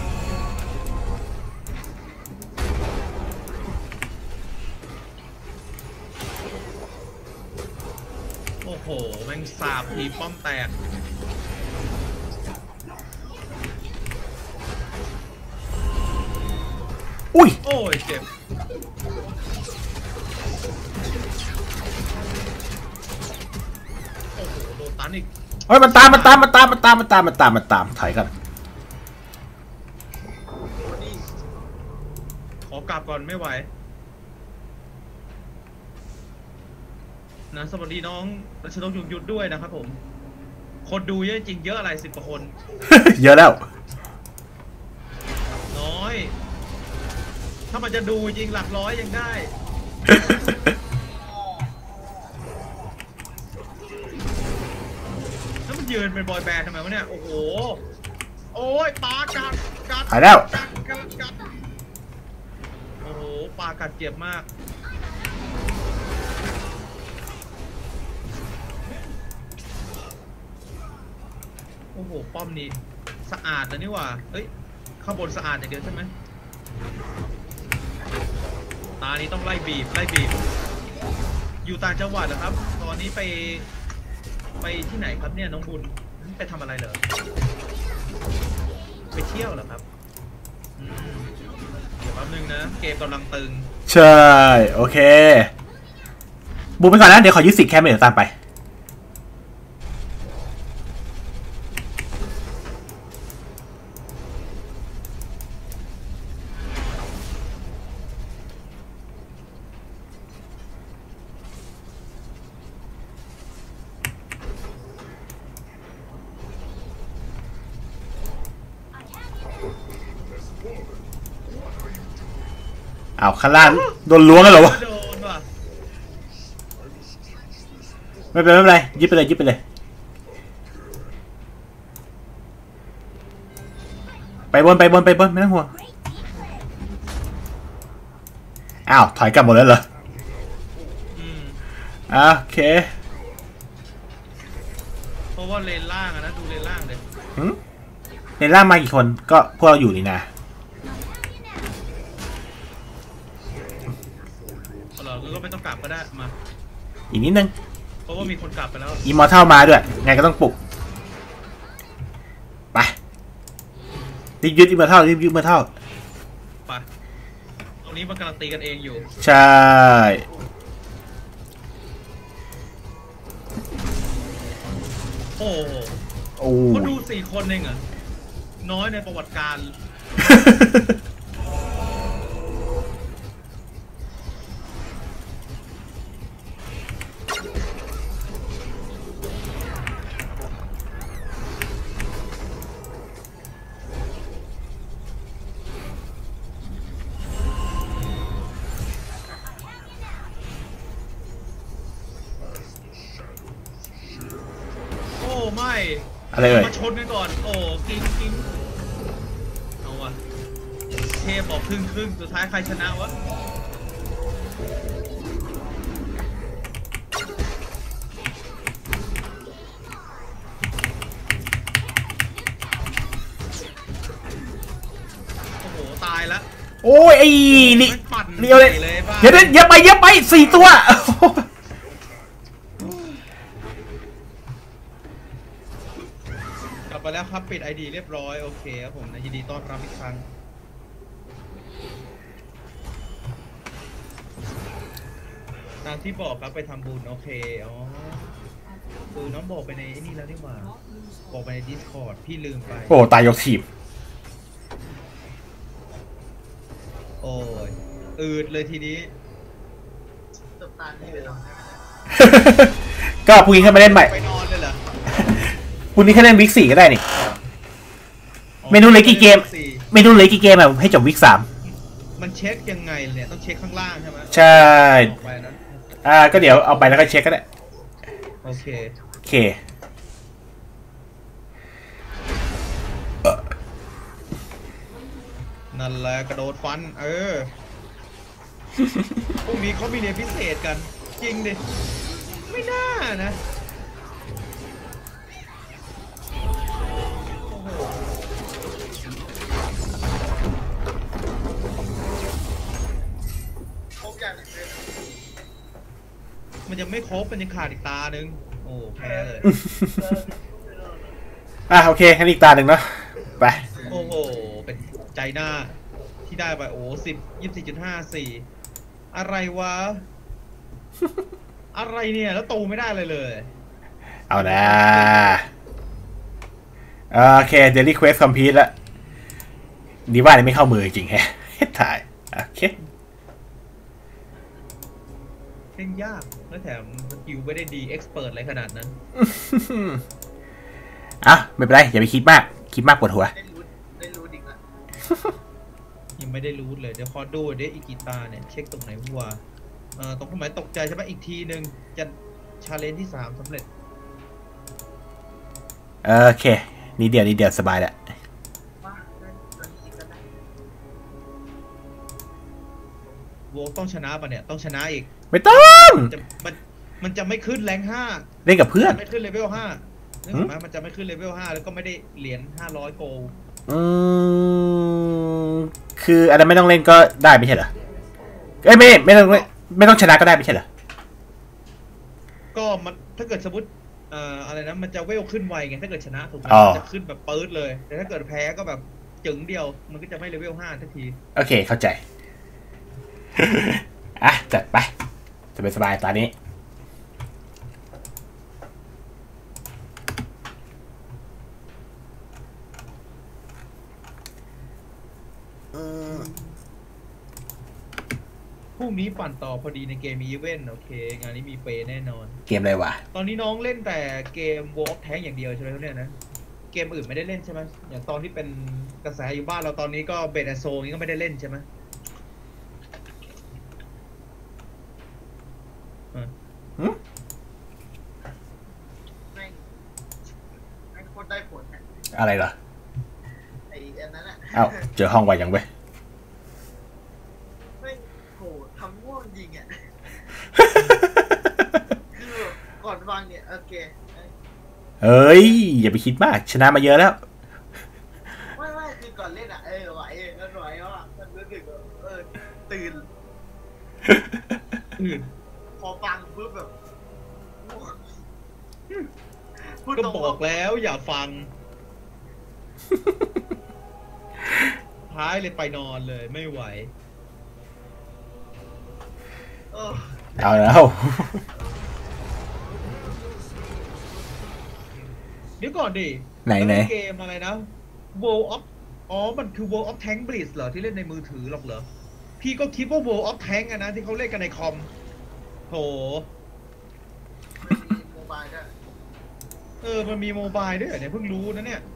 โอ้โหแม่งสาบทีป้อมแตกอุ้ยโอ้ยเจ็บโอ้โหโดนตันอีกเฮ้ยมันตามมันตามมันตามมันตามมันตามมันตามมันตามถอยกันขอกลับก่อนไม่ไหวนะสวัสดีน้องรัชนกยุงยุทธด้วยนะครับผมคนดูเยอะจริงเยอะอะไรสิบกว่าคนเยอะแล้วน้อยถ้ามันจะดูจริงหลักร้อยยังได้แล้วมันยืนเป็นบอยแบนด์ทำไมวะเนี่ยโอ้โหโอ้ยปลากัดกัดหายแล้วกัดกัดกัดโอ้โหปลากัดเจ็บมากโอ้โหป้อมนี้สะอาดนะนี่ว่าเฮ้ยข้างบนสะอาดอย่างเดียวใช่ไหมตานี้ต้องไล่บีบไล่บีบอยู่ต่างจังหวัดเหรอครับตอนนี้ไปไปที่ไหนครับเนี่ยน้องบุญไปทำอะไรเหรอไปเที่ยวเหรอครับเดี๋ยวแป๊บนึงนะเกมกำลังตึงใช่โอเคบุญไปก่อนนะเดี๋ยวขอยึดสิทธิ์แค่ไม่เดี๋ยวตามไปอ้าวข้างล่างโดนล้วงกันเหรอวะโดนว่ะไม่เป็นไรไม่เป็นไรยึดไปเลยยึดไปเลยไปบนไปบนไปบนไม่ต้องห่วงอ้าวถอยกลับหมดแล้วเหรออืมอ่ะโอเคเพราะว่าเลนล่างอะนะดูเลนล่างเลยหืมในล่างมากี่คนก็พวกเราอยู่นี่นะเอาเหรอก็ไม่ต้องกลับก็ได้มาอีกนิดนึงเพราะว่ามีคนกลับไปแล้วอีมอร์ทัลมาด้วยไงก็ต้องปลุกไปรีบยึดอีมอร์ทัลรีบยึดอีมอร์ทัลไปตรงนี้มันกำลังตีกันเองอยู่ใช่โอ้โหโอ้ก็ดูสี่คนเองเหรอน้อยในประวัติการ โอ้ไม่อะไรเอ่ยมาชนกันก่อน โอ้กิ้งกิ้งเอาวะเทพบอกครึ่งครึ่งสุดท้ายใครชนะวะโอ้โหตายแล้วโอ้ยไอ้นี่ไม่ปั่นเลี้ยวเลยใหญ่เลยบ้าเดี๋ยวเดี๋ยวเยอะไปเยอะไปสี่ตัวกลับมาแล้วครับปิด ไอ ดี เรียบร้อยโอเคครับผมยินดีต้อนรับอีกครั้งตามที่บอกครับไปทำบุญโอเคอ๋อคือน้องบอกไปในไอ้นี่แล้วนี่หว่าบอกไปใน Discord พี่ลืมไปโอ้ตายยกทีมโอ้ยอืดเลยทีนี้จบตาที่ไปนอนได้ไหมก็พรุ่งนี้แค่มาเล่นใหม่ไปนอนเลยเหรอพรุ่งนี้แค่เล่นวิกสี่ก็ได้นี่อ๋อเมนูเหลือกี่เกมสี่เมนูเหลือกี่เกมอะให้จบวิกสามมันเช็คยังไงเนี่ยต้องเช็คข้างล่างใช่ไหมใช่ออกไปนะอ่าก็เดี๋ยวเอาไปแล้วก็เช็คก็ได้โอเคโอเคนั่นแหละกระโดดฟัน เออ พวกนี้เขามีเรียนพิเศษกัน จริงดิ ไม่น่านะโอ้โหครบอย่างเลยมันยังไม่ครบมันยังขาดอีกตาหนึ่งโอ้แพ้เลยอ่ะโอเคงั้นอีกตาหนึ่งเนาะไปโอ้โห เป็นใจหน้าที่ได้ไปโอ้สิบยี่สิบสี่จุดห้าสี่อะไรวะ อะไรเนี่ย แล้วตูไม่ได้เลยเลยเอานะโอเคเดลี่เควสคอมพิวต์แล้วดีว่าเนี่ยไม่เข้ามือจริงแฮะถ่ายโอเคเล่นยาก แล้วแถมสกิลไม่ได้ดีเอ็กซ์เพิร์อะไรขนาดนั้นอ่ะไม่เป็นไรอย่าไปคิดมากคิดมากปวดหัวได้รู้ได้รู้ดิละยังไม่ได้รู้เลย เดี๋ยวขอดูเดี๋ยวอีกกีตาเนี่ย เช็คตรงไหนวัวเอ่อตรงตรงไหนตกใจใช่ไหมอีกทีหนึ่งจะชาเลนจ์ที่สามสำเร็จโอเคนี่เดียวนี่เดียวสบายแหละว่าได้ตัวนี้ก็ได้โวต้องชนะป่ะเนี่ย ต้องชนะอีกไม่ต้องจะมันมันจะไม่ขึ้นแรงห้าเล่นกับเพื่อนไม่ขึ้นเลเวลห้านึกออกไหมมันจะไม่ขึ้นเลเวลห้าแล้วก็ไม่ได้เหรียญห้าร้อยโกลอืมคืออันนั้นไม่ต้องเล่นก็ได้ไม่ใช่เหรอเอ้ยไม่ไม่ต้องไม่ต้องชนะก็ได้ไม่ใช่เหรอก็มันถ้าเกิดสมมติเอ่ออะไรนะมันจะเวลขึ้นไวไงถ้าเกิดชนะถูกไหมอ๋อมันจะขึ้นแบบปื๊ดเลย แต่ถ้าเกิดแพ้ก็แบบจึงเดียว มันก็จะไม่เลเวลห้าทันทีโอเคเข้าใจ อ่ะจัดไปสบายสบายตอนนี้พรุ่งนี้ปั่นต่อพอดีในเกมอีเวนต์โอเค งานนี้มีเปย์แน่นอนเกมอะไรวะตอนนี้น้องเล่นแต่เกม World of Tank อย่างเดียวใช่ไหมครับเนี่ยนะ เกมอื่นไม่ได้เล่นใช่ไหมอย่างตอนที่เป็นกระแสอยู่บ้านเราตอนนี้ก็เบดแอนโซนี้ก็ไม่ได้เล่นใช่ไหมอะไรเหรอไอ้อันนั้นอ่ะเอ้าเจอห้องไวยังเว้ยไม่โหทำง่วงจริงอ่ะคือก่อนฟังเนี่ยโอเคเฮ้ยอย่าไปคิดมากชนะมาเยอะแล้วไม่ไม่คือก่อนเล่นอ่ะเออไหวเออไหวว่ามันรู้สึกแบบเออตื่นอื่นพอฟังปุ๊บแบบพูดก็ตรงบอกแล้วอย่าฟัง ท้ายเลยไปนอนเลยไม่ไหวเออเอาแล้วเดี๋ยวก่อนดิไหนไหนเกมอะไรนะ World of อ๋อ มันคือ World of Tank Blitz เหรอที่เล่นในมือถือหรอกเหรอ พี่ก็คิดว่า World of Tank อะนะที่เขาเล่นกันในคอมโถไม่มีโมบายด้วยเออ มันมีโมบายด้วยเหรอเนี่ยเพิ่งรู้นะเนี่ย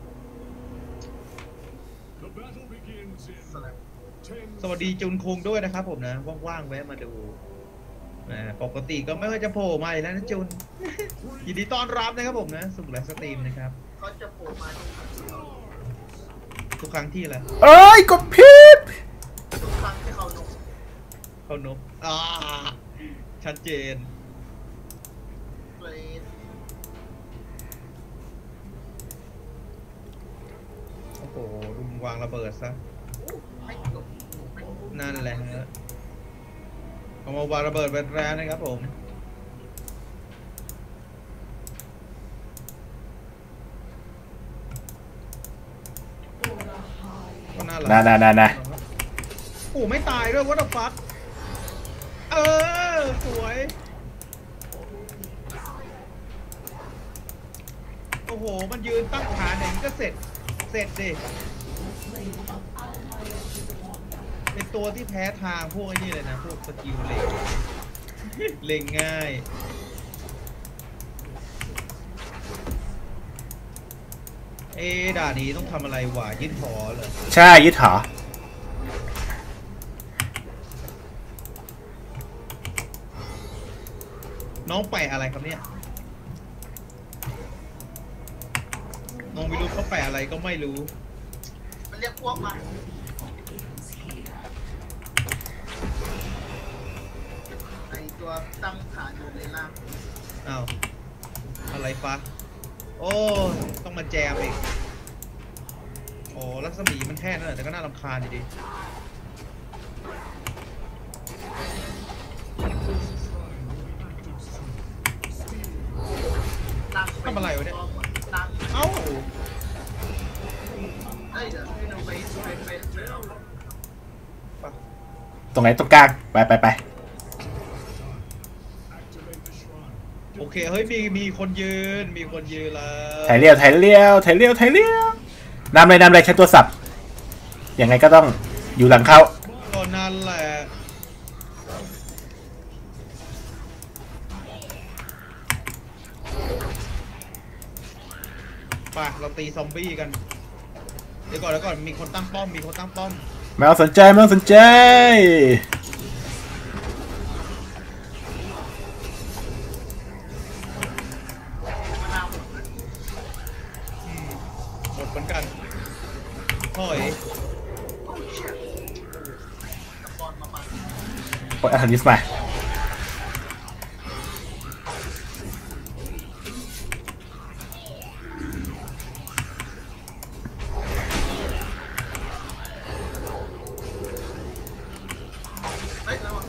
สลับสวัสดีจุนคุงด้วยนะครับผมนะ ว่างๆแวะมาดูนะปกติก็ไม่ค่อยจะโผล่มาอีกแล้วนะจุน ยินดีต้อนรับนะครับผมนะสุขไลฟ์สตรีมนะครับเขาจะโผล่มาทุกครั้งที่เราทุกครั้งที่แหละเอ้ยกดผิดทุกครั้งที่เขาลงเขานบอ่าชัดเจนเพลงโอ้โหรุมวางระเบิดซะไม่จบไม่จบนั่นแหละฮะเอามาวางระเบิดไปแล้วนะครับผมก็น่ารักนะนะนะนะโอ้ไม่ตายด้วย what the fuck เออ สวย โอ้โห มันยืนตั้งขาไหนก็เสร็จ เสร็จดิ เป็นตัวที่แพ้ทางพวกไอ้นี่เลยนะ พวกสกิลเล็งเล็งง่าย เอ๊ะด่านนี้ต้องทำอะไรวะยึดหอเหรอใช่ยึดหอน้องแปะอะไรครับเนี่ย น้องไม่รู้เขาแปะอะไรก็ไม่รู้มันเรียกพวกมาไอตัวตั้งฐานอยู่ในล่างอ้าว อะไรฟะ โอ้ ต้องมาแจมอีกโอ้รัศมีมันแค่นั้นแหละแต่ก็น่ารำคาญอยู่ดีตั้งทำอะไรวะเนี่ยตั้งเอ้าเอ้ยเดี๋ยวพี่น้องไปไปไปไปเอาตรงไหนตรงกลางไปไปไปโอเค เฮ้ย มี มีคนยืน มีคนยืนแล้วถ่ายเลี้ยวถ่ายเลี้ยวถ่ายเลี้ยวถ่ายเลี้ยวนำเลยนำเลยใช้ตัวสับยังไงก็ต้องอยู่หลังเขาก็นั่นแหละ ไปเราตีซอมบี้กัน เดี๋ยวก่อนเดี๋ยวก่อน มีคนตั้งป้อม มีคนตั้งป้อมไม่ต้องสนใจไม่ต้องสนใจมะนาวหมดเลยหมดเหมือนกันถอยโอ้เชี่ยกระปอนมาปัดปล่อยอาถรรพ์นิสมาเฮ้ยระวัง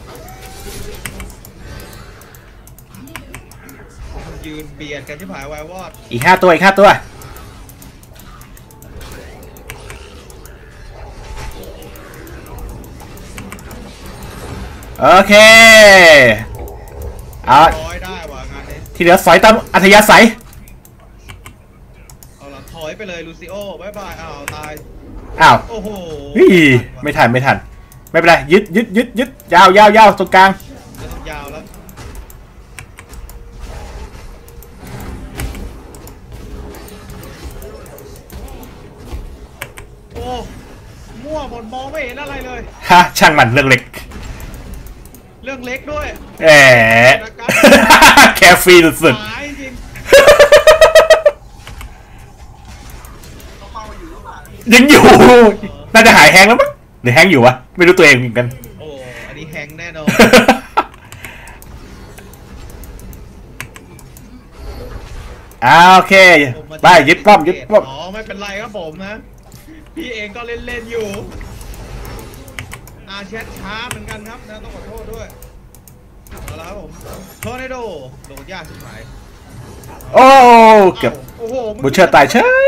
ยืนเบียดกันที่ผายวายวอดอีกห้าตัวอีกห้าตัวโอเคเอาถอยได้ว่ะงานนี้ที่เหลือสอยตามอัธยาศัยเอาละถอยไปเลยลูซิโอบายบายอ้าวตายอ้าวโอ้โหเฮ้ยไม่ทันไม่ทันไม่เป็นไรยึดยึดยึดยึดยาวยาวยาวตรงกลางไม่ต้องยาวแล้ว โอ้มั่วหมดมองไม่เห็นอะไรเลยฮะช่างมันเรื่องเล็กเรื่องเล็กด้วยแหม แคฟรีสุดหายจริงต้องยังอยู่น่าจะหายแฮงแล้วมั้งหรือแฮงอยู่วะไม่รู้ตัวเองเหมือนกันโอ้อันนี้แฮงแน่นอนอ่าโอเคไปยึดป้อมยึดป้อมอ๋อไม่เป็นไรครับผมนะพี่เองก็เล่นเล่นอยู่อาแชทช้าเหมือนกันครับนะต้องขอโทษด้วยเอาละครับผมโทอร์เนโดโดนยากสุดท้ายโอ้เกือบโอ้โหบูเชอร์ตายเฉย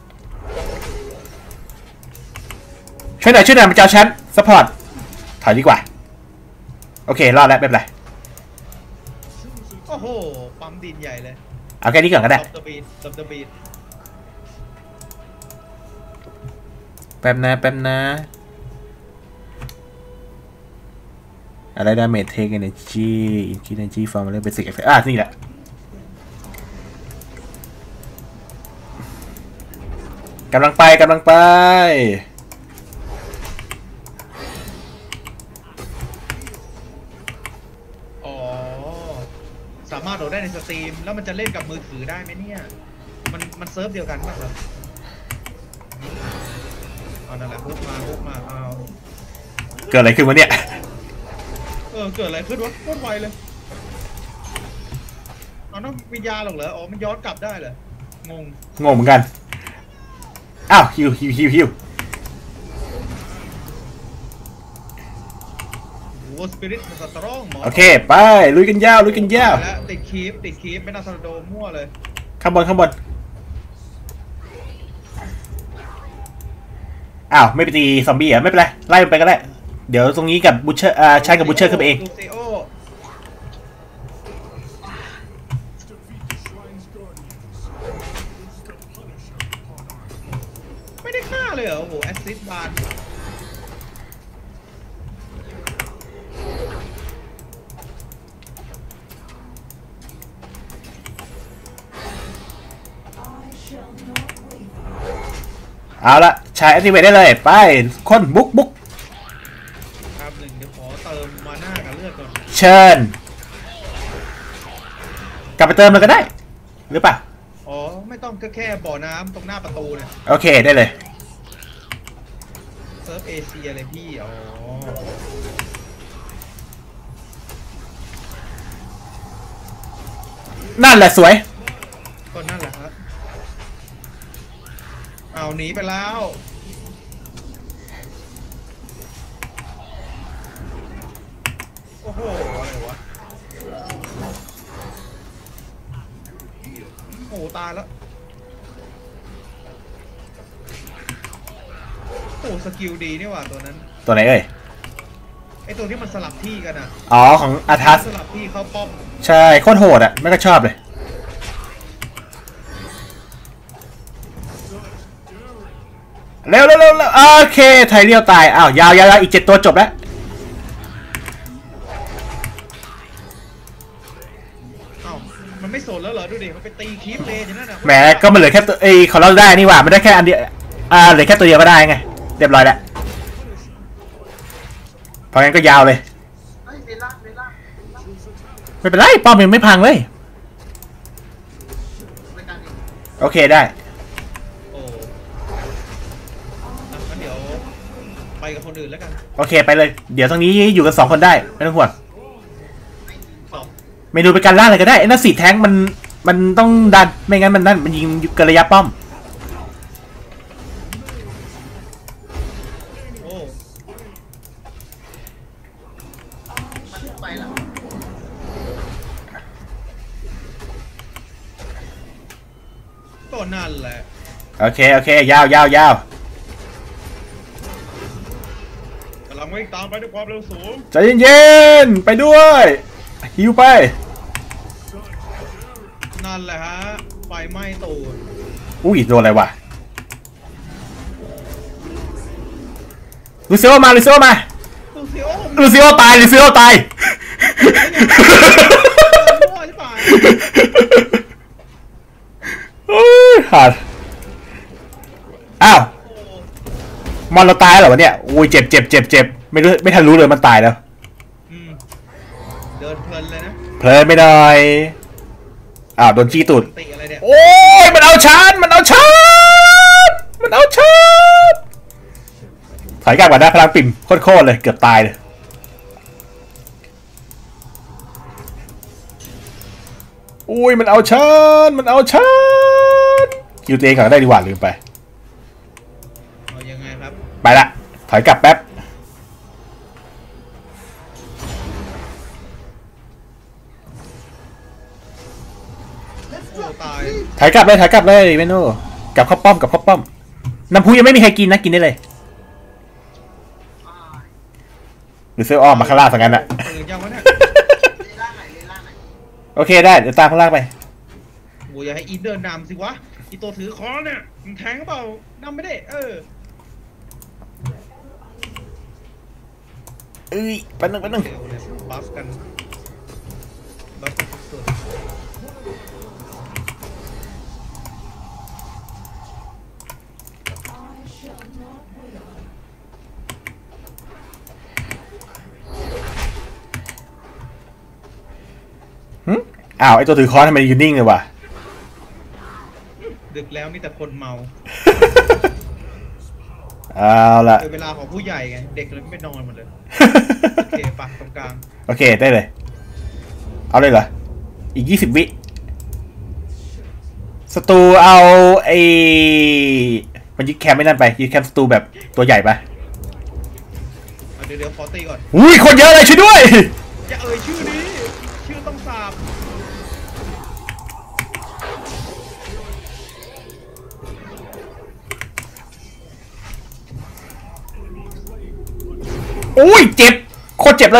ช่วยหน่อยช่วยหน่อยมาเจ้าชั้นซัพพอร์ตถอยดีกว่าโอเครอดแล้วไม่เป็นไรโอ้โหปั๊มดินใหญ่เลยเอาแค่นี้ก่อนก็ได้ซับเดอะบีทซับเดอะบีทแป๊บนะแป๊บนะอะไรดาเมจเทคเอเนจีอินคิเนจีฟอร์มเรื่องเบสิกเอฟเฟกต์อ่ะนี่แหละกำลังไปกำลังไปอ๋อสามารถโหลดได้ในสตรีมแล้วมันจะเล่นกับมือถือได้ไหมเนี่ยมันมันเซิร์ฟเดียวกันป่ะครับเอานั่นแหละฮุกมาฮุกมาเอาเกิดอะไรขึ้นวะเนี่ยเออเกิดอะไรขึ้นวะโคตรไวเลยเอาน้องวิญญาณหรอกเหรออ๋อมันย้อนกลับได้เหรองงงงเหมือนกันอ้าวฮิวฮิวฮิวฮิวโอ้สปิริตมันสตรองหมอโอเคไปลุยกันยาวลุยกันยาวแล้วติดคีฟติดคีฟไม่น่าสโดมั่วเลยข้างบนข้างบนอ้าวไม่ไปตีซอมบี้อ่ะไม่เป็นไรไล่มันไปก็ได้เดี๋ยวตรงนี้กับบูเชอร์อ่าใช้กับบูเชอร์ขึ้นไปเองลูซิโอไม่ได้ฆ่าเลยเหรอโอ้โหแอสซิสต์บาร์เอาละใช้แอคทีเวทได้เลยไปคนบุกบุกครับหนึ่งเดี๋ยวขอเติมมาหน้ากับเลือดก่อนเชิญกลับไปเติมเลยก็ได้หรือเปล่าอ๋อไม่ต้องก็แค่บ่อน้ำตรงหน้าประตูเนี่ยโอเคได้เลยเซิร์ฟเอเชียเลยพี่อ๋อนั่นแหละสวยก็นั่นแหละครับเอาหนีไปแล้วโอ้โหอะไรวะโอ้โหตายแล้วโอ้สกิลดีนี่หว่าตัวนั้นตัวไหนเอ่ยไอตัวที่มันสลับที่กันอ่ะอ๋อของอาทัสสลับที่เข้าป้อมใช่โคตรโหดอ่ะไม่ก็ชอบเลยเร็วเร็วเร็วเร็วโอเคไทเรียวตายอ้าวยาวยาวยาวอีกเจ็ดตัวจบแล้วเอ้ามันไม่โสนแล้วเหรอดูดิมันไปตีคีฟเลยอย่างนั้นอ่ะแหมก็มันเหลือแค่ตัวไอ้ของเราได้นี่หว่ามันได้แค่อันเดียวอ่าเหลือแค่ตัวเดียวก็ได้ไงเรียบร้อยแล้วเพราะงั้นก็ยาวเลยเฮ้ยเวล่าเวล่าไม่เป็นไรป้อมยังไม่พังเลยรายการนี้โอเคได้โอ้อ่ะงั้นเดี๋ยวไปกับคนอื่นแล้วกันโอเคไปเลยเดี๋ยวตรงนี้อยู่กันสองคนได้ไม่ต้องห่วงสองเมนูไปการล่าอะไรก็ได้ไอ้นั่นสีแท้งมันมันต้องดันไม่งั้นมันนั่นมันยิงเกินระยะป้อมโอ้มันไปแล้วก็นั่นแหละโอเคโอเคยาวยาวยาวกำลังวิ่งตามไปด้วยความเร็วสูงใจเย็นๆไปด้วยฮิวไปนั่นแหละฮะไฟไหม้ตูดอุ้ยโดนอะไรวะลูซิโอมาลูซิโอมาลูซิโอลูซิโอตายลูซิโอตายมั่วใช่ปะโอ้ยขาดอ้าวมอนเราตายเหรอวะเนี่ยอุ้ยเจ็บเจ็บเจ็บเจ็บไม่รู้ไม่ทันรู้เลยมันตายแล้วอืมเดินเพลินเลยนะเพลินไม่ได้อ้าวโดนจี้ตูดติอะไรเนี่ยโอ้ยมันเอาชานมันเอาชานมันเอาชานถอยกลับมาได้พลังปิ่มโคตรเลยเกือบตายเลยอุ้ยมันเอาฉันมันเอาฉันคิวตัวเองก่อนได้ดีกว่าลืมไปเอายังไงครับไปละถอยกลับแป๊บโอ้ตายถอยกลับเลยถอยกลับเลยเมนูกลับเข้าป้อมกลับเข้าป้อมน้ำพุยังไม่มีใครกินนะกินได้เลยหรือเสื้ออ้อมมาข้างล่างสังกันอะตื่นยังวะเนี่ยเลล่าไหนเลล่าไหนโอเคได้เดี๋ยวตามข้างล่างไปโอ้ยอย่าให้อินเดินนำสิวะอีตัวถือค้อนเนี่ยมึงแทงเปล่านำไม่ได้เออเอ้ยแป๊บนึงแป๊บนึงเร็วเลยบัฟกันบัฟกันสุดหึอ้าวไอตัวถือค้อนทำไมยืนนิ่งเลยวะๆดึกแล้วมีแต่คนเมาเอาละเป็นเวลาของผู้ใหญ่ไงเด็กเลยไม่นอนหมดเลยโอเคปะตรงกลางโอเคได้เลยเอาเลยเหรออีกยี่สิบวิสตูเอาไอมันยึดแคมไม่นั่นไปยึดแคมสตูแบบตัวใหญ่ปะเอาเดี๋ยวเดี๋ยวขอตีก่อนอุ้ยคนเยอะเลยช่วยด้วยอย่าเอ่ยชื่อนี้ชื่อต้องสาบอุ้ยเจ็บโคตรเจ็บเลย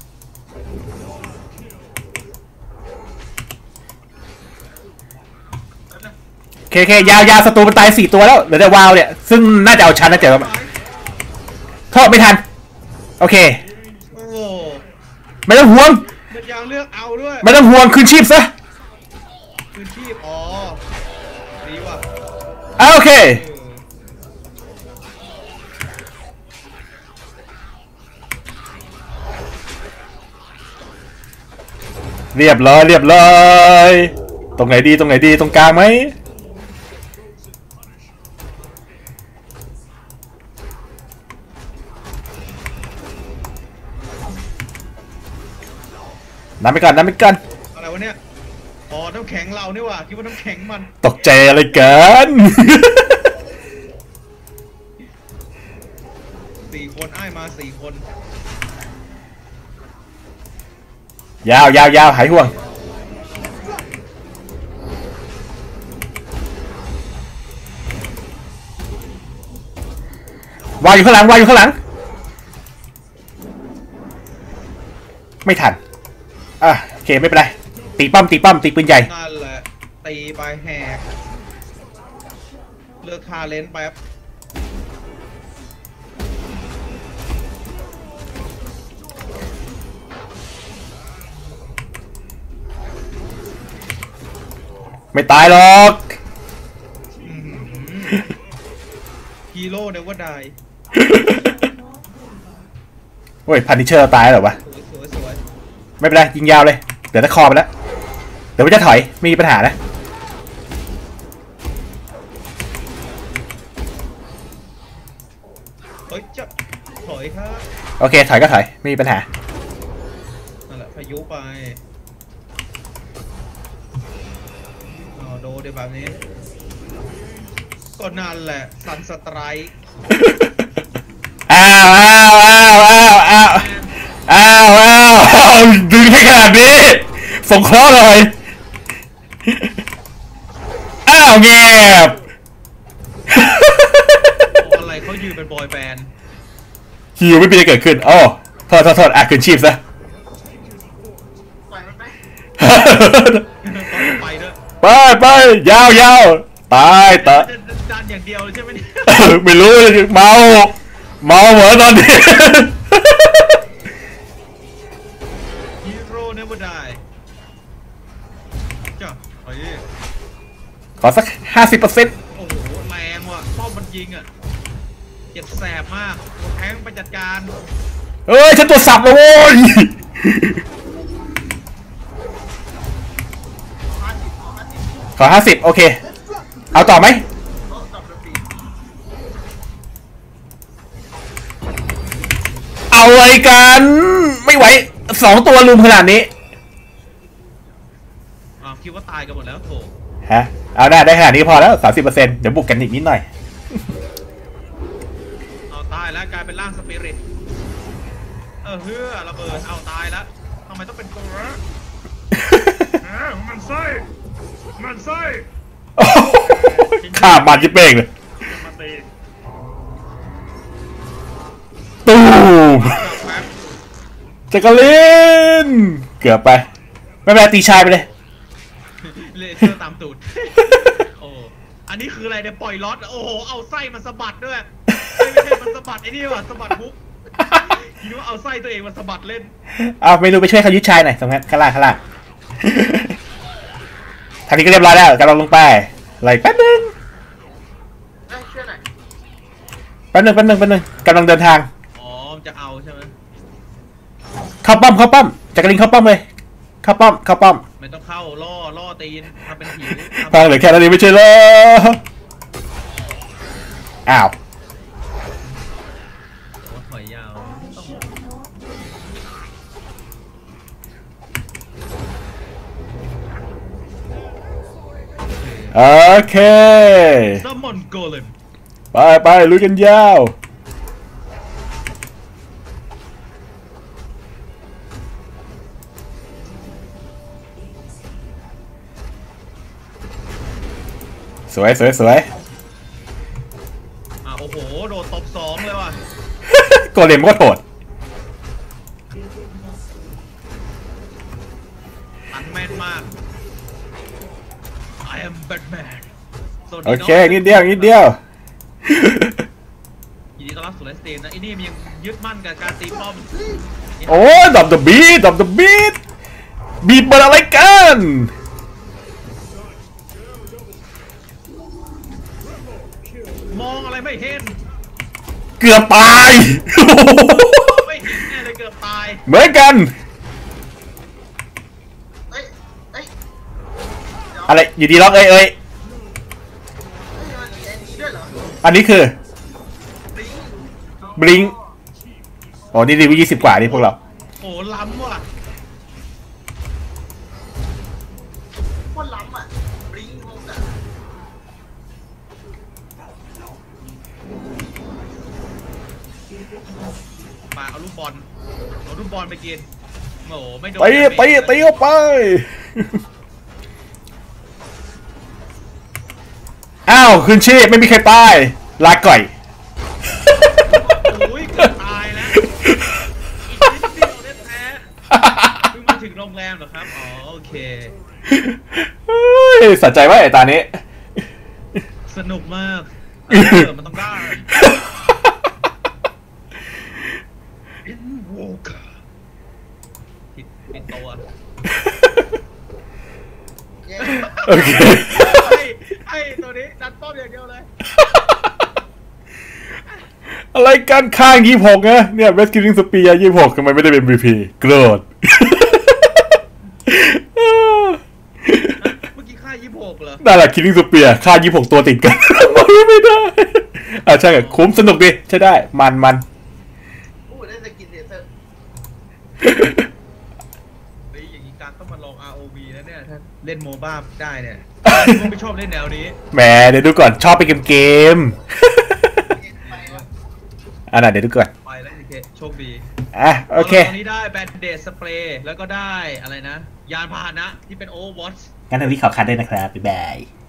โอเคโอเคยาวยาวสตูมันตายสี่ตัวแล้วเหลือแต่วาวเนี่ยซึ่งน่าจะเอาชันนะเจ๊โทษไม่ทันโอเคโอ้ไม่ต้องห่วงมันยังเลือกเอาด้วยไม่ต้องห่วงคืนชีพซะคืนชีพอ๋อดีว่ะอ่ะโอเคเออเรียบร้อยเรียบร้อยตรงไหนดีตรงไหนดีตรงกลางไหมน้ำไปก่อนน้ำไปก่อนอะไรวะเนี่ยอ๋อน้ำแข็งเรานี่ว่ะคิดว่าน้ำแข็งมันตกใจอะไรกันสี่คนอ้ายมาสี่คนยาวยาวยาวหายห่วงวางอยู่ข้างหลังวางอยู่ข้างหลังไม่ทันอ่ะโอเคไม่เป็นไรตีป้อมตีป้อมตีปืนใหญ่นั่นแหละตีไปแหกเลือกคาเลนไปครับไม่ตายหรอกฮีโร่เนว่าได้โอ้ยพันนิเชอร์ตายแล้วเหรอวะสวยสวยสวยไม่เป็นไรยิงยาวเลยเดี๋ยวจะคอไปแล้วเดี๋ยวมันจะถอยไม่มีปัญหานะเฮ้ยจะถอยครับโอเคถอยก็ถอยไม่มีปัญหานั่นแหละพายุไปอ๋อโดนเดี๋ยวแบบนี้ก็นั่นแหละซันสไตรค์อ้าวอ้าวอ้าวอ้าวอ้าวอ้าวอ้าวอ้าวดึงให้ขนาดนี้สงเคราะห์เลยอ้าวเงียบอะไรเขายืนเป็นบอยแบนด์ฮิวไม่มีอะไรเกิดขึ้นอ๋อโทษโทษโทษอ่ะคืนชีพซะปล่อยมันไหมไปด้วยไปไปยาวยาวตายตายจะดันอย่างเดียวเลยใช่ไหมเนี่ยไม่รู้เมาเมาเหมือนตอนนี้ฮีโร่เนว่าได้จ้ะเฮ้ยขอสักห้าสิบเปอร์เซ็นต์โอ้โหแรงว่ะป้อมมันยิงอ่ะเจ็บแสบมากตัวแทงไปจัดการเอ้ยฉันตัวสับแล้วโว้ยห้าสิบขอห้าสิบขอห้าสิบโอเคเอาต่อไหมโต๊ะจับระเบียบอะไรกันไม่ไหวสองตัวลุมขนาดนี้อ้าวคิดว่าตายกันหมดแล้วโถฮะเอาได้ได้ขนาดนี้พอแล้วสามสิบเปอร์เซ็นต์เดี๋ยวบุกกันอีกนิดหน่อยเอาตายแล้วกลายเป็นร่างสปิริตเออเฮือระเบิดเอาตายแล้วทำไมต้องเป็นตัวมันไส้มันไส้ข้าบานจิเป้งเลยมาตีตูมจักรลินเกือบไปไม่เป็นไรตีชายไปเลยเลเซอร์ตามตูดโอ้อันนี้คืออะไรเนี่ยปล่อยล็อตโอ้โหเอาไส้มันสะบัดด้วยไม่ใช่มันสะบัดไอ้นี่ว่ะสะบัดฮุกคิดว่าเอาไส้ตัวเองมันสะบัดเล่นเอาเมนูไปช่วยเขายึดชายหน่อยตรงนั้นข้างล่างข้างล่างทางนี้ก็เรียบร้อยแล้วกำลังลงไปอะไรแป๊บนึงเอ้ยช่วยหน่อยแป๊บนึงแป๊บนึงแป๊บนึงกำลังเดินทางอ๋อจะเอาใช่ไหมเข้าป้อมเข้าป้อมจักรลินเข้าป้อมเลยเข้าป้อมเข้าป้อมไม่ต้องเข้าล่อล่อตีนทำเป็นผีทางเหลือแค่นั้นเองไม่ใช่เหรออ้าวโอ้ถอยยาวต้องโอเคซัมมอนโกเลมไปไปลุยกันยาวสวยสวยสวยอ่ะโอ้โหโดดตบสองเลยว่ะโกเลมก็โหดอันแม่นมาก I am Batman โอเคนิดเดียวนิดเดียวยินดีต้อนรับสู่ไลฟ์สตรีมนะไอ้นี่มันยังยึดมั่นกับการตีป้อมโอ้ยดับเดอะบีทดับเดอะบีทบีทเปิดอะไรกันมองอะไรไม่เห็นเกือบตายไม่เห็นแน่เลยเกือบตายเหมือนกันเอ้ยเอ้ยเดี๋ยวอะไรอยู่ดีล็อกเอ้ยเอ้ยเอ้ยมันมีอันนี้ด้วยเหรออันนี้คือบลิงบลิงโอ้นี่รีวิวยี่สิบกว่านี่พวกเราโอ้ล้ำว่ะโคตรล้ำอ่ะบลิงโคตรอ่ะปาเอาลูกบอลเอาลูกบอลไปกินโอ้โหไม่โดนตีตีตีเข้าไป อ้าวคืนชีพไม่มีใครตายลาก่อยโอ้ยเกือบตายแล้วอีกนิดเดียวเนี่ยแท้เพิ่งมาถึงโรงแรมเหรอครับอ๋อโอเคเฮ้ยสนใจว่าไอ้ตานี้สนุกมากเออมันต้องได้ อินโวกผิดผิดตัวเย้โอเคไอ้ไอ้ตัวนี้ดันป้อมอย่างเดียวเลยอะไรกันข้างยี่หกนะเนี่ยเวสกิลลิงสปียยี่หกทำไมไม่ได้เป็น วี พี โกรธเมื่อกี้ค่ายี่สิบหกเหรอนั่นแหละคิลลิงสปียค่ายี่หกตัวติดกัน ไม่ได้อ่ะใช่อะคุ้มสนุกดีใช่ได้มันมันโอ้ได้สกินเลเซอร์เฮ้ยอย่างนี้การต้องมาลอง อาร์ โอ วี แล้วเนี่ยถ้าเล่นโมบ้าได้เนี่ยผมไม่ชอบเล่นแนวนี้แหมเดี๋ยวดูก่อนชอบไปเกมเกมเอ็นไปวะอ่ะนะเดี๋ยวดูก่อนไปแล้วโอเคโชคดีอ่ะโอเคตอนนี้ได้แบนเดดสเปรย์แล้วก็ได้อะไรนะ ยานพาหนะที่เป็นโอเวอร์วอตช์งั้นทางนี้ขอคัดด้วยนะครับบ๊ายบาย